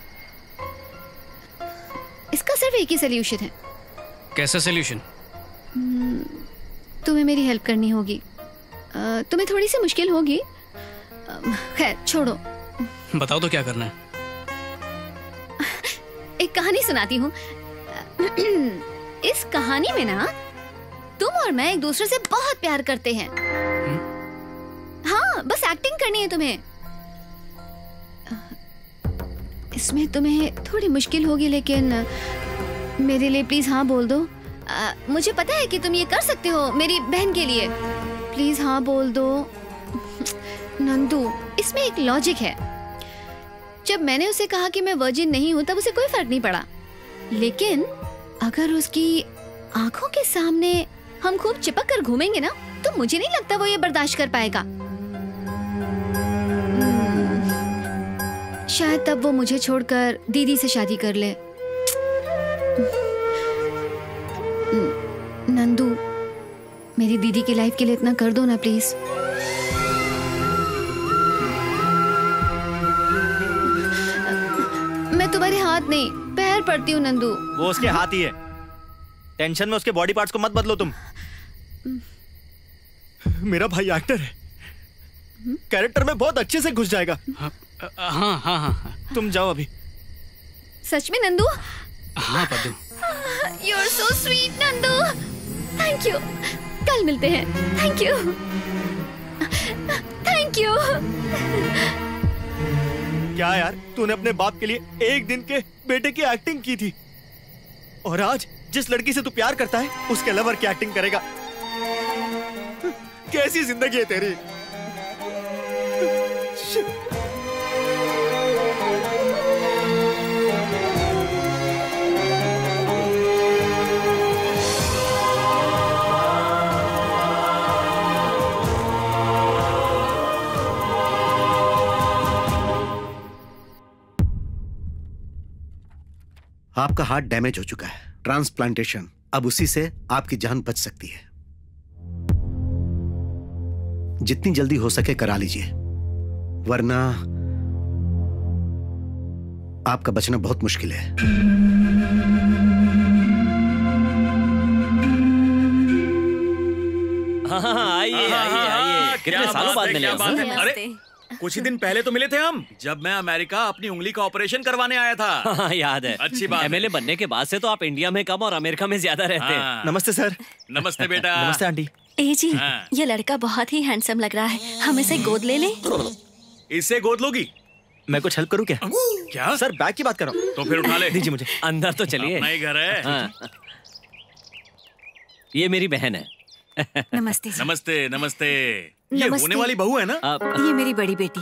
इसका सिर्फ एक ही सोल्यूशन है। कैसा सोल्यूशन? तुम्हें मेरी हेल्प करनी होगी। तुम्हें थोड़ी सी मुश्किल होगी। खैर छोड़ो। बताओ तो क्या करना है। एक कहानी सुनाती हूँ। इस कहानी में ना तुम और मैं एक दूसरे से बहुत प्यार करते हैं। हाँ, बस एक्टिंग करनी है तुम्हें। इसमें तुम्हें थोड़ी मुश्किल होगी, लेकिन मेरे लिए प्लीज हाँ बोल दो। मुझे पता है कि तुम ये कर सकते हो मेरी बहन के लिए। प्लीज हाँ बोल दो। नंदू, इसमें एक लॉजिक है। जब मैंने उसे कहा कि मैं वर्जिन नहीं हूं, तब उसे कोई फर्क नहीं पड़ा। लेकिन अगर उसकी आंखों के सामने हम खूब चिपक कर घूमेंगे ना, तो मुझे नहीं लगता वो ये बर्दाश्त कर पाएगा। शायद तब वो मुझे छोड़कर दीदी से शादी कर ले। नंदू, मेरी दीदी की लाइफ के लिए इतना कर दो ना प्लीज। मैं तुम्हारे हाथ नहीं पैर पड़ती हूँ नंदू। वो उसके हाथ ही है। टेंशन में उसके बॉडी पार्ट्स को मत बदलो तुम। मेरा भाई एक्टर है, कैरेक्टर में बहुत अच्छे से घुस जाएगा। हाँ हाँ हाँ। तुम जाओ अभी। सच में नंदू? हाँ Paddu. You are so sweet Nandu. Thank you. कल मिलते हैं। Thank you. Thank you. क्या यार, तूने अपने बाप के लिए एक दिन के बेटे की एक्टिंग की थी, और आज जिस लड़की से तू प्यार करता है उसके लवर की एक्टिंग करेगा। कैसी जिंदगी है तेरी। आपका हार्ट डैमेज हो चुका है, ट्रांसप्लांटेशन। अब उसी से आपकी जान बच सकती है। जितनी जल्दी हो सके करा लीजिए, वरना आपका बचना बहुत मुश्किल है। आइए आइए आइए। कितने सालों बाद मिले हम। अरे कुछ ही दिन पहले तो मिले थे हम, जब मैं अमेरिका अपनी उंगली का ऑपरेशन करवाने आया था। हाँ, याद है। अच्छी बात। एमएलए बनने के बाद से तो आप इंडिया में कम और अमेरिका में ज्यादा रहते हैं। नमस्ते सर। नमस्ते बेटा। नमस्ते आंटी। ए जी, ये लड़का बहुत ही हैंडसम लग रहा है। हम इसे गोद ले लें? इससे गोद लोगी? मैं कुछ हेल्प करूं क्या? क्या सर, बैग की बात कर रहा हूं। तो फिर उठा ले। दीजिए मुझे। अंदर तो चलिए। अपना ही घर है। हाँ। ये मेरी बहन है। नमस्ते जी। नमस्ते नमस्ते। ये होने वाली बहू है ना? ये मेरी बड़ी बेटी।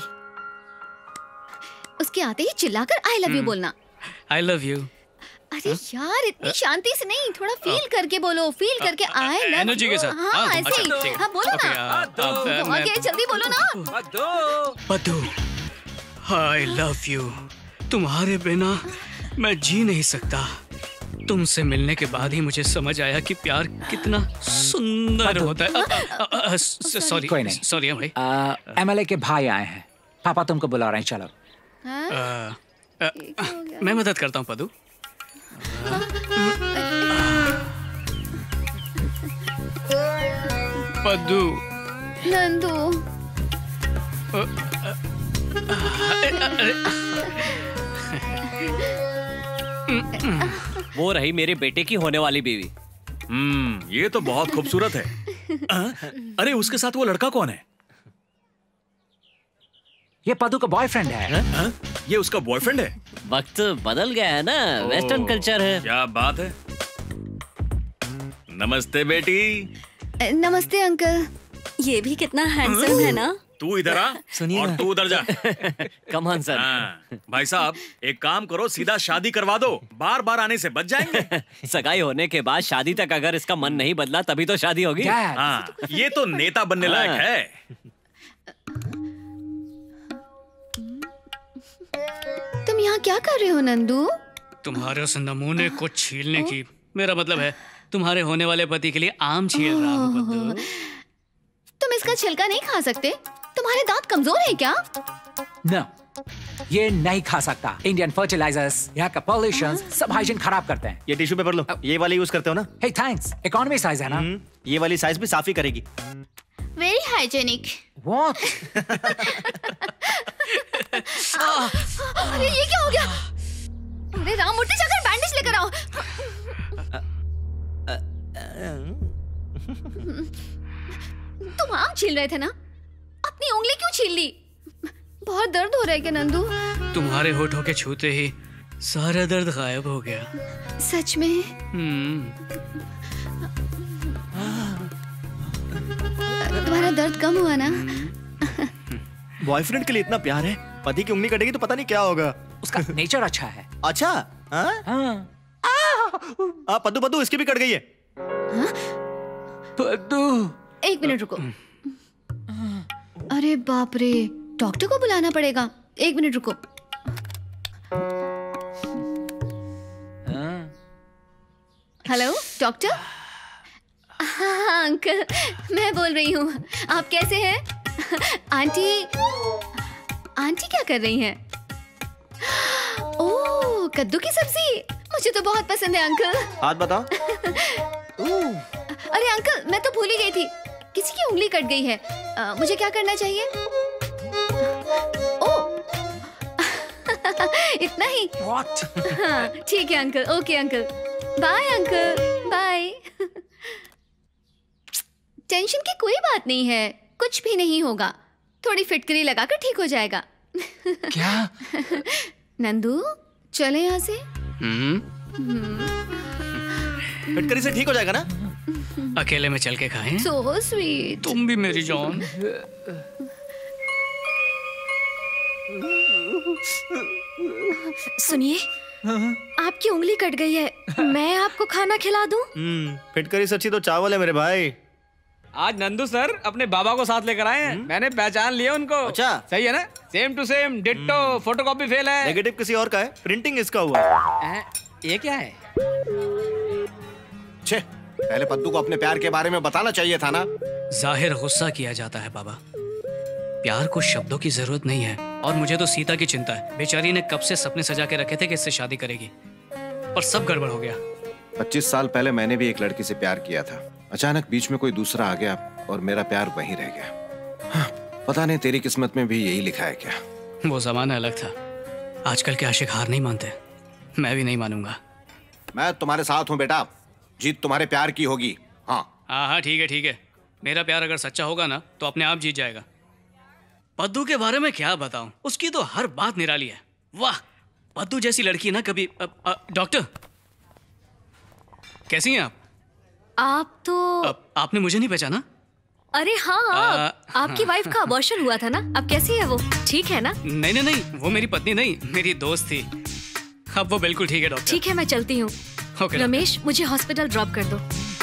उसके आते ही चिल्लाकर आई लव यू बोलना। I love you. अरे यार, इतनी शांति से नहीं, थोड़ा फील करके बोलो। फील करके आई लव यू। एनर्जी के साथ। हाँ ऐसे ही। हाँ बोलो ना। आगे जल्दी बोलो ना। Paddu, I love you. तुम्हारे बिना मैं जी नहीं सकता। तुमसे मिलने के बाद ही मुझे समझ आया कि प्यार कितना सुंदर होता है। सॉरी कोई नहीं। सॉरी भाई। एमएलए के भाई आए हैं, पापा तुमको बुला रहे हैं। चलो। मैं मदद करता हूँ पद्दू। पद्दू। नंदू। वो रही मेरे बेटे की होने वाली बीवी। ये तो बहुत खूबसूरत है। अरे उसके साथ वो लड़का कौन है? ये पद्दू का बॉयफ्रेंड है। ये उसका बॉयफ्रेंड है? वक्त बदल गया है ना, वेस्टर्न कल्चर है। क्या बात है। नमस्ते बेटी। नमस्ते अंकल। ये भी कितना हैंडसम है ना। तू इधर आ और तू उधर जा। Come on sir. भाई साहब, एक काम करो, सीधा शादी करवा दो, बार बार आने से बच जाएंगे। सगाई होने के बाद शादी तक अगर इसका मन नहीं बदला तभी तो शादी होगी। हाँ, ये तो नेता बनने लायक है। तुम यहाँ क्या कर रहे हो नंदू? तुम्हारे उस नमूने को छीलने की, मेरा मतलब है तुम्हारे होने वाले पति के लिए आम छील रहा हूँ पद्दू। तुम इसका छिलका नहीं खा सकते? तुम्हारे दांत कमजोर है क्या? No, ये नहीं खा सकता। इंडियन फर्टिलाइजर्स, यहाँ का पॉल्यूशन सब हाइजीन खराब करते हैं। ये टिश्यू पेपर लो, ये वाली यूज करते हो ना? हे थैंक्स, इकोनॉमी साइज है ना? ये वाली साइज भी साफ ही करेगी। Very hygienic. What? अरे ये क्या हो गया? अरे राम मूर्ति, जाकर बैंडेज लेकर आओ। तुम आम छील रहे थे ना? अपनी उंगली क्यों छील ली? बहुत दर्द हो रहा है क्या नंदू? तुम्हारे होठों के छूते ही सारा दर्द गायब हो गया। सच में? तुम्हारा दर्द कम हुआ ना? बॉयफ्रेंड के लिए इतना प्यार है, पति की उंगली कटेगी तो पता नहीं क्या होगा। उसका नेचर अच्छा है। अच्छा? पद्दू पद्दू इसकी भी कट गई है। पद्दू, एक मिनट रुको। अरे बाप रे, डॉक्टर को बुलाना पड़ेगा। एक मिनट रुको। Hello doctor. हाँ अंकल, मैं बोल रही हूँ। आप कैसे हैं? आंटी क्या कर रही हैं? ओह, कद्दू की सब्जी, मुझे तो बहुत पसंद है अंकल। हाथ बताओ। अरे अंकल, मैं तो भूल ही गई थी, किसी की उंगली कट गई है। मुझे क्या करना चाहिए? ओह इतना ही? What? हाँ ठीक है uncle. Okay uncle, bye uncle, bye. Tension की कोई बात नहीं है, कुछ भी नहीं होगा। थोड़ी फिटकरी लगाकर ठीक हो जाएगा। क्या? नंदू चले यहाँ से। फिटकरी से ठीक हो जाएगा ना? अकेले में चल के खाएं? So sweet। तुम भी मेरी जान। सुनिए, आपकी उंगली कट गई है, मैं आपको खाना खिला दूं? फिटकरी से अच्छी तो चावल है मेरे भाई। आज नंदू सर अपने बाबा को साथ लेकर आए हैं। मैंने पहचान लिया उनको। अच्छा सही है ना? Same to same ditto. Photocopy fail है। नेगेटिव किसी और का है, प्रिंटिंग इसका हुआ। ये क्या है? छे, पहले पद्दू को अपने प्यार के बारे में बताना चाहिए था ना। जाहिर गुस्सा किया जाता है बाबा, प्यार को शब्दों की जरूरत नहीं है। और मुझे तो सीता की चिंता है। बेचारी ने कब से सपने सजा के रखे थे कि इससे शादी करेगी, पर सब गड़बड़ हो गया। 25 साल पहले मैंने भी एक लड़की से प्यार किया था। अचानक बीच में कोई दूसरा आ गया और मेरा प्यार वहीं रह गया। हाँ, पता नहीं तेरी किस्मत में भी यही लिखा है क्या? वो जमाना अलग था। आजकल के आशिक हार नहीं मानते। मैं भी नहीं मानूंगा। मैं तुम्हारे साथ हूँ बेटा, जीत तुम्हारे प्यार की होगी। हाँ हाँ ठीक है ठीक है। मेरा प्यार अगर सच्चा होगा ना तो अपने आप जीत जाएगा। पद्दू के बारे में क्या बताऊं, उसकी तो हर बात निराली है। वाह, पद्दू जैसी लड़की ना कभी। डॉक्टर कैसी हैं आप? आप तो आपने मुझे नहीं पहचाना? अरे हाँ, आपकी वाइफ का अबॉर्शन हुआ था ना, अब कैसी है वो? ठीक है ना? नहीं नहीं नहीं, वो मेरी पत्नी नहीं, मेरी दोस्त थी। अब वो बिल्कुल ठीक है डॉक्टर। ठीक है, मैं चलती हूँ। रमेश, मुझे हॉस्पिटल ड्रॉप कर दो।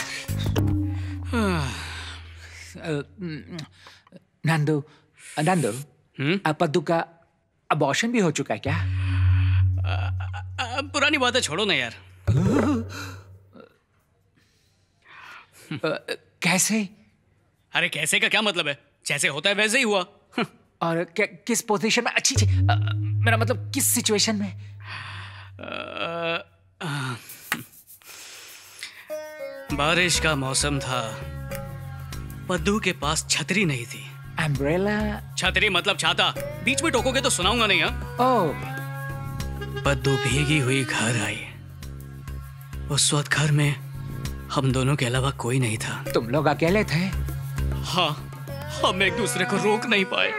नंदू, पद्दू का अबॉर्शन भी हो चुका है क्या? पुरानी बात है, छोड़ो ना यार। कैसे? अरे कैसे का क्या मतलब है? जैसे होता है वैसे ही हुआ। और किस पोजीशन में? अच्छी मेरा मतलब किस सिचुएशन में? बारिश का मौसम था, पद्दू के पास छतरी नहीं थी। अम्ब्रेला? छतरी मतलब छाता। बीच में टोकोगे तो सुनाऊंगा नहीं। ओह। पद्दू भीगी हुई घर आई। उस वक्त घर में हम दोनों के अलावा कोई नहीं था। तुम लोग अकेले थे? हाँ, हम एक दूसरे को रोक नहीं पाए।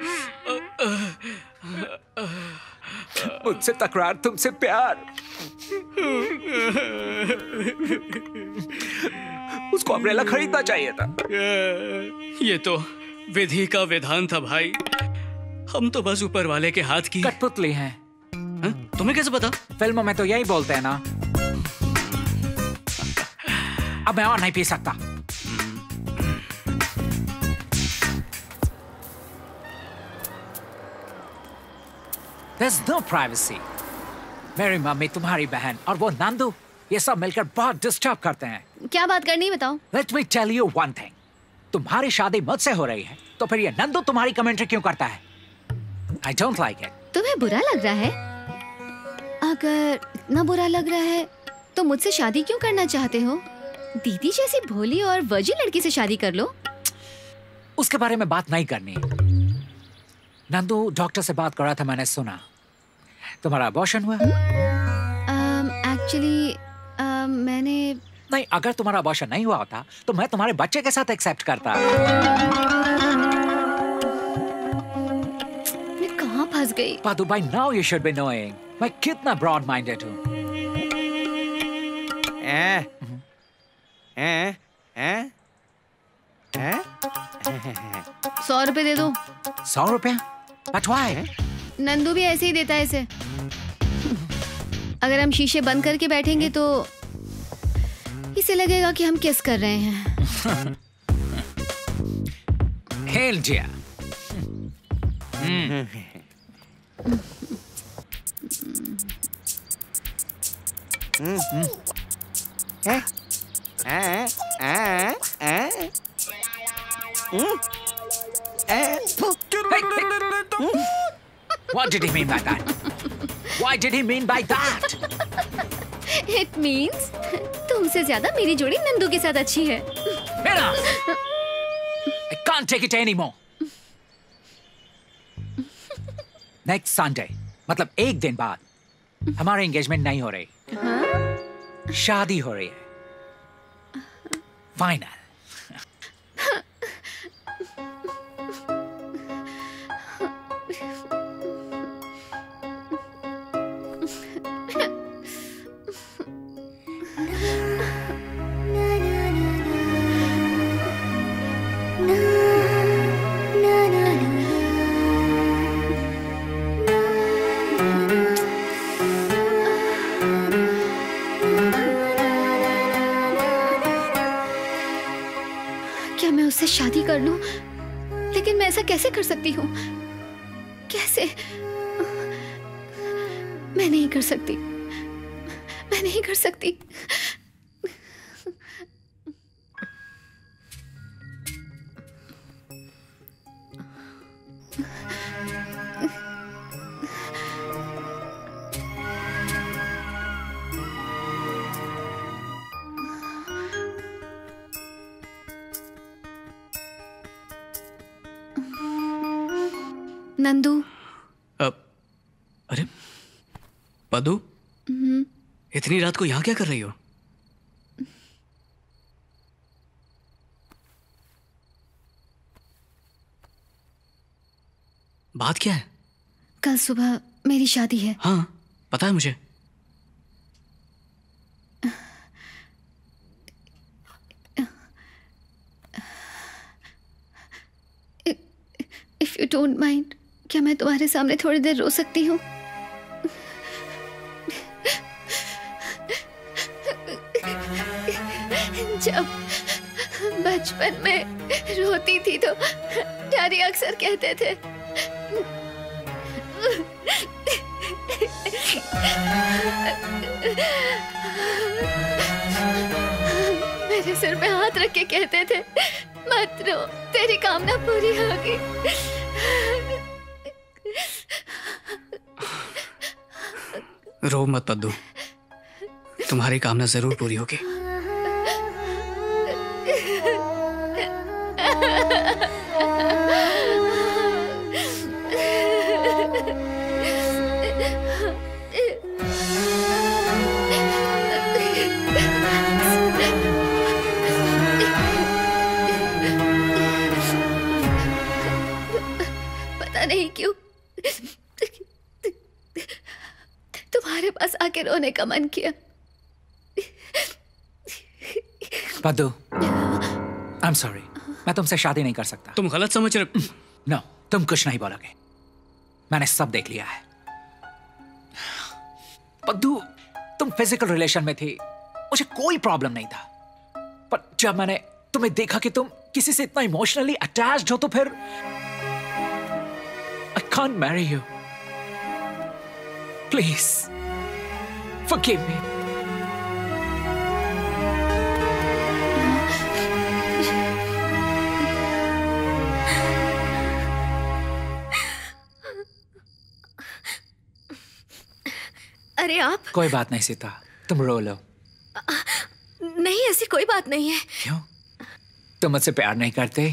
मुझसे तकरार, तुमसे प्यार। उसको अम्ब्रेला खरीदना चाहिए था। ये तो विधि का विधान था भाई। हम तो बस ऊपर वाले के हाथ की कठपुतली हैं। तुम्हें कैसे पता? फिल्मों में तो यही बोलते हैं ना। अब मैं और नहीं पी सकता। There's no privacy. मेरी मम्मी, तुम्हारी बहन और वो नंदू, ये सब मिलकर बहुत डिस्टर्ब करते हैं। क्या बात करनी बताओ? Let me tell you one thing. तुम्हारी शादी मुझसे हो रही है, तो फिर ये नंदू तुम्हारी कमेंट्री क्यों करता है? I don't like it. तुम्हें बुरा लग रहा है? अगर इतना बुरा लग रहा है तो मुझसे शादी क्यों करना चाहते हो? दीदी जैसी भोली और वर्जिन लड़की से शादी कर लो। उसके बारे में बात नहीं करनी। नंदू डॉक्टर से बात कर रहा था, मैंने सुना तुम्हारा अबॉर्शन हुआ। एक्चुअली मैंने नहीं, अगर तुम्हारा अबॉर्शन नहीं हुआ होता तो मैं तुम्हारे बच्चे के साथ एक्सेप्ट करता। मैं कहाँ फंस गई? पादू भाई, now you should be knowing मैं कितना ब्रॉड माइंडेड हूँ। 100 रुपए दे दो। 100 रुपया? But why? नंदू भी ऐसे ही देता है इसे। अगर हम शीशे बंद करके बैठेंगे तो इसे लगेगा कि हम किस कर रहे हैं। Hell dear. What did he mean by that? Why did he mean by that? It means तुमसे ज्यादा मेरी जोड़ी नंदू के साथ अच्छी है। Mira! I can't take it anymore. Next Sunday, मतलब एक दिन बाद हमारी एंगेजमेंट नहीं हो रही, शादी हो रही है। फाइनल। क्या मैं उससे शादी कर लूं? लेकिन मैं ऐसा कैसे कर सकती हूँ? कैसे? मैं नहीं कर सकती, मैं नहीं कर सकती। नंदू। अरे पदू, इतनी रात को यहाँ क्या कर रही हो? बात क्या है? कल सुबह मेरी शादी है। हाँ पता है मुझे। If you don't mind, क्या मैं तुम्हारे सामने थोड़ी देर रो सकती हूँ? जब बचपन में रोती थी तो डैडी अक्सर कहते थे मेरे सिर पे हाथ रख के कहते थे मत रो, तेरी कामना पूरी होगी। रो मत पद्दू, तुम्हारी कामना जरूर पूरी होगी। पता नहीं क्यों तुम्हारे पास आके रोने का मन किया। पद्दू, आई एम सॉरी, मैं तुमसे शादी नहीं कर सकता। तुम गलत समझ रहे। नो, तुम कुछ नहीं बोलोगे, मैंने सब देख लिया है। पद्दू, तुम फिजिकल रिलेशन में थी, मुझे कोई प्रॉब्लम नहीं था, पर जब मैंने तुम्हें देखा कि तुम किसी से इतना इमोशनली अटैच्ड हो तो फिर I can't marry you. Please, forgive me. अरे आप कोई बात नहीं सीता, तुम रो लो। नहीं, ऐसी कोई बात नहीं है। क्यों? तुम मुझसे प्यार नहीं करते?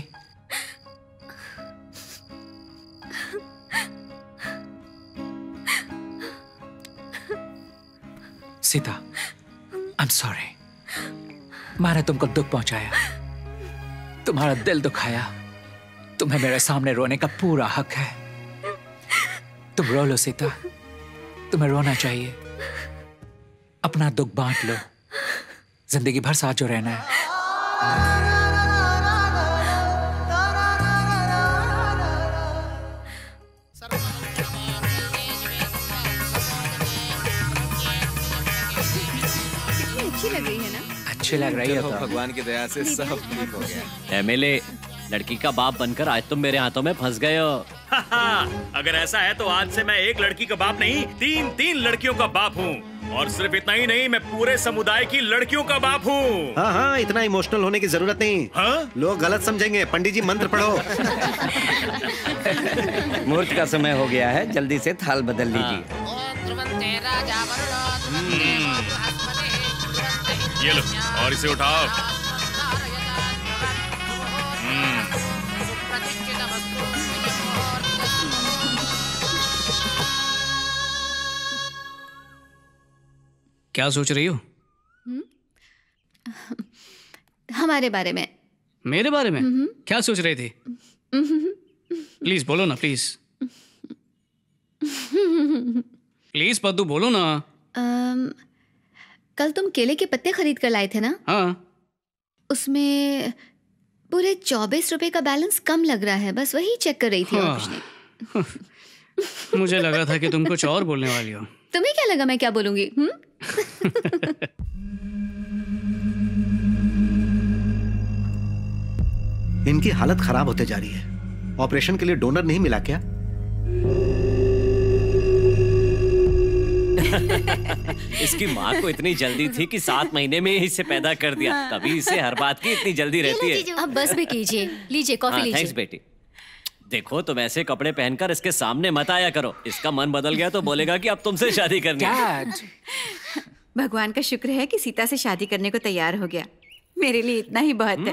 Sita, I am sorry. मैंने तुमको दुख पहुंचाया, तुम्हारा दिल दुखाया। तुम्हें मेरे सामने रोने का पूरा हक है। तुम रो लो सीता, तुम्हें रोना चाहिए। अपना दुख बांट लो, जिंदगी भर साथ जो रहना है। अच्छी लग रही है ना? अच्छी लग रही है तो भगवान की दया से सब ठीक हो गया। एमएलए, लड़की का बाप बनकर आज तुम मेरे हाथों में फंस गए हो। अगर ऐसा है तो आज से मैं एक लड़की का बाप नहीं, 3 लड़कियों का बाप हूँ। और सिर्फ इतना ही नहीं, मैं पूरे समुदाय की लड़कियों का बाप हूँ। हाँ हाँ, इतना इमोशनल होने की जरूरत नहीं। हाँ? लोग गलत समझेंगे। पंडित जी मंत्र पढ़ो। मुहूर्त का समय हो गया है, जल्दी से थाल बदल लीजिए। ये लो, और इसे उठाओ। क्या सोच रही हो? हमारे बारे में। मेरे बारे में? क्या सोच रही थी? प्लीज बोलो ना, प्लीज। प्लीज पद्दू बोलो ना। कल तुम केले के पत्ते खरीद कर लाए थे ना? हाँ। उसमें पूरे 24 रुपए का बैलेंस कम लग रहा है, बस वही चेक कर रही थी। और कुछ नहीं। मुझे लगा था कि तुम कुछ और बोलने वाली हो। तुम्हें क्या लगा मैं क्या बोलूंगी? इनकी हालत खराब होते जा रही है। ऑपरेशन के लिए डोनर नहीं मिला क्या? इसकी माँ को इतनी जल्दी थी कि 7 महीने में इसे पैदा कर दिया। तभी इसे हर बात की इतनी जल्दी रहती है। अब बस भी कीजिए, लीजिए कॉफी लीजिए। थैंक्स बेटी। देखो, तुम ऐसे कपड़े पहनकर इसके सामने मत आया करो। इसका मन बदल गया तो बोलेगा कि अब तुमसे शादी करनी है। भगवान का शुक्र है कि सीता से शादी करने को तैयार हो गया। मेरे लिए इतना ही बहुत है।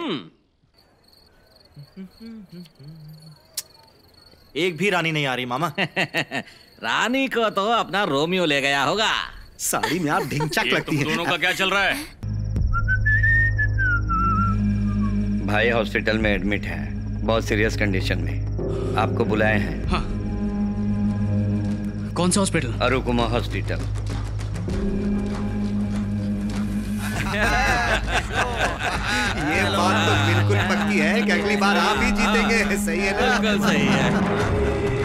एक भी रानी नहीं आ रही मामा। रानी को तो अपना रोमियो ले गया होगा। साड़ी में आप ढिंचक लगती है। दोनों का क्या चल रहा है? भाई हॉस्पिटल में एडमिट है, बहुत सीरियस कंडीशन में। आपको बुलाए हैं। हाँ। कौन सा हॉस्पिटल? अरुकुमा हॉस्पिटल। ये बात तो बिल्कुल पक्की है कि अगली बार आप ही जीतेंगे। सही है ना? बिल्कुल सही है।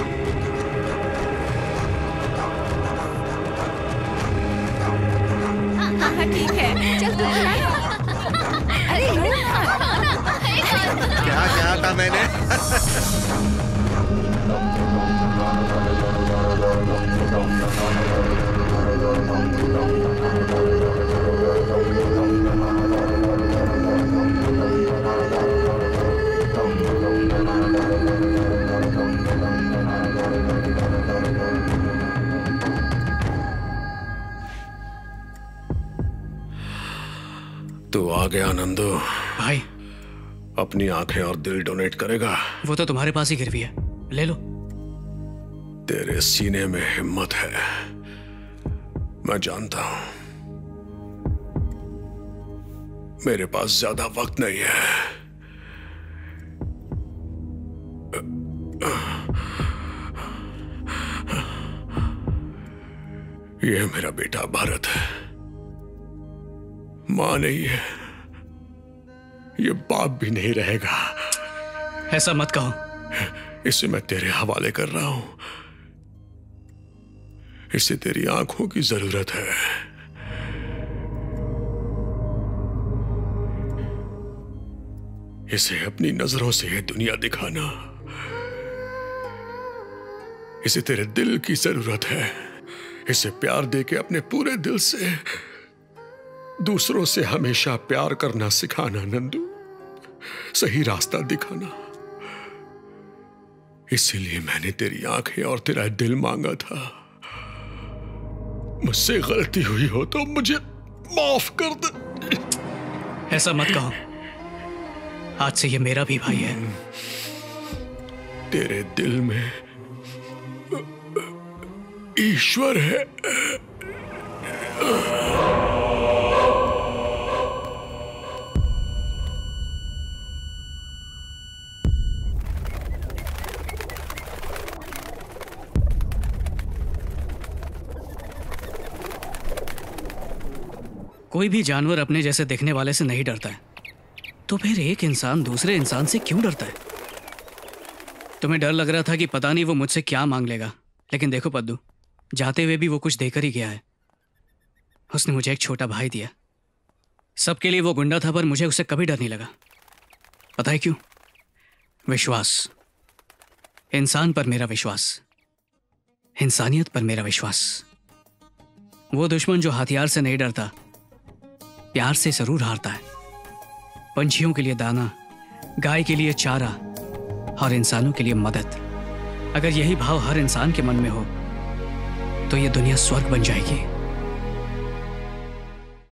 हाँ ठीक है, चल तू बुला। अरे क्या कहा था मैंने? तू आ गया नंदू। भाई, अपनी आंखें और दिल डोनेट करेगा? वो तो तुम्हारे पास ही गिरवी है, ले लो। तेरे सीने में हिम्मत है, मैं जानता हूं। मेरे पास ज्यादा वक्त नहीं है। ये मेरा बेटा भारत है, मां नहीं है, ये बाप भी नहीं रहेगा। ऐसा मत कहो। इसे मैं तेरे हवाले कर रहा हूं। इसे तेरी आंखों की जरूरत है। इसे अपनी नजरों से ये दुनिया दिखाना। इसे तेरे दिल की जरूरत है। इसे प्यार देके अपने पूरे दिल से दूसरों से हमेशा प्यार करना सिखाना नंदू, सही रास्ता दिखाना। इसीलिए मैंने तेरी आंखें और तेरा दिल मांगा था। मुझसे गलती हुई हो तो मुझे माफ कर दे। ऐसा मत कहो, आज से ये मेरा भी भाई है। तेरे दिल में ईश्वर है। कोई भी जानवर अपने जैसे दिखने वाले से नहीं डरता है, तो फिर एक इंसान दूसरे इंसान से क्यों डरता है? तुम्हें डर लग रहा था कि पता नहीं वो मुझसे क्या मांग लेगा, लेकिन देखो पद्दू, जाते हुए भी वो कुछ देकर ही गया है। उसने मुझे एक छोटा भाई दिया। सबके लिए वो गुंडा था, पर मुझे उससे कभी डर नहीं लगा। पता है क्यों? विश्वास। इंसान पर मेरा विश्वास, इंसानियत पर मेरा विश्वास। वो दुश्मन जो हथियार से नहीं डरता, प्यार से जरूर हारता है। पंछियों के लिए दाना, गाय के लिए चारा और इंसानों के लिए मदद। अगर यही भाव हर इंसान के मन में हो तो ये दुनिया स्वर्ग बन जाएगी।